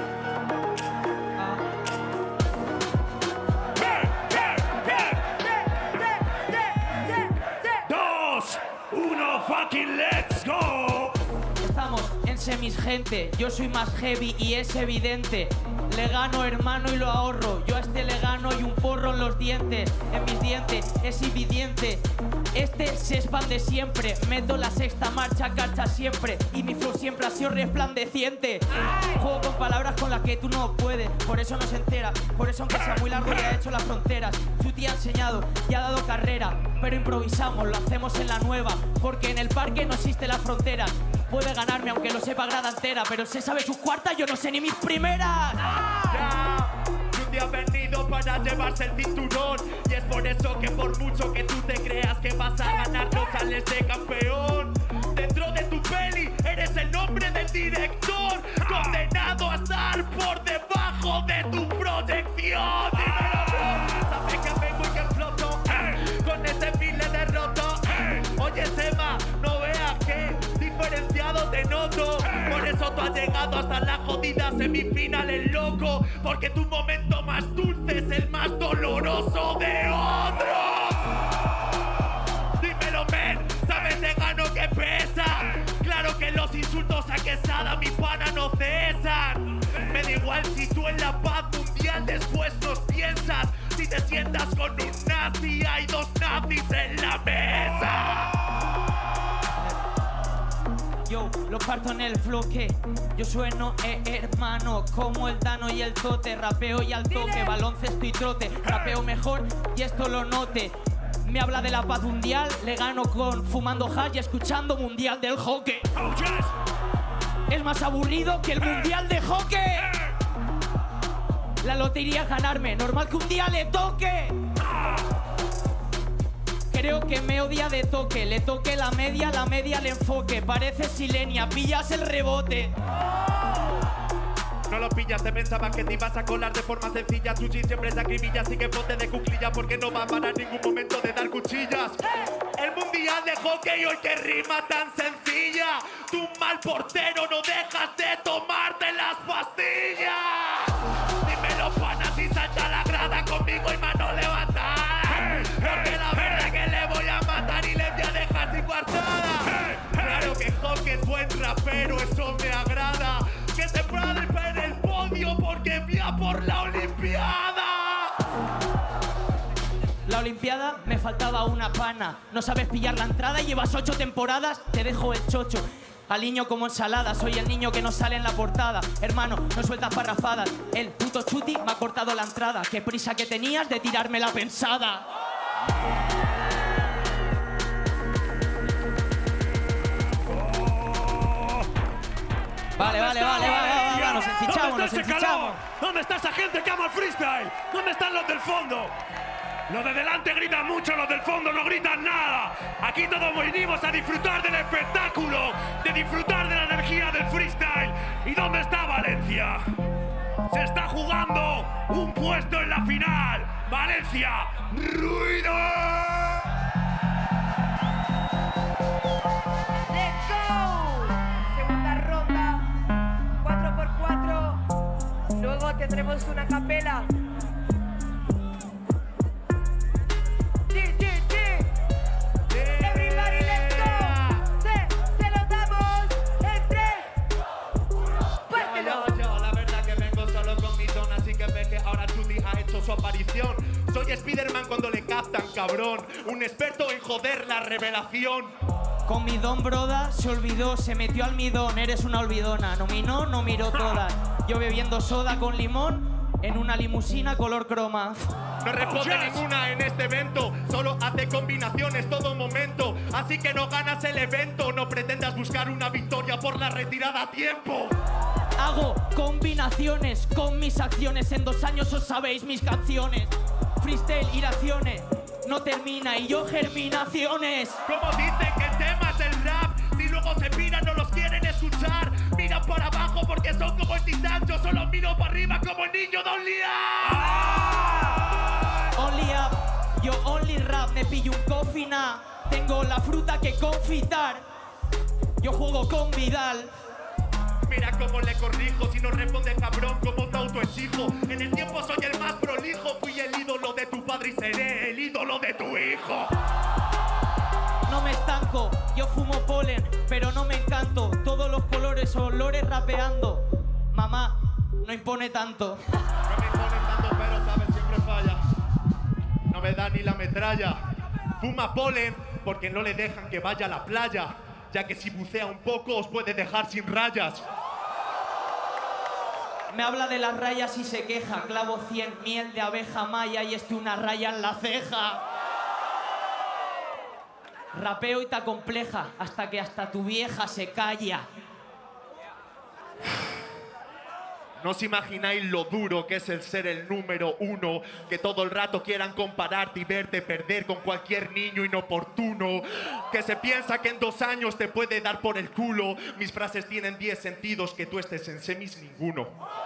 D: Dos, uno, fucking let's go.
P: Estamos en semis, gente. Yo soy más heavy y es evidente. Le gano, hermano, y lo ahorro. Yo a este le gano y un porro en los dientes. En mis dientes es evidente. Este se expande siempre. Meto la sexta marcha, carcha siempre. Y mi flow siempre ha sido resplandeciente. Juego con palabras con las que tú no puedes. Por eso no se entera. Por eso, aunque sea muy largo, ya ha hecho las fronteras. Su tía ha enseñado y ha dado carrera. Pero improvisamos, lo hacemos en la nueva. Porque en el parque no existe la frontera. Puede ganarme aunque lo sepa grada entera. Pero se sabe sus cuartas, yo no sé ni mis primeras.
F: Ya, y un día ha venido para llevarse el cinturón. Y es por eso que por mucho que tú te creas que vas a ganar, no sales de campeón. Dentro de tu peli eres el nombre del director, condenado a estar por debajo de tu proyección. Dímelo, bro. Sabes que vengo y que exploto con ese file de roto. Oye, Sema, no veas que diferenciado te noto. Por eso tú has llegado hasta la jodida semifinal, el loco. Porque tu momento más dulce es el más doloroso de otros. Dímelo, men, sabes de gano que pesa. Claro que los insultos a Quesada, mi pana, no cesan. Me da igual si tú en la paz mundial después nos piensas. Si te sientas con un nazi, hay dos nazis en la mesa.
P: Yo lo parto en el bloque. Yo sueno, eh, hermano, como el Dano y el Tote. Rapeo y al toque, baloncesto y trote. Rapeo mejor y esto lo note. Me habla de la paz mundial, le gano con fumando hash y escuchando mundial del hockey.
D: Oh, yes.
P: Es más aburrido que el mundial de hockey. La lotería es ganarme, normal que un día le toque. Creo que me odia de toque, le toque la media, la media le enfoque. Parece Silenia, pillas el rebote.
F: No lo pillas, te pensabas que te ibas a colar de forma sencilla. Tu jean siempre se acribilla, así que ponte de cuclilla, porque no va a parar ningún momento de dar cuchillas. El mundial de hockey hoy, que rima tan sencilla. Tú, mal portero, no dejas de tomarte las pastillas. Dímelo, pana, si salta la grada conmigo y mano levantada. Porque la verdad que le voy a matar y le voy a dejar sin coartada. Claro que hockey es buen rapero, eso me agrada. Que se pueda en el podio porque vía por la Olimpiada.
P: La Olimpiada me faltaba una pana. No sabes pillar la entrada y llevas ocho temporadas, te dejo el chocho. Al niño como ensalada, soy el niño que no sale en la portada. Hermano, no sueltas parrafadas. El puto Chuti me ha cortado la entrada. Qué prisa que tenías de tirarme la pensada. Vale, vale, vale, vale, vale, vale, nos enfichamos, nos enfichamos.
D: ¿Dónde está esa gente que ama el freestyle? ¿Dónde están los del fondo? Los de delante gritan mucho, los del fondo no gritan nada. Aquí todos venimos a disfrutar del espectáculo, de disfrutar de la energía del freestyle. ¿Y dónde está Valencia? Se está jugando un puesto en la final. Valencia, ruido.
A: ¡Let's go! Segunda ronda, cuatro por cuatro. Luego tendremos una capela. Sí, sí, sí. Everybody, let's go. Se, se lo damos en tres. ¡Pártelo!
F: Yo, yo, la verdad que vengo solo con mi don, así que ve que ahora Chuti ha hecho su aparición. Soy Spiderman cuando le captan, cabrón. Un experto en joder la revelación.
P: Con mi don broda se olvidó, se metió almidón, eres una olvidona. Nominó, no miró todas. Yo bebiendo soda con limón en una limusina color croma.
F: No responde ninguna en este evento, solo hace combinaciones todo momento. Así que no ganas el evento, no pretendas buscar una victoria por la retirada a tiempo.
P: Hago combinaciones con mis acciones. En dos años os sabéis mis canciones. Freestyle, iraciones, no termina y yo germinaciones.
F: Como dicen que el tema es el rap, si luego se miran no los quieren escuchar. Miran para abajo porque son como el titán. Yo solo miro para arriba como el niño de Only Up.
P: Only up, yo only rap, me pillo un cofina. Tengo la fruta que confitar. Yo juego con Vidal.
F: Mira cómo le corrijo, si no responde cabrón, como te autoexijo. En el tiempo soy el más prolijo, fui el ídolo de tu padre y seré el ídolo de tu hijo.
P: No me estanco, yo fumo polen, pero no me encanto. Todos los colores, olores rapeando. Mamá, no impone tanto.
F: No me impone tanto, pero sabes, siempre falla. No me da ni la metralla. Fuma polen porque no le dejan que vaya a la playa, ya que si bucea un poco os puede dejar sin rayas.
P: Me habla de las rayas y se queja. Clavo cien, miel de abeja maya y este una raya en la ceja. Rapeo y te acompleja hasta que hasta tu vieja se calla.
F: No os imagináis lo duro que es el ser el número uno, que todo el rato quieran compararte y verte perder con cualquier niño inoportuno, que se piensa que en dos años te puede dar por el culo. Mis frases tienen diez sentidos, que tú estés en semis ninguno.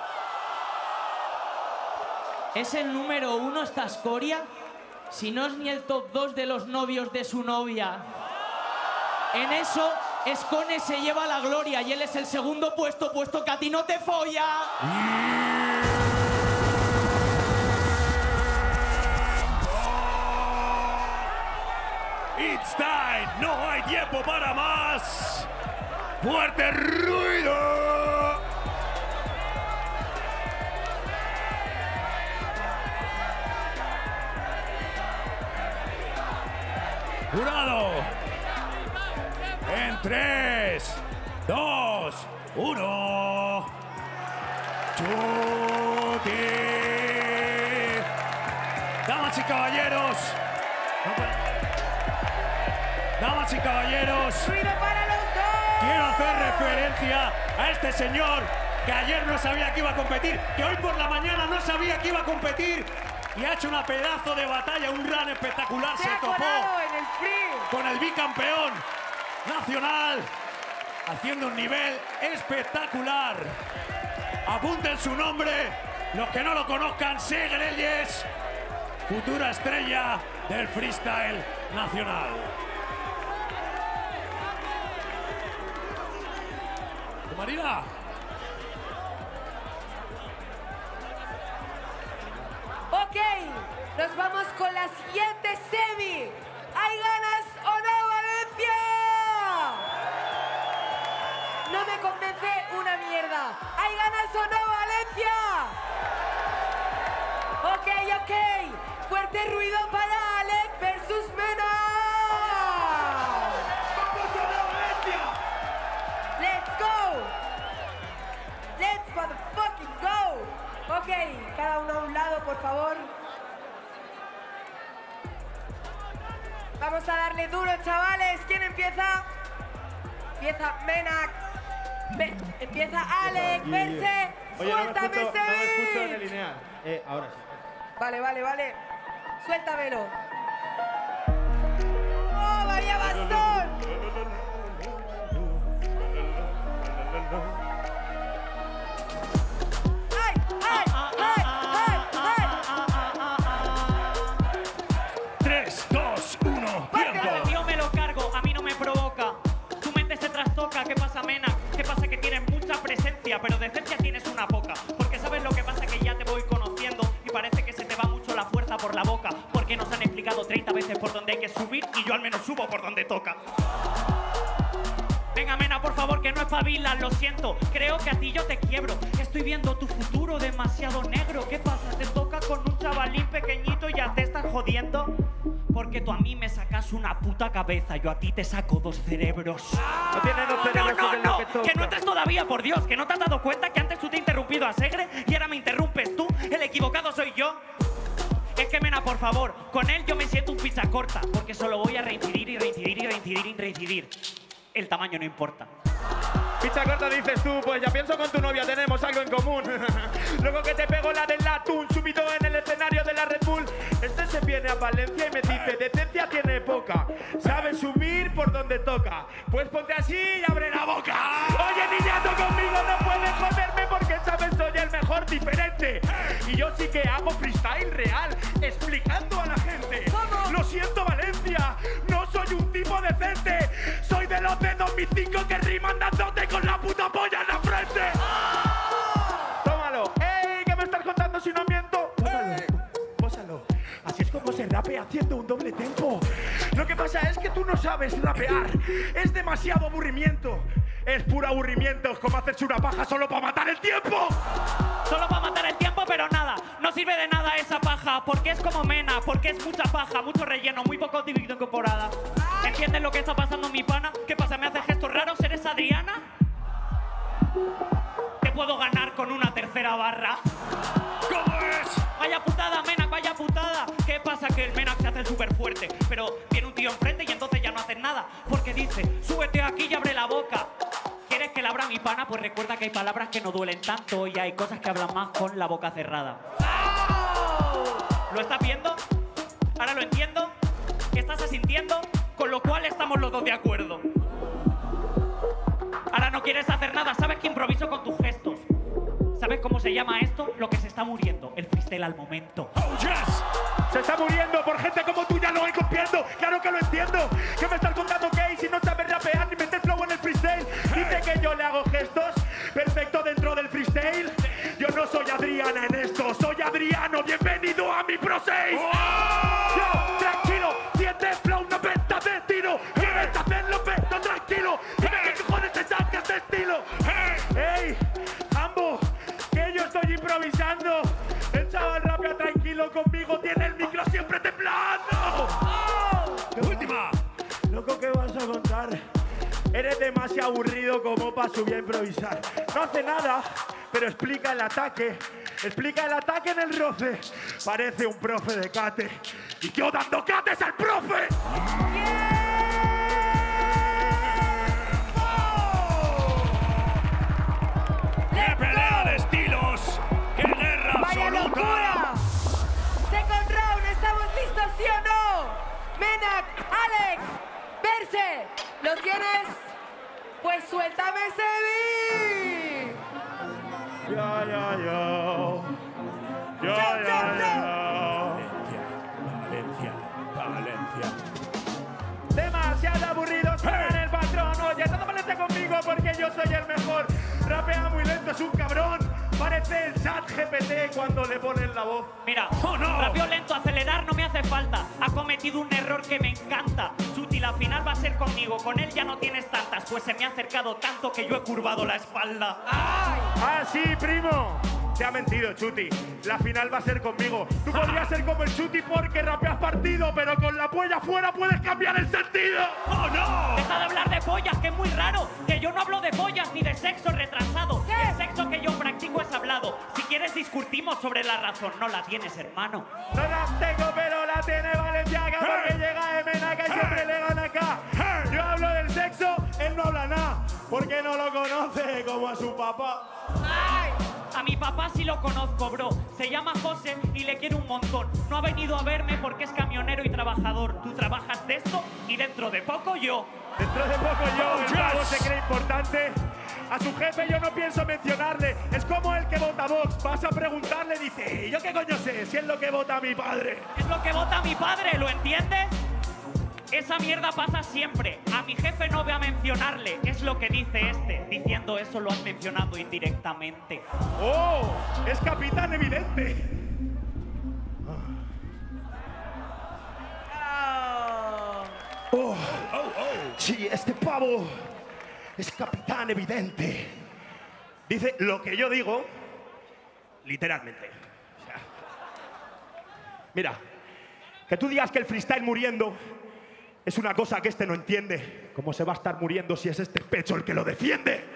P: ¿Es el número uno esta escoria? Si no es ni el top dos de los novios de su novia. En eso, Escone se lleva la gloria y él es el segundo puesto, puesto que a ti no te folla.
D: It's time, no hay tiempo para más. Fuerte ruido. Jurado. En tres, dos, uno. Chuti. Damas y caballeros. Damas y caballeros.
A: ¡Ruido para los dos!
D: Quiero hacer referencia a este señor que ayer no sabía que iba a competir, que hoy por la mañana no sabía que iba a competir y ha hecho una pedazo de batalla, un run espectacular. Se,
A: Se ha
D: topó
A: colado en el free.
D: con el bicampeón nacional, haciendo un nivel espectacular. Apunten su nombre, los que no lo conozcan, Segreyes, futura estrella del freestyle nacional. Marina.
A: Ok, nos vamos con la siguiente semi. ¿Hay ganas o no, Valencia? No me convence una mierda. ¿Hay ganas o no, Valencia? Ok, ok. Fuerte ruido para Alec versus Mena.
R: ¡Vamos a la Valencia!
A: Let's go. Let's motherfucking go. Ok, cada uno a un lado, por favor. Vamos a darle duro, chavales. ¿Quién empieza? Empieza Menak. Ve- empieza Alec, Verse.
C: Oye, no me
A: Suéltame
C: escucho,
A: ese
C: no me escucho en
A: beat.
C: el lineal. Eh, ahora sí.
A: Vale, vale, vale. Suéltamelo. ¡Oh, vaya bastón! ¡Ay, ay, ay, ay, ay!
D: tres, dos, uno,
P: El mío me lo cargo, a mí no me provoca. Tu mente se trastoca, ¿qué pasa, Mena? ¿Qué pasa? Que tienes mucha presencia, pero de cerca tienes una poca. Porque sabes lo que pasa, que ya te voy conociendo y parece que se te va mucho la fuerza por la boca. Porque nos han explicado treinta veces por dónde hay que subir y yo al menos subo por donde toca. Venga, Mena, por favor, que no espabilas, lo siento. Creo que a ti yo te quiebro. Estoy viendo tu futuro demasiado negro. ¿Qué pasa? ¿Te toca con un chavalín pequeñito y ya te estás jodiendo? Porque tú a mí me sacas una puta cabeza, yo a ti te saco dos cerebros.
R: No tienes dos cerebros,
P: no,
R: eso es
P: no,
R: lo que
P: no,
R: toca.
P: que no entres todavía, por Dios, que no te has dado cuenta que antes tú te he interrumpido a Segre y ahora me interrumpes tú. El equivocado soy yo.
H: Es que, Mena, por favor, con él yo me siento un pizza corta, porque solo voy a reincidir y reincidir y reincidir y reincidir. El tamaño no importa.
C: Pizza corta dices tú, pues ya pienso con tu novia, tenemos algo en común. Luego que te pego la del atún, subido en el escenario de la Red Bull. Este se viene a Valencia y me dice, decencia tiene poca, sabe subir por donde toca. Pues ponte así y abre la boca. Oye, niñato, conmigo no puedes joderme porque sabes soy el mejor diferente. Y yo sí que hago freestyle real, explicando a la gente. Lo siento, Valencia, no soy un tipo decente. Soy de los de dos mil cinco que riman dándote con la puta polla en la frente. Tómalo. ¡Ey! ¿Qué me estás contando si no miento? Pósalo. Pósalo. Así es como se rapea haciendo un doble tempo. Lo que pasa es que tú no sabes rapear. Es demasiado aburrimiento. Es puro aburrimiento. Es como hacerse una paja solo para matar el tiempo.
H: Solo para matar el tiempo, pero nada. No sirve de nada esa paja, porque es como Mena, porque es mucha paja, mucho relleno, muy poco dividido incorporada. ¿Entiendes lo que está pasando, mi pana? ¿Qué pasa? ¿Me haces gestos raros? ¿Eres Adriana? Te puedo ganar con una tercera barra.
D: ¿Cómo es?
H: Vaya putada, Menac, vaya putada. ¿Qué pasa? Que el Menac se hace súper fuerte, pero viene un tío enfrente y entonces ya no haces nada. Porque dice, súbete aquí y abre la boca. ¿Quieres que la abra mi pana? Pues recuerda que hay palabras que no duelen tanto y hay cosas que hablan más con la boca cerrada. ¿Lo estás viendo? ¿Ahora lo entiendo? ¿Estás asintiendo? Con lo cual estamos los dos de acuerdo. Ahora no quieres hacer nada, sabes que improviso con tus gestos. ¿Sabes cómo se llama esto? Lo que se está muriendo, el freestyle al momento.
C: ¡Oh, yes! Se está muriendo por gente como tú, ya lo voy copiando. Claro que lo entiendo. ¿Qué me estás contando, Kay? Si no sabes rapear ni meter flow en el freestyle. Dice que yo le hago gestos perfecto dentro del freestyle. Yo no soy Adriana en esto, soy Adriano. Bienvenido a mi Pro seis. Oh. Yo, tranquilo, siente flow, no ventas de tiro. ¿Quieres hacerlo? Vento tranquilo. Dime qué cojones te sacas de estilo. ¡Ey! ¡Ambo! Que yo estoy improvisando. El chaval rapea tranquilo conmigo, tiene el micro siempre temblando. ¡Oh!
D: ¡Última!
C: Loco, ¿qué vas a contar? Eres demasiado aburrido como para subir a improvisar. No hace nada, pero explica el ataque. Explica el ataque en el roce. Parece un profe de cate. Y yo dando cates al profe.
D: ¡Qué pelea de estilos! ¡Qué guerra
A: ¡Vaya
D: absoluta!
A: locura! Second round, ¿estamos listos, sí o no? Menac, Alex, Verse, ¿lo tienes? Pues suéltame ese beat.
C: Ya, ya, ya. Ya,
A: Chau,
C: ya,
A: chau,
C: ya.
D: Valencia, Valencia.
C: Demasiado aburrido suena el patrón. Oye, no te molestes conmigo porque yo soy el mejor. Rapea muy lento, es un cabrón. Parece el chat G P T cuando le ponen la voz.
H: Mira,
C: ¡Oh, no!
H: rapeo lento, acelerar no me hace falta. Ha cometido un error que me encanta. Sutil, la final va a ser conmigo. Con él ya no tienes tantas, pues se me ha acercado tanto que yo he curvado la espalda.
C: ¡Ay! ¡Ah, sí, primo! Te ha mentido, Chuti. La final va a ser conmigo. Tú podrías ser como el Chuti porque rapeas partido, pero con la polla fuera puedes cambiar el sentido.
D: ¡Oh, no!
H: Deja de hablar de pollas, que es muy raro. Que yo no hablo de pollas ni de sexo retrasado. ¿Qué? El sexo que yo practico es hablado. Si quieres discutimos sobre la razón. No la tienes, hermano.
C: No la tengo, pero la tiene Valenciaga porque llega de Menaca y siempre le gana acá. Yo hablo del sexo, él no habla nada, porque no lo conoce como a su papá.
H: ¡Ay! A mi papá sí lo conozco, bro. Se llama José y le quiero un montón. No ha venido a verme porque es camionero y trabajador. Tú trabajas de esto y dentro de poco yo.
C: Dentro de poco yo, el pavo se cree importante. A su jefe yo no pienso mencionarle. Es como el que vota Vox. Vas a preguntarle, dice, ¿y yo qué coño sé? Si es lo que vota mi padre.
H: Es lo que vota mi padre, ¿lo entiendes? Esa mierda pasa siempre. A mi jefe no voy a mencionarle. Es lo que dice este. Diciendo eso lo has mencionado indirectamente.
C: ¡Oh! Es Capitán Evidente. Oh, oh, oh. Sí, este pavo es Capitán Evidente. Dice lo que yo digo, literalmente. O sea, mira, que tú digas que el freestyle muriendo es una cosa que este no entiende. ¿Cómo se va a estar muriendo si es este pecho el que lo defiende?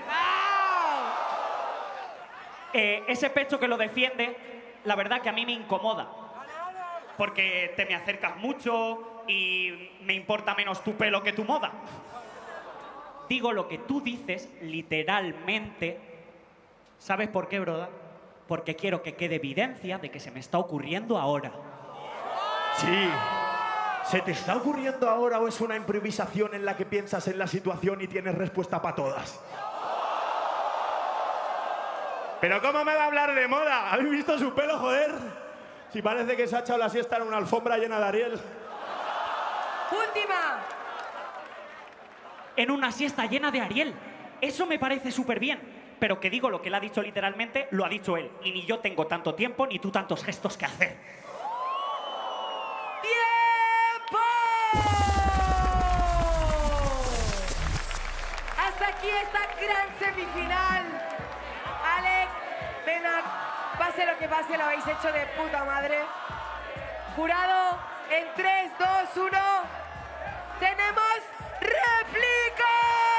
H: Eh, ese pecho que lo defiende, la verdad que a mí me incomoda.
G: porque te me acercas mucho y me importa menos tu pelo que tu moda. Digo lo que tú dices literalmente. ¿Sabes por qué, broda? Porque quiero que quede evidencia de que se me está ocurriendo ahora.
R: Sí. ¿Se te está ocurriendo ahora o es una improvisación en la que piensas en la situación y tienes respuesta para todas? ¿Pero cómo me va a hablar de moda? ¿Habéis visto su pelo, joder? Si parece que se ha echado la siesta en una alfombra llena de Ariel.
A: Última.
G: En una siesta llena de Ariel. Eso me parece súper bien. Pero que digo lo que él ha dicho literalmente, lo ha dicho él. Y ni yo tengo tanto tiempo ni tú tantos gestos que hacer.
A: ¡Tiempo! Hasta aquí esta gran semifinal. Alec, Benak, pase lo que pase, lo habéis hecho de puta madre. Jurado, en tres, dos, uno, tenemos réplica.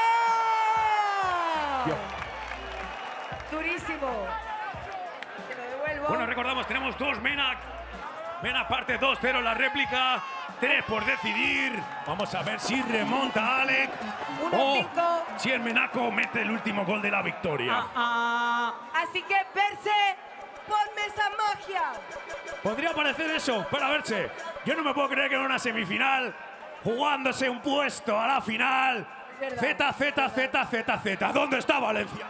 R: Yo.
A: Durísimo. Te lo devuelvo.
D: Bueno, recordamos, tenemos dos Menak. Menak parte dos cero la réplica. tres por decidir. Vamos a ver si remonta Alec.
A: uno
D: o
A: cinco.
D: si el Menaco mete el último gol de la victoria.
A: Así que, Perse, ponme esa magia.
D: Podría parecer eso, para verse. Yo no me puedo creer que en una semifinal, jugándose un puesto a la final,
A: Es
D: Z, Z, Z, Z, Z. ¿Dónde está Valencia?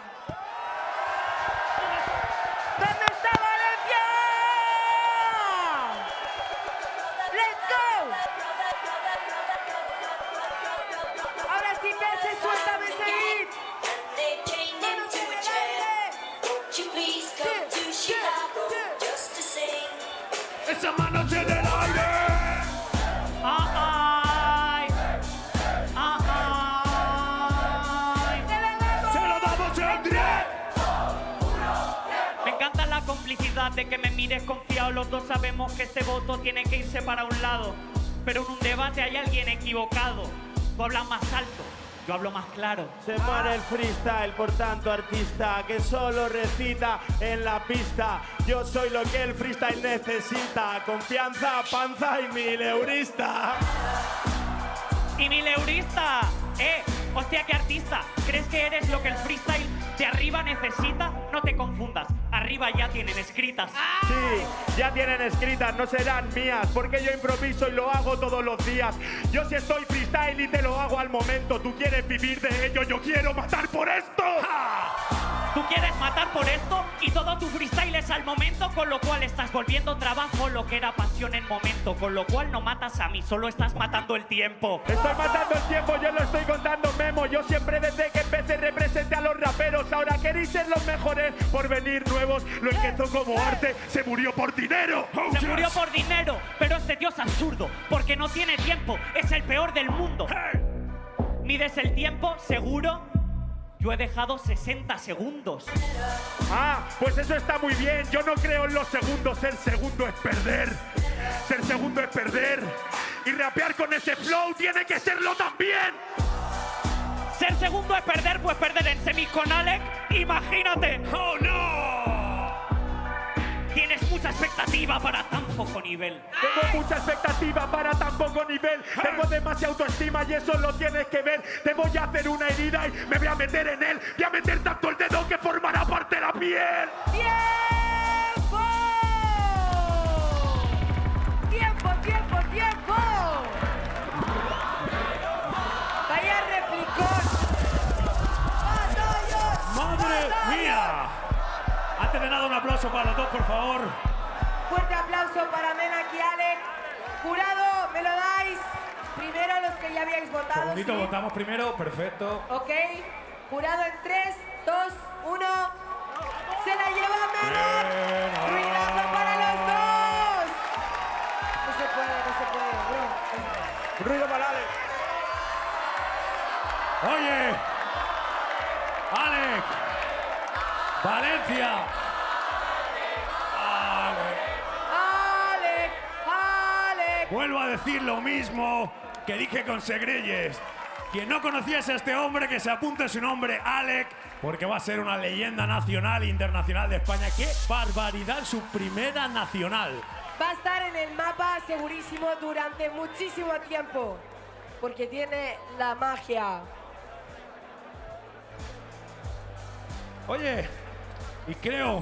A: ¿Dónde está Valencia? ¡Let's go! Ahora sí, Perse, suéltame ese beat. Manos en el aire.
D: ¡Esas manos en el aire!
G: ¡Ay! ¡Ay!
D: ¡Se lo damos en diez!
G: Me encanta la complicidad de que me mires confiado. Los dos sabemos que este voto tiene que irse para un lado. Pero en un debate hay alguien equivocado. Tú hablas más alto, yo hablo más claro.
R: Se muere el freestyle, por tanto artista que solo recita en la pista. Yo soy lo que el freestyle necesita. Confianza, panza y mileurista.
G: ¡Y mileurista! ¡Eh! ¡Hostia, qué artista! ¿Crees que eres lo que el freestyle de arriba necesita? No te confundas, arriba ya tienen escritas.
R: Sí, ya tienen escritas, no serán mías, porque yo improviso y lo hago todos los días. Yo sí estoy freestyle y te lo hago al momento. Tú quieres vivir de ello, yo quiero matar por esto.
G: ¡Ja! Tú quieres matar por esto y todo tu freestyle es al momento, con lo cual estás volviendo trabajo lo que era pasión en momento, con lo cual no matas a mí, solo estás matando el tiempo.
R: Estoy matando el tiempo, yo lo estoy contando memo. Yo siempre desde que empecé representé a los raperos. Ahora queréis ser los mejores por venir nuevos. Lo empezó como arte, se murió por dinero.
G: Oh, se yes. murió por dinero, pero este tío es absurdo, porque no tiene tiempo, es el peor del mundo. Hey. ¿Mides el tiempo? ¿Seguro? Yo he dejado sesenta segundos.
R: Ah, pues eso está muy bien. Yo no creo en los segundos. Ser segundo es perder. Ser segundo es perder. Y rapear con ese flow tiene que serlo también.
G: Ser segundo es perder, pues perder en semis con Alec. Imagínate.
D: ¡Oh, no!
G: Tienes mucha expectativa para tan poco nivel.
R: Tengo mucha expectativa para tan poco nivel. Tengo demasiada autoestima y eso lo tienes que ver. Te voy a hacer una herida y me voy a meter en él. Voy a meter tanto el dedo que formará parte de la piel.
A: ¡Tiempo! ¡Tiempo, tiempo, tiempo! ¡Vaya replicón!
D: ¡Madre mía! Antes de nada, un aplauso para los dos, por favor.
A: Fuerte aplauso para Menak y Alec. Jurado, ¿me lo dais? Primero los que ya habíais votado.
D: Segundito,
A: ¿sí?
D: votamos primero, perfecto.
A: Ok. Jurado en tres, dos, uno. ¡Se la lleva Menak! ¡Ruidazo para los dos! No se puede, no se puede, bro.
R: Ruido para Alec.
D: Oye, Alec, Valencia.
A: Alec, Alec.
D: Vuelvo a decir lo mismo que dije con Segreyes. Quien no conociese a este hombre, que se apunte su nombre, Alec, porque va a ser una leyenda nacional e internacional de España. ¡Qué barbaridad! Su primera nacional.
A: va a estar en el mapa segurísimo durante muchísimo tiempo, porque tiene la magia.
D: Oye, y creo,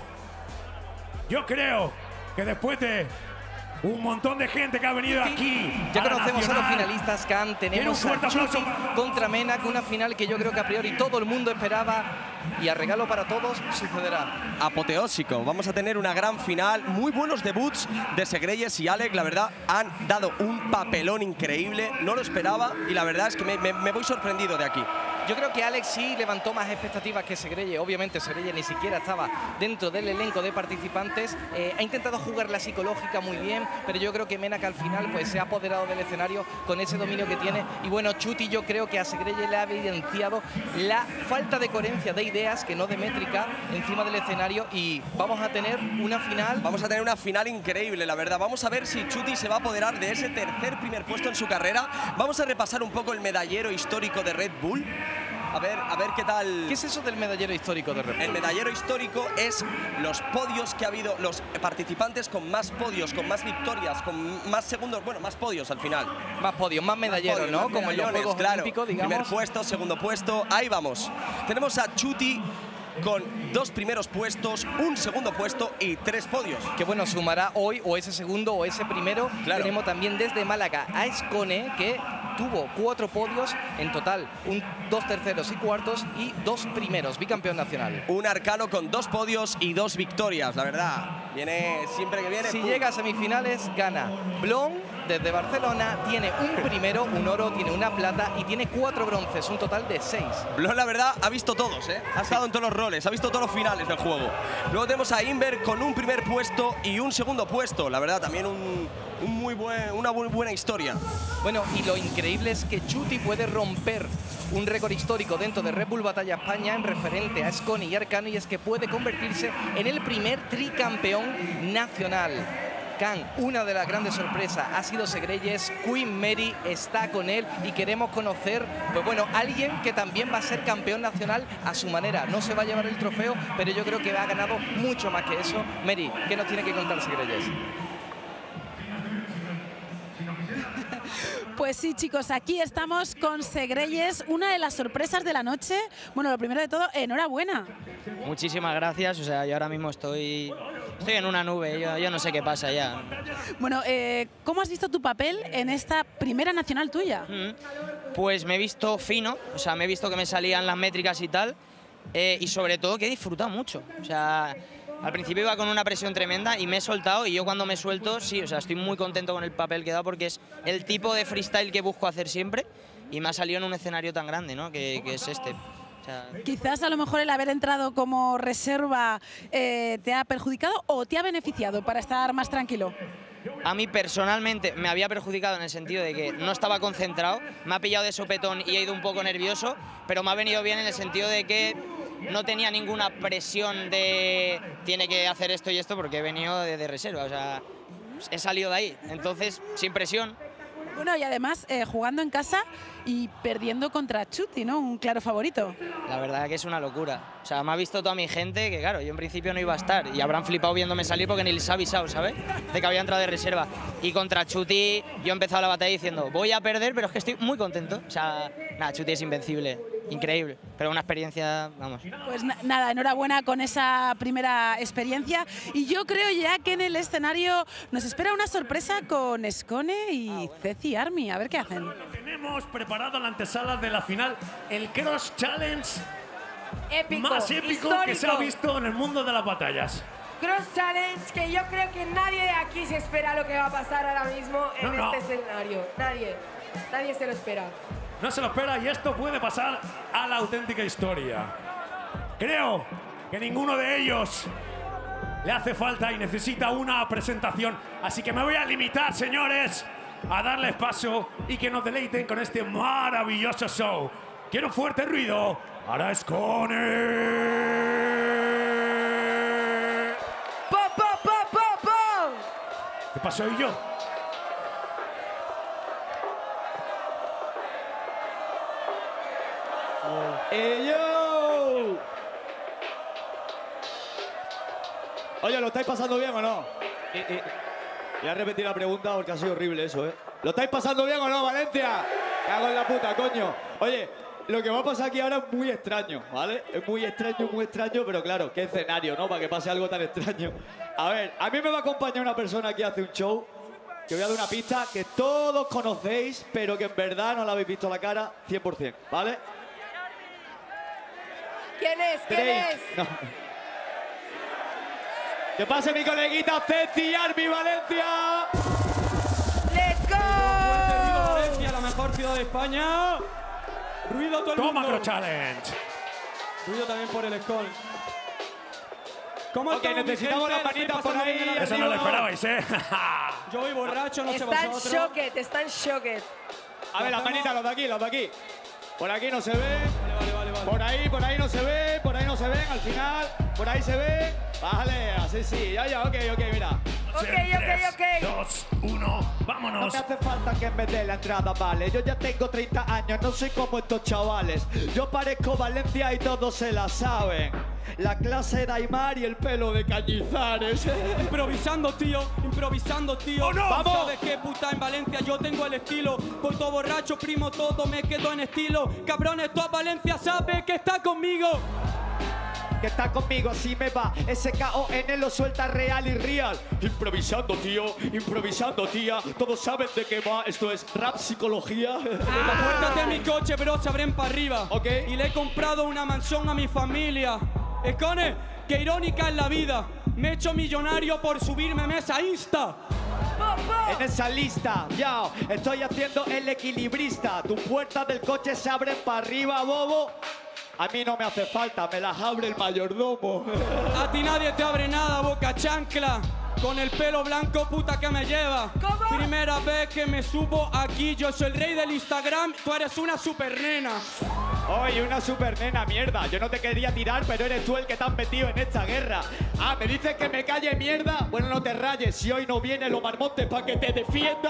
D: yo creo que después de un montón de gente que ha venido aquí.
O: Ya
D: a la
O: conocemos a los
D: Nacional,
O: finalistas, Can.
D: Tiene
O: Tenemos
D: un fuerte
O: a Chuti
D: aplauso.
O: contra Menak, una final que yo creo que a priori todo el mundo esperaba y a regalo para todos sucederá.
M: Apoteósico, vamos a tener una gran final, muy buenos debuts de Segreyes y Alec, la verdad han dado un papelón increíble, no lo esperaba y la verdad es que me, me, me voy sorprendido de aquí.
O: Yo creo que Alex sí levantó más expectativas que Segreyes. Obviamente Segreyes ni siquiera estaba dentro del elenco de participantes. Eh, ha intentado jugar la psicológica muy bien, pero yo creo que Menak al final pues, se ha apoderado del escenario con ese dominio que tiene. Y bueno, Chuti yo creo que a Segreyes le ha evidenciado la falta de coherencia de ideas, que no de métrica, encima del escenario. Y vamos a tener una final.
M: Vamos a tener una final increíble, la verdad. Vamos a ver si Chuti se va a apoderar de ese tercer primer puesto en su carrera. Vamos a repasar un poco el medallero histórico de Red Bull. A ver, a ver qué tal.
O: ¿Qué es eso del medallero histórico de Red Bull?
M: El medallero histórico es los podios que ha habido, los participantes con más podios, con más victorias, con más segundos, bueno, más podios al final.
O: Más podios, más medalleros,
M: podios,
O: ¿no?
M: más
O: Como en los
M: medallones,
O: Juegos
M: claro.
O: Olímpicos, digamos.
M: Primer puesto, segundo puesto, ahí vamos. Tenemos a Chuti con dos primeros puestos, un segundo puesto y tres podios.
O: Que bueno, sumará hoy o ese segundo o ese primero.
M: Claro.
O: Tenemos también desde Málaga a Escone, que tuvo cuatro podios en total, un, dos terceros y cuartos y dos primeros, bicampeón nacional.
M: Un arcano con dos podios y dos victorias, la verdad. Viene siempre que viene.
O: Si
M: ¡pum!
O: llega a semifinales, gana. Blon, desde Barcelona, tiene un primero, un oro, tiene una plata y tiene cuatro bronces, un total de seis.
M: Blon, la verdad, ha visto todos, ¿eh? Ha estado en todos los roles, ha visto todos los finales del juego. Luego tenemos a Inver con un primer puesto y un segundo puesto. La verdad, también un, un muy buen, una muy buena historia.
O: Bueno, y lo increíble es que Chuti puede romper un récord histórico dentro de Red Bull Batalla España en referente a Escone y Arcano, y es que puede convertirse en el primer tricampeón nacional. Can, una de las grandes sorpresas ha sido Segreyes. Queen Mary está con él y queremos conocer, pues bueno, alguien que también va a ser campeón nacional a su manera. No se va a llevar el trofeo, pero yo creo que ha ganado mucho más que eso. Mary, ¿qué nos tiene que contar Segreyes?
N: Pues sí, chicos, aquí estamos con Segreyes, una de las sorpresas de la noche. Bueno, lo primero de todo, enhorabuena.
S: Muchísimas gracias, o sea, yo ahora mismo estoy, estoy en una nube, yo, yo no sé qué pasa ya.
N: Bueno, eh, ¿cómo has visto tu papel en esta primera nacional tuya?
S: Pues me he visto fino, o sea, me he visto que me salían las métricas y tal, eh, y sobre todo que he disfrutado mucho, o sea... Al principio iba con una presión tremenda y me he soltado, y yo cuando me suelto, sí, o sea, estoy muy contento con el papel que he dado porque es el tipo de freestyle que busco hacer siempre y me ha salido en un escenario tan grande, ¿no? Que, que es este. O sea,
N: Quizás a lo mejor el haber entrado como reserva eh, te ha perjudicado o te ha beneficiado para estar más tranquilo.
S: a mí personalmente me había perjudicado en el sentido de que no estaba concentrado, me ha pillado de sopetón y he ido un poco nervioso, pero me ha venido bien en el sentido de que no tenía ninguna presión de tiene que hacer esto y esto porque he venido de, de reserva, o sea, he salido de ahí, entonces sin presión.
N: Bueno, y además eh, jugando en casa y perdiendo contra Chuti, ¿no? Un claro favorito.
S: La verdad que es una locura. O sea, me ha visto toda mi gente que, claro, yo en principio no iba a estar y habrán flipado viéndome salir porque ni les ha avisado, ¿sabes? De que había entrado de reserva. Y contra Chuti yo he empezado la batalla diciendo, voy a perder, pero es que estoy muy contento. O sea, nada, Chuti es invencible, increíble, pero una experiencia, vamos.
N: Pues na nada, enhorabuena con esa primera experiencia. Y yo creo ya que en el escenario nos espera una sorpresa con Escone y Ceci Army. A ver qué hacen.
D: Tenemos preparado en la antesala de la final el Cross Challenge
A: Épico,
D: más épico
A: histórico.
D: que se ha visto en el mundo de las batallas.
A: Cross Challenge, que yo creo que nadie de aquí se espera lo que va a pasar ahora mismo en
D: No, no.
A: este escenario. Nadie, nadie se lo espera.
D: No se lo espera y esto puede pasar a la auténtica historia. Creo que ninguno de ellos le hace falta y necesita una presentación. Así que me voy a limitar, señores, a darles paso y que nos deleiten con este maravilloso show. Quiero un fuerte ruido para Escone.
A: ¡Po, po, po, po, po!
D: ¿Qué pasó ahí yo?
C: ¡Ey, yo! Oye, ¿lo estáis pasando bien o no? Eh, eh.
T: Voy a repetir la pregunta porque ha sido horrible eso, ¿eh? ¿Lo estáis pasando bien o no, Valencia? Cago en la puta, coño. Oye, lo que va a pasar aquí ahora es muy extraño, ¿vale? Es muy extraño, muy extraño, pero claro, qué escenario, ¿no? Para que pase algo tan extraño. A ver, a mí me va a acompañar una persona que hace un show, que voy a dar una pista que todos conocéis, pero que en verdad no la habéis visto la cara cien por cien, ¿vale?
A: ¿Quién es? ¿Quién
T: Drake.
A: es?
T: No. Que pase mi coleguita Ceci Army Valencia.
A: ¡Let's go!
P: Valencia, la mejor ciudad de España. Ruido todo el
D: Toma,
P: mundo.
D: Macro Challenge.
P: Ruido también por el Skol. ¿Cómo
T: Ok,
P: estamos, mi
T: necesitamos
P: gente?
T: las
P: ¿La
T: manitas
P: estáis
T: por ahí.
P: pasando bien en el
D: Eso no lo
P: río?
D: esperabais, ¿eh?
P: Yo voy borracho, no sé
A: Está en
P: vosotros.
A: shocket, está en shocket.
T: A ver, las manitas, los de aquí, los de aquí. Por aquí no se ven.
P: Vale, vale, vale.
T: Por ahí, por ahí no se ve, por ahí no se ven, al final, por ahí se ve. Vale, así sí, ya, ya, ok, ok, mira.
A: Ok, ok, ok.
D: Dos, uno,
T: No
D: vámonos.
T: me hace falta que me dé la entrada, vale. Yo ya tengo treinta años, no soy como estos chavales. Yo parezco Valencia y todos se la saben. La clase de Aymar y el pelo de Cañizares.
P: Improvisando, tío, improvisando, tío.
T: ¡Oh, no!
P: ¿Sabes
T: ¡Vamos!
P: qué, puta? En Valencia yo tengo el estilo. Voy todo borracho, primo, todo me quedo en estilo. Cabrones, toda Valencia sabe que está conmigo.
T: Que está conmigo, así me va. S K O N lo suelta real y real. Improvisando, tío, improvisando, tía. Todos saben de qué va. Esto es rap psicología.
P: Las puertas de mi coche, bro, se abren para arriba.
T: Ok.
P: Y le he comprado una mansión a mi familia. Escone, qué irónica es la vida. Me he hecho millonario por subirme a mesa Insta.
T: En esa lista, ya, estoy haciendo el equilibrista. Tus puertas del coche se abren para arriba, bobo. A mí no me hace falta, me las abre el mayordomo.
P: A ti nadie te abre nada, boca chancla. Con el pelo blanco, puta que me lleva.
A: ¿Cómo?
P: Primera vez que me subo aquí, yo soy el rey del Instagram, tú eres una super nena.
T: Oye, una super nena, mierda. Yo no te quería tirar, pero eres tú el que te has metido en esta guerra. Ah, ¿me dices que me calle mierda? Bueno, no te rayes, si hoy no viene Omar Montes para que te defienda.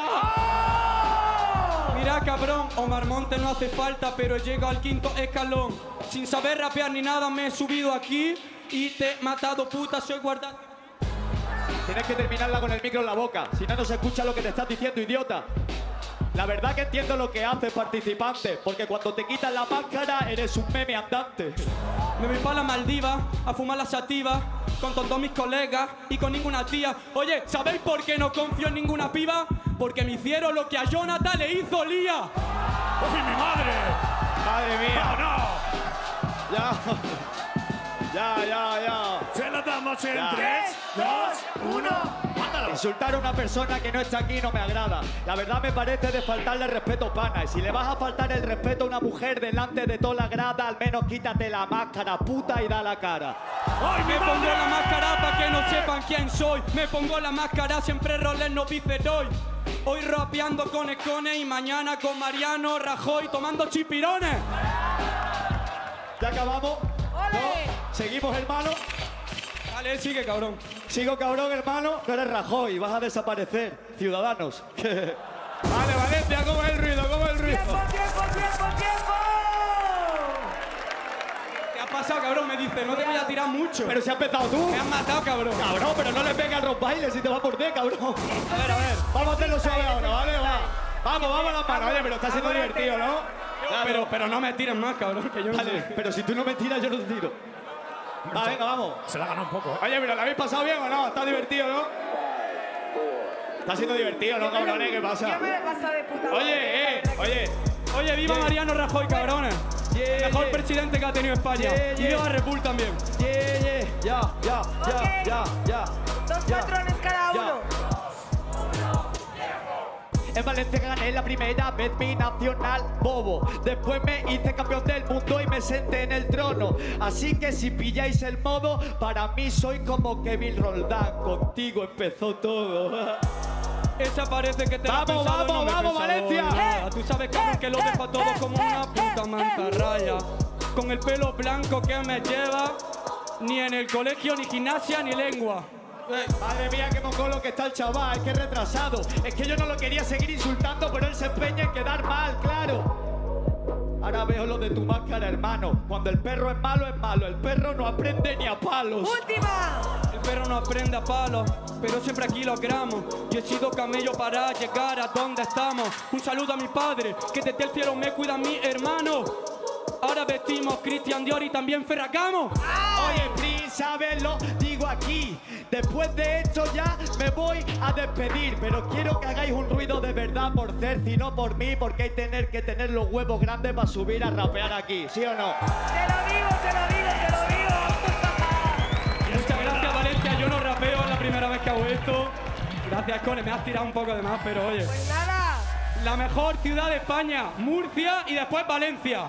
P: Mira, cabrón, Omar Montes no hace falta, pero llega al quinto escalón. Sin saber rapear ni nada, me he subido aquí y te he matado, puta, soy guardado.
T: Tienes que terminarla con el micro en la boca, si no, no se escucha lo que te estás diciendo, idiota. La verdad que entiendo lo que haces, participante, porque cuando te quitas la máscara eres un meme andante.
P: Me voy para la Maldiva a fumar la sativa con todos mis colegas y con ninguna tía. Oye, ¿sabéis por qué no confío en ninguna piba? Porque me hicieron lo que a Jonathan le hizo Lía.
D: ¡Uy, mi madre!
T: Madre mía.
D: ¡Oh, no!
T: Ya. Ya, ya, ya.
D: Se lo damos en
T: Ya.
D: tres, dos, uno. ¡Mándalo!
T: Insultar a una persona que no está aquí no me agrada. La verdad me parece de faltarle respeto, pana. Y si le vas a faltar el respeto a una mujer delante de toda la grada, al menos quítate la máscara, puta, y da la cara.
D: ¡Ay, mi
P: Me pongo
D: madre!
P: la máscara para que no sepan quién soy. Me pongo la máscara, siempre roles no viceroy. Hoy rapeando con Escone y mañana con Mariano Rajoy tomando chipirones.
T: ¿Ya acabamos? ¿No? ¿Seguimos, hermano?
P: Vale, sigue, cabrón.
T: Sigo, cabrón, hermano. No eres Rajoy, vas a desaparecer. Ciudadanos. Vale, Valencia, ¿cómo es el ruido? ¿Cómo es el ruido?
A: ¡Tiempo, tiempo, tiempo, tiempo!
P: ¿Qué ha pasado, cabrón? Me dice, no te voy a tirar mucho.
T: Pero si has empezado tú.
P: Me has matado, cabrón.
T: Cabrón, pero no le pegas a los bailes si te va por ti, cabrón. A ver, a ver. Vamos a hacerlo suave ahora, ¿vale? Va. Vamos, vamos a las manos. Oye, pero está siendo divertido, ¿no? Claro.
P: Pero, pero no me tires más, cabrón, que yo no
T: Vale,
P: sé.
T: pero si tú no me tiras, yo no te tiro. Va, venga, vamos.
D: Se la ha ganado un poco, ¿eh?
T: Oye, pero ¿la habéis pasado bien o no? Está divertido, ¿no? Está siendo divertido, ¿no, cabrones? ¿Qué pasa?
A: Yo me lo he pasado de puta madre.
T: Oye, eh, oye.
P: Oye, viva
T: Yeah.
P: Mariano Rajoy, cabrones.
T: Yeah,
P: Mejor
T: yeah.
P: presidente que ha tenido España.
T: Yeah,
P: Y
T: yeah.
P: viva Repul también.
T: Yeah, yeah, ya, ya, ya,
A: Ok.
T: ya, ya.
A: Dos
T: ya,
A: patrones cada
T: ya.
A: uno.
T: En Valencia gané la primera vez mi nacional, bobo. Después me hice campeón del mundo y me senté en el trono. Así que si pilláis el modo, para mí soy como Kevin Roldán. Contigo empezó todo.
P: Esa parece que te la has
T: Vamos,
P: pensado,
T: vamos,
P: no me he
T: vamos,
P: pensado
T: Valencia.
P: nada. Tú sabes, cabrón, que lo dejo a todos como una puta mantarraya. Con el pelo blanco que me lleva, ni en el colegio, ni gimnasia, ni lengua.
T: Madre mía, qué mongolo que está el chaval, es que retrasado. Es que yo no lo quería seguir insultando, pero él se empeña en quedar mal, claro. Ahora veo lo de tu máscara, hermano. Cuando el perro es malo, es malo. El perro no aprende ni a palos.
A: ¡Última!
U: El perro no aprende a palos, pero siempre aquí logramos. Yo he sido camello para llegar a donde estamos. Un saludo a mi padre, que desde el cielo me cuida a mi hermano. Ahora vestimos Christian Dior y también Ferragamo.
T: Oye, Prince, ¿sabes? Lo digo aquí. Después de esto ya me voy a despedir. Pero quiero que hagáis un ruido de verdad por Cerci, no por mí. Porque hay tener que tener los huevos grandes para subir a rapear aquí, ¿sí o no?
A: Te lo digo, te lo digo, te lo digo.
U: Muchas gracias, Valencia. Yo no rapeo, es la primera vez que hago esto. Gracias, Cone. Me has tirado un poco de más, pero oye.
A: Pues nada.
U: La mejor ciudad de España, Murcia y después Valencia.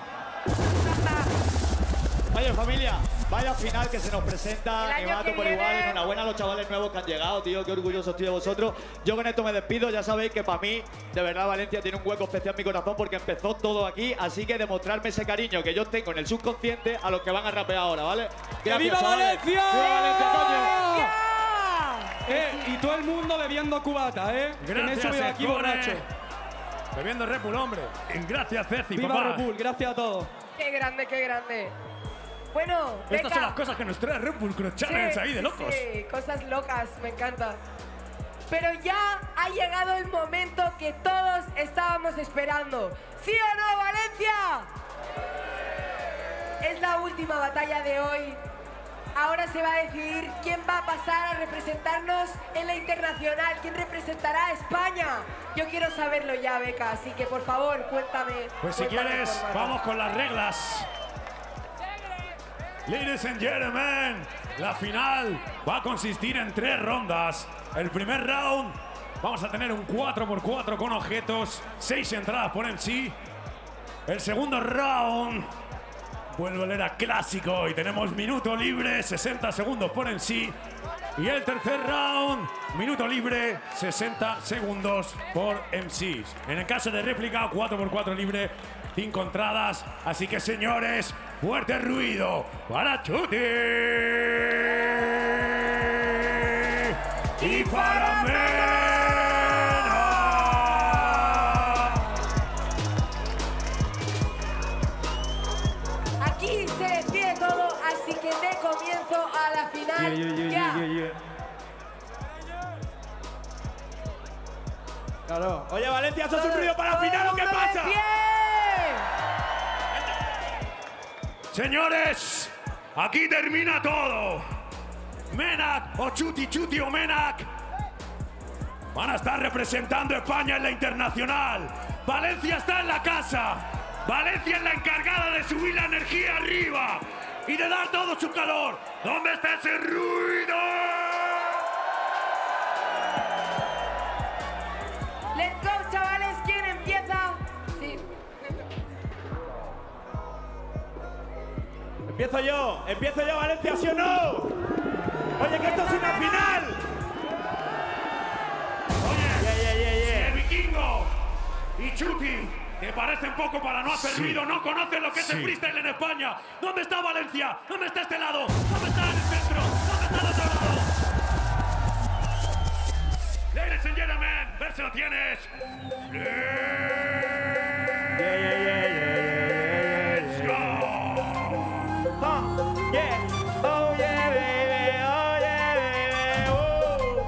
T: Oye, familia, vaya final que se nos presenta,
A: El año
T: Nevato
A: que
T: por
A: viene.
T: igual. Enhorabuena a los chavales nuevos que han llegado, tío. Qué orgulloso estoy de vosotros. Yo con esto me despido. Ya sabéis que para mí, de verdad, Valencia tiene un hueco especial en mi corazón porque empezó todo aquí. Así que demostrarme ese cariño que yo tengo en el subconsciente a los que van a rapear ahora, ¿vale?
U: ¡Que
T: Gracias,
U: viva
T: chavales.
U: Valencia!
T: ¡Viva Valencia, coño!
U: Eh, y todo el mundo bebiendo cubata, ¿eh? Que me he
D: Gracias,
U: subido aquí
D: Econe.
U: borracho.
D: Bebiendo Red Bull, hombre. Gracias, Ceci,
U: Viva
D: papá.
U: Red Bull, gracias a todos.
A: Qué grande, qué grande. Bueno,
D: Estas
A: Beca.
D: son las cosas que nos trae Red Bull Cross Challenge
A: Sí,
D: ahí de
A: sí,
D: locos.
A: Sí, cosas locas, me encanta. Pero ya ha llegado el momento que todos estábamos esperando. ¿Sí o no, Valencia? Es la última batalla de hoy. Ahora se va a decidir quién va a pasar a representarnos en la internacional, quién representará a España. Yo quiero saberlo ya, Beca, así que por favor, cuéntame.
D: Pues si
A: cuéntame
D: quieres,
A: por favor.
D: vamos con las reglas. Ladies and gentlemen, la final va a consistir en tres rondas. El primer round vamos a tener un cuatro por cuatro con objetos, seis entradas por M C. El segundo round vuelve a leer a clásico y tenemos minuto libre, sesenta segundos por M C. Y el tercer round, minuto libre, sesenta segundos por M C. En el caso de réplica, cuatro por cuatro libre, cinco entradas. Así que, señores, fuerte ruido para Chuti y para Mena.
A: Aquí se decide todo, así que de comienzo a la final.
U: Yeah, yeah, yeah,
A: ya.
U: yeah, yeah, yeah.
R: Claro. Oye, Valencia, ¿sos un ruido para la final o qué
A: ¡Todo
R: pasa?
A: de pie!
D: Señores, aquí termina todo. Menak o Chuti, Chuti o Menak van a estar representando a España en la internacional. Valencia está en la casa. Valencia es la encargada de subir la energía arriba y de dar todo su calor. ¿Dónde está ese ruido?
A: Let's go, chavales. ¿Quién empieza? Sí.
R: Empiezo yo, empiezo yo, Valencia, ¿sí o no? Oye, que esto es una final.
D: Oye,
R: Yeah, yeah, yeah, yeah.
D: si el vikingo y Chuti te parecen poco para no hacer
B: Sí.
D: ruido, no conocen lo que es
B: Sí.
D: el freestyle en España. ¿Dónde está Valencia? ¿Dónde está este lado? ¿Dónde está en el centro? ¿Dónde está el otro lado? Ladies and gentlemen, ver si lo tienes.
R: Yeah, yeah, yeah, yeah, yeah,
D: Let's
R: yeah,
D: go.
R: Uh, yeah. Oh, yeah, baby. Oh, yeah, baby. Oh.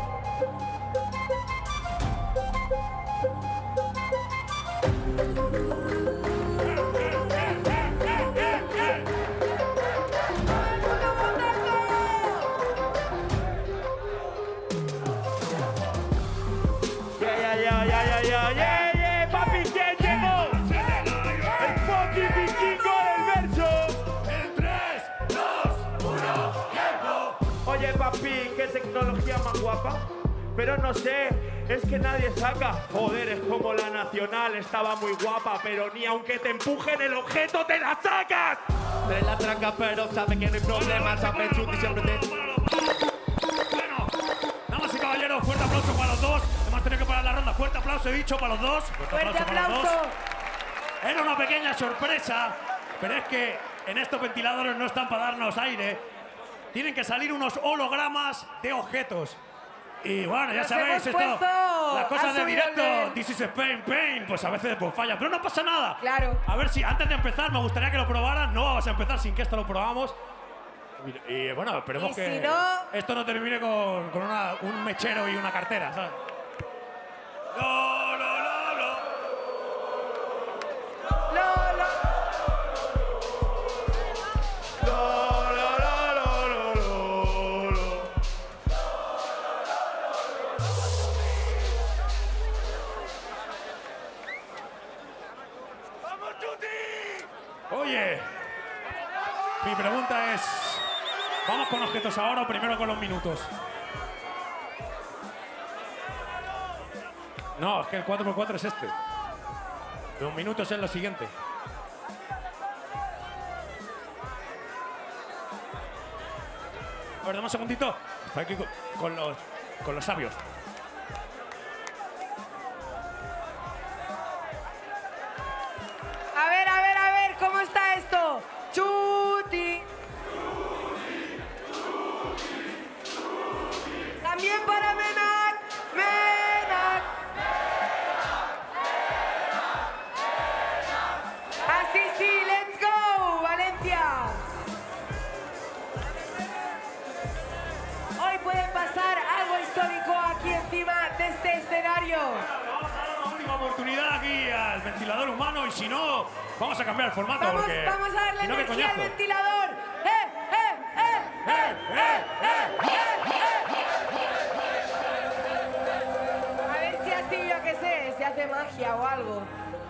R: Yeah, yeah, yeah, yeah, yeah, yeah, yeah, yeah. Papi, ¿quién llegó? El fucking vikingo del verso.
D: En tres, dos, uno, tiempo.
R: Oye, papi, qué tecnología más guapa. Pero no sé, es que nadie saca. Joder, es como la nacional, estaba muy guapa, pero ni aunque te empujen el objeto te la sacas.
F: Te la traca, pero sabe que no hay problema. Sabe Chuti siempre te...
D: Bueno, damas y caballeros, fuerte aplauso para los dos. Hemos tenido que parar la ronda. Fuerte aplauso, he dicho, para los dos.
A: Fuerte
D: para los dos.
A: aplauso.
D: Era una pequeña sorpresa, pero es que en estos ventiladores no están para darnos aire. Tienen que salir unos hologramas de objetos. Y bueno, ya
A: Nos
D: sabéis,
A: hemos
D: esto,
A: puesto
D: las cosas
A: a
D: de
A: subir
D: directo,
A: el nivel.
D: this is Spain, pain, pues a veces pues fallan, pero no pasa nada.
A: Claro.
D: A ver si antes de empezar me gustaría que lo probaran, no vamos a empezar sin que esto lo probamos. Y, y, bueno, esperemos
A: Y
D: que
A: si no-
D: esto no termine con, con una- un mechero y una cartera, ¿sabes? No, no, no, no.
A: No, no.
D: Oye, mi pregunta es, ¿vamos con objetos ahora o primero con los minutos? No, es que el cuatro por cuatro es este. Los minutos es lo siguiente. A ver, dame un segundito. Estoy aquí con, con los, con los sabios.
A: A ver, a ver, a ver, ¿cómo está esto? Chuti. También para Menac. Menac. Así sí, let's go, Valencia. Hoy puede pasar algo histórico aquí encima de este escenario.
D: Última oportunidad aquí al ventilador humano y si no, vamos a cambiar el formato
A: Vamos,
D: porque
A: vamos a darle
D: si no, ¿qué
A: energía al
D: coñazo?
A: ventilador. ¡Eh, eh, eh! ¡Eh, eh, eh! A ver si así, yo qué sé, se hace magia o algo.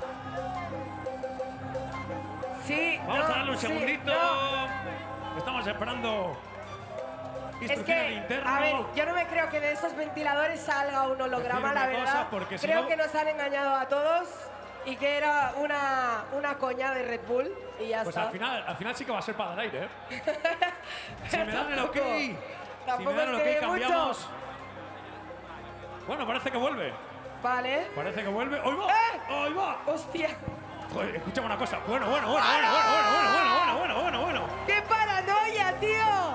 A: Sí,
D: Vamos
A: no,
D: a darle un
A: sí,
D: segundito.
A: no.
D: Estamos esperando
A: Es
D: instrucciones de
A: que,
D: interno.
A: a ver, yo no me creo que de esos ventiladores salga un holograma, la
D: Decirme
A: verdad.
D: cosas, porque si
A: Creo
D: no-
A: que nos han engañado a todos y que era una, una coña de Red Bull y ya
D: Pues
A: está.
D: al final, al final sí que va a ser para dar aire, ¿eh? Si me dan el ok,
A: Tampoco-
D: si me
A: tampoco
D: dan el
A: es que
D: ok,
A: mucho.
D: cambiamos. Bueno, parece que vuelve.
A: Vale.
D: Parece que vuelve. ¡Hoy va!
A: ¡Eh!
D: ¡Hoy va!
A: ¡Hostia!
D: Joder, escúchame una cosa. Bueno, bueno, bueno, bueno, bueno, bueno, bueno, bueno, bueno, bueno, bueno.
A: ¡Qué paranoia, tío!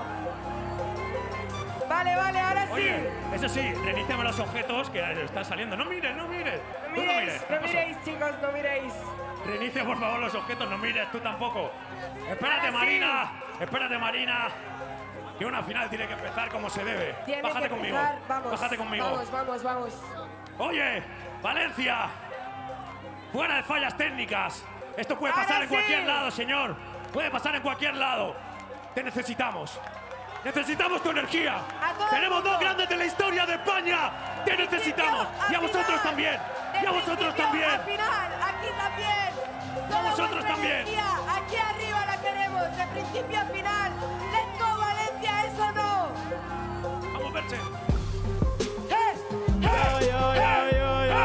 A: Vale, vale, ahora sí.
D: Oye, eso sí, reiníciame los objetos que están saliendo. No mires, no mires.
A: no
D: Tú
A: miréis,
D: ¿qué
A: no
D: pasó?
A: miréis, chicos, no miréis.
D: Reinicia por favor los objetos, no mires tú tampoco. Espérate,
A: Ahora sí.
D: Marina. Espérate, Marina. Que una final tiene que empezar como se debe.
A: Tiene
D: Bájate
A: que
D: conmigo.
A: empezar, vamos.
D: Bájate conmigo.
A: Vamos, vamos, vamos.
D: Oye, Valencia. Fuera de fallas técnicas. Esto puede
A: Ahora
D: pasar en
A: sí.
D: cualquier lado, señor. Puede pasar en cualquier lado. Te necesitamos. Necesitamos tu energía.
A: A todo el
D: Tenemos
A: mundo.
D: dos grandes de la historia de España. Te necesitamos. Y a vosotros
A: final.
D: también.
A: De
D: Y a vosotros
A: principio
D: también.
A: Al final, aquí también. Toda
D: vosotros
A: vuestra
D: también.
A: energía, aquí arriba la queremos, de principio a final. Let's go, Valencia, eso no.
D: Vamos, verse.
A: ¡Eh! ¡Eh! ¡Eh!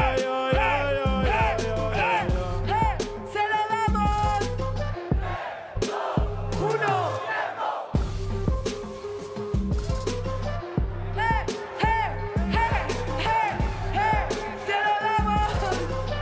A: ¡Se lo damos! ¡Uno! ¡Eh! ¡Eh! ¡Eh! ¡Eh! ¡Eh! ¡Se lo damos!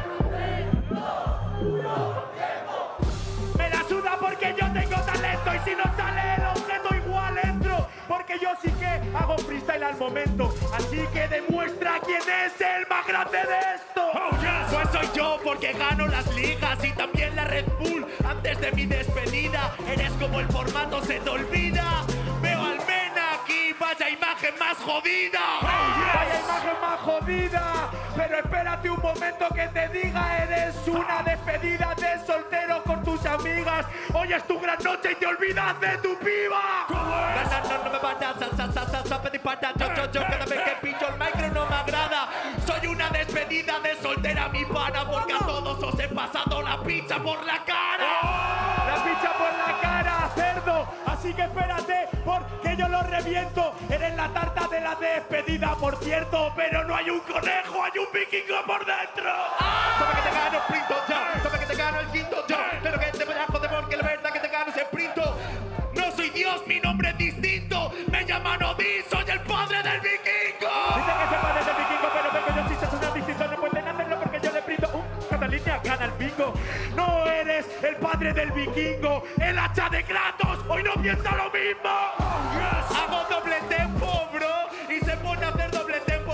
R: Me la suda porque yo tengo talento y si no sale el objeto igual entro. Porque yo sí que hago freestyle al momento. Así que demuestra quién es el más grande de esto.
D: Oh, yes.
F: Pues soy yo porque gano las ligas y también la Red Bull. Antes de mi despedida, eres como el formato se te olvida. Veo al Mena aquí, vaya imagen más jodida.
R: Vaya imagen más jodida. Pero espérate un momento que te diga, eres una despedida de soltero con tus amigas. Hoy es tu gran noche y te olvidas de tu piba.
F: No, no, no, no me vayas a sa, sa, sa, sa, pedir pata. Yo, yo, yo, cada vez que pincho el micro no me agrada. Soy una despedida de soltera, mi pana, porque a todos os he pasado la pizza por la cara.
R: La pizza por la cara, cerdo. Así que espérate, porque yo lo reviento. Eres la tarta de la despedida, por cierto. Pero no hay un conejo, hay un vikingo por dentro.
F: Sabe que te gano el sprinto, ya. Sabe que te gano el quinto, ya. Pero que te voy a joder porque la verdad que te gano ese sprinto. No soy Dios, mi nombre es distinto. Me llaman Odín, soy el padre del vikingo.
R: Dice que se padre del vikingo, pero vengo yo si se suena distinto. No pueden hacerlo porque yo le brindo un Catalina gana el bingo. No eres el padre del vikingo, el hacha de Kratos. Hoy no piensa lo mismo.
F: Hago doble tempo, bro. Y se pone a hacer doble tempo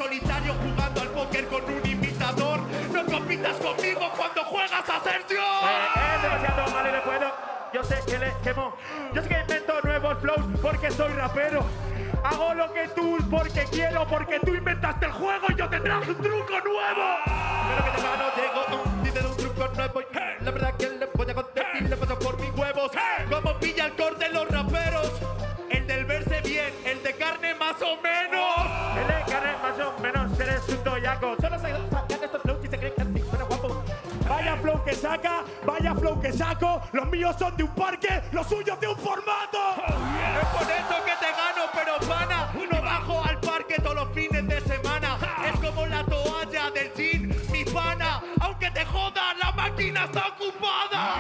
F: solitario jugando al póker con un imitador. No compitas conmigo cuando juegas a ser yo.
R: Eh, eh, demasiado mal y le puedo. Yo sé que le quemo. Yo sé que invento nuevos flows porque soy rapero. Hago lo que tú porque quiero, porque tú inventaste el juego y yo te traje un truco nuevo.
F: Pero que te gano, llego, um, dice de un truco nuevo. Hey. La verdad que le voy a contar y le paso por mis huevos. Hey. Como pilla el corte los raperos. El del verse bien, el de carne más o menos.
R: El de carne más o menos, eres un toyaco. Solo se sacan estos flows y se creen que así suena guapo. Vaya flow que saca, vaya flow que saco. Los míos son de un parque, los suyos de un formato.
F: Oh, yeah. Es por eso que te gano, pero pana, no bajo al parque todos los fines de semana. Es como la toalla del jean, mi pana. Aunque te joda, la máquina está ocupada.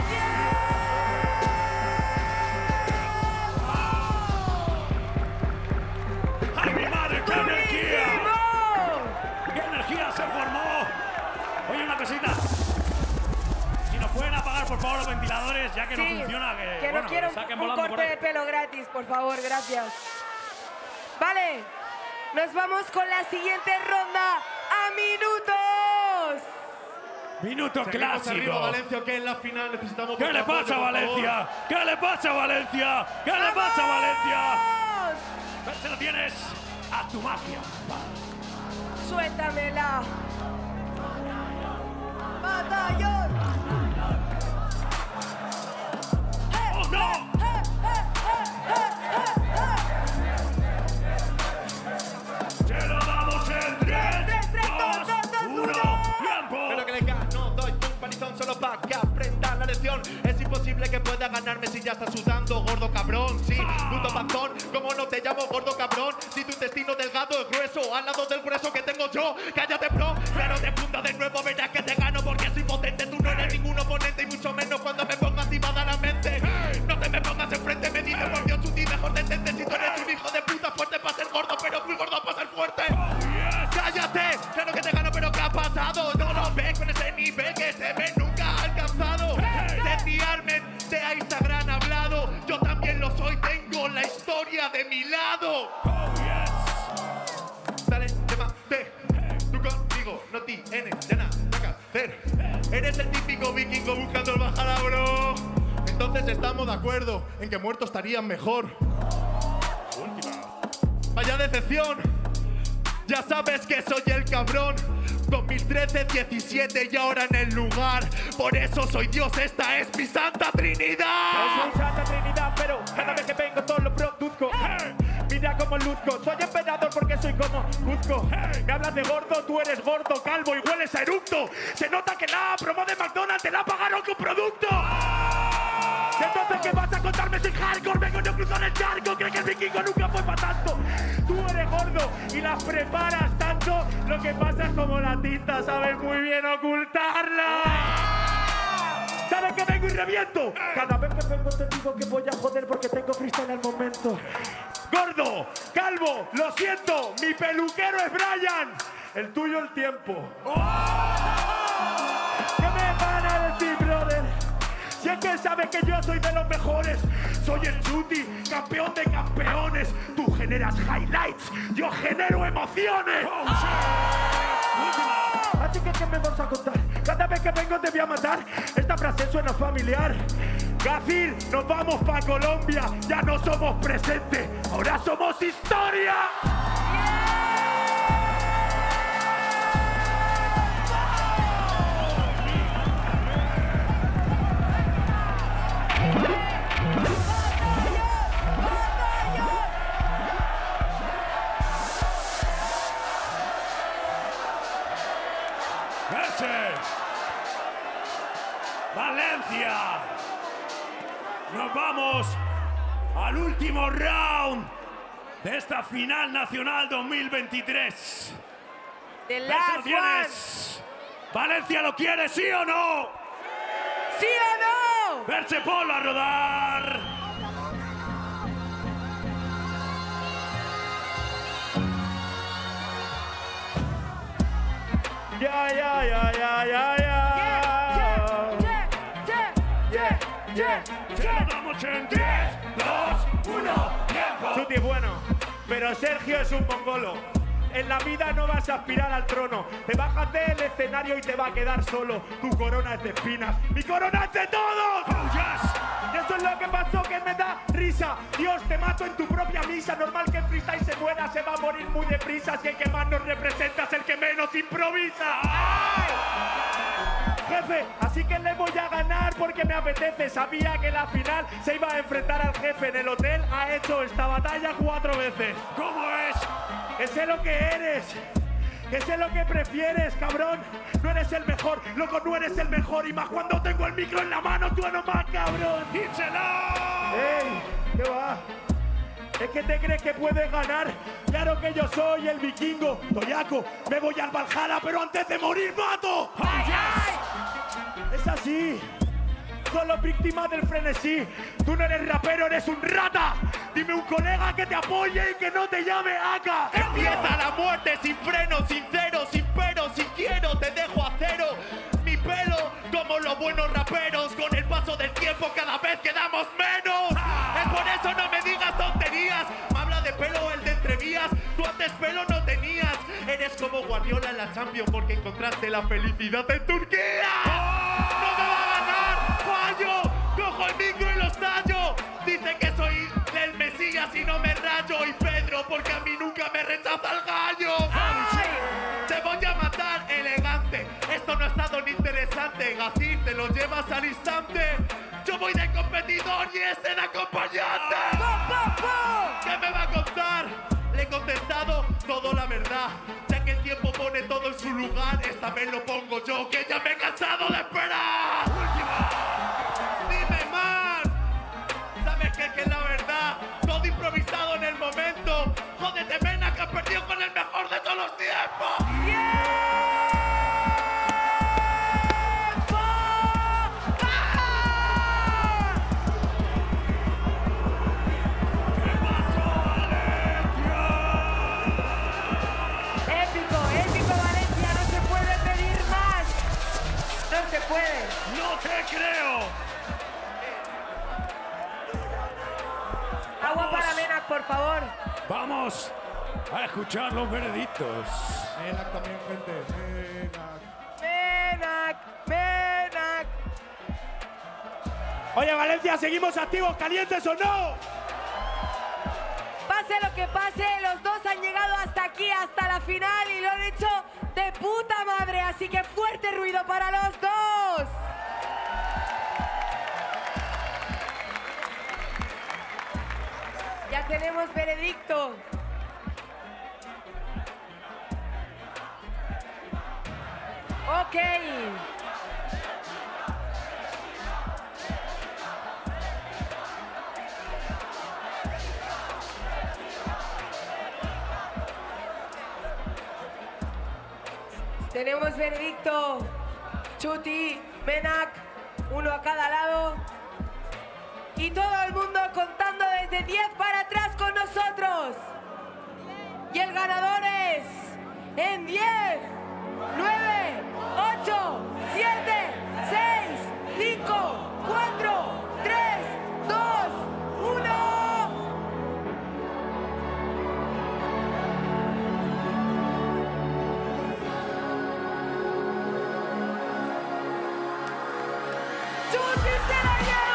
D: ¡Ay, mi madre, qué energía! ¡Qué energía se formó! Oye, una cosita. Si nos pueden apagar, por favor, los ventiladores, ya que
A: sí,
D: no funciona, que,
A: que
D: bueno,
A: no quiero
D: que saquen
A: un
D: volando
A: corte
D: por ahí.
A: de pelo gratis, por favor, gracias. Vale, nos vamos con la siguiente ronda a minutos.
D: Minuto
F: Seguimos
D: clásico.
F: arriba, Valencia, que en la final necesitamos...
D: ¿Qué le pasa a Valencia? ¿Qué le pasa a Valencia? ¿Qué le pasa a Valencia? Se lo tienes a tu magia.
A: Suéltamela. Batallón.
D: ¡Oh, no! Se lo damos en tres, dos, uno, tiempo.
F: Pero que le gano, doy un palizón solo pa' que aprenda la lección. Es imposible que pueda ganarme si ya está sudando, gordo cabrón. Sí, puto panzón, ¿cómo no te llamo gordo cabrón? Si tu intestino delgado es grueso, al lado del grueso que tengo yo. Cállate, bro, claro, te funda de nuevo, verás que te gano porque soy potente. Tú no eres ningún oponente y mucho menos cuando me pongas activada la mente. No te me pongas enfrente, me dice por Dios, un día mejor detente. Si tú eres un hijo de puta fuerte para ser gordo, pero muy gordo para ser fuerte. Cállate, claro que te gano, pero ¿qué ha pasado? No lo ves con ese nivel que se ve nunca alcanzado. Desviarme de Instagram hablado, yo también lo soy, tengo la historia de mi lado. Dale, tema, te, tú conmigo, no tienes ya nada que hacer. Eres el típico vikingo buscando el bajada, bro. Entonces estamos de acuerdo en que muertos estarían mejor. Última. Vaya decepción. Ya sabes que soy el cabrón. dos mil trece, diecisiete y ahora en el lugar. Por eso soy Dios, esta es mi Santa Trinidad.
R: No soy Santa Trinidad, pero cada vez que vengo todo lo produzco. Hey. Mira como luzco, soy emperador porque soy como Cuzco. Hey. Me hablas de gordo, tú eres gordo, calvo y hueles a eructo. Se nota que la promo de McDonald's te la pagaron con producto. Entonces, ¿qué vas a contarme? Soy hardcore, vengo yo cruzo en el charco. ¿Crees que el vikingo nunca fue para tanto? Tú eres gordo y las preparas tanto. Lo que pasa es como la tinta, sabes muy bien ocultarla. ¿Sabes que vengo y reviento? Cada vez que vengo te digo que voy a joder porque tengo freestyle en el momento. Gordo, calvo, lo siento, mi peluquero es Brian. El tuyo el tiempo. ¿Qué me van a decir, brother? Si es que sabes que yo soy de los mejores. Soy el Chuti, campeón de campeones. Tú generas highlights, yo genero emociones. Así que, ¿qué me vas a contar? Cada vez que vengo te voy a matar. Esta frase suena familiar. Gafir, nos vamos pa' Colombia. Ya no somos presente, ahora somos historia.
D: Valencia. Nos vamos al último round de esta final nacional dos mil veintitrés.
A: The last
D: ¿Eso tienes? ¿Valencia lo quiere, sí o no?
A: ¡Sí o no!
D: Verse Polo a rodar.
R: Ya, ya, ya, ya, ya, ya.
D: Se lo damos en tres, dos, uno, tiempo.
R: Chuti es bueno, pero Sergio es un mongolo. en la vida no vas a aspirar al trono. Te bajas del escenario y te va a quedar solo. Tu corona es de espinas, mi corona es de todos. Oh, yes. Y eso es lo que pasó, que me da risa. Dios, te mato en tu propia misa. Normal que en freestyle se muera, se va a morir muy deprisa. Si el que más nos representa es el que menos improvisa. ¡Ay! Jefe, así que le voy a ganar porque me apetece. Sabía que la final se iba a enfrentar al jefe. En el hotel ha hecho esta batalla cuatro veces. ¿Cómo es? Que sé lo que eres, que sé lo que prefieres, cabrón. No eres el mejor, loco, no eres el mejor. Y más cuando tengo el micro en la mano, tú no más, cabrón. ¡Díselo! ¡Ey! ¿Qué va? ¿Es que te crees que puedes ganar? Claro que yo soy el vikingo. Toyaco, me voy al Valhalla, pero antes de morir mato. Oh, yes. Es así. Solo víctima del frenesí. Tú no eres rapero, eres un rata. Dime un colega que te apoye y que no te llame Aka.
F: Empieza la muerte sin freno, sincero, sin pero. Si quiero te dejo a cero. Mi pelo, como los buenos raperos. Con el paso del tiempo cada vez quedamos menos. Es por eso no me digas tonterías. Me habla de pelo el de entrevías. Tú antes pelo no tenías. Eres como Guardiola en la Champions porque encontraste la felicidad en Turquía. ¡No me va a ganar! ¡Fallo! ¡Cojo el micro y los tallo! Dice que soy el Mesías y no me rayo. Y Pedro, porque a mí nunca me rechaza el gallo. ¡Ay! Te voy a matar, elegante. Esto no ha estado ni interesante. Gacir, te lo llevas al instante. Yo voy de competidor y este de acompañante. ¿Qué me va a contar? Le he contestado todo la verdad. Ya que el tiempo pone todo en su lugar, esta vez lo pongo yo, que ya me he cansado de esperar. Dime, man. ¿Sabes qué? Que es la verdad. Todo improvisado en el momento. Jódete, Mena, que has perdido con el mejor de todos los tiempos. ¡Yeah!
A: Se puede.
D: ¡No te creo!
A: Agua
D: Vamos.
A: para Menac, por favor.
D: Vamos a escuchar los veredictos.
R: Menac también, gente.
A: Menac, Menac.
R: Oye, Valencia, ¿seguimos activos, calientes o no?
A: Pase lo que pase, los dos han llegado hasta aquí, hasta la final, y lo han hecho de puta madre. Así que fuerte ruido para los dos. Ya tenemos veredicto. Ok. Tenemos veredicto. Chuti, Menac, uno a cada lado. Y todo el mundo contando desde diez para atrás con nosotros. Y el ganador es en diez, nueve, ocho, siete, seis, cinco, cuatro, tres, dos, uno. ¡Chuti se la lleva!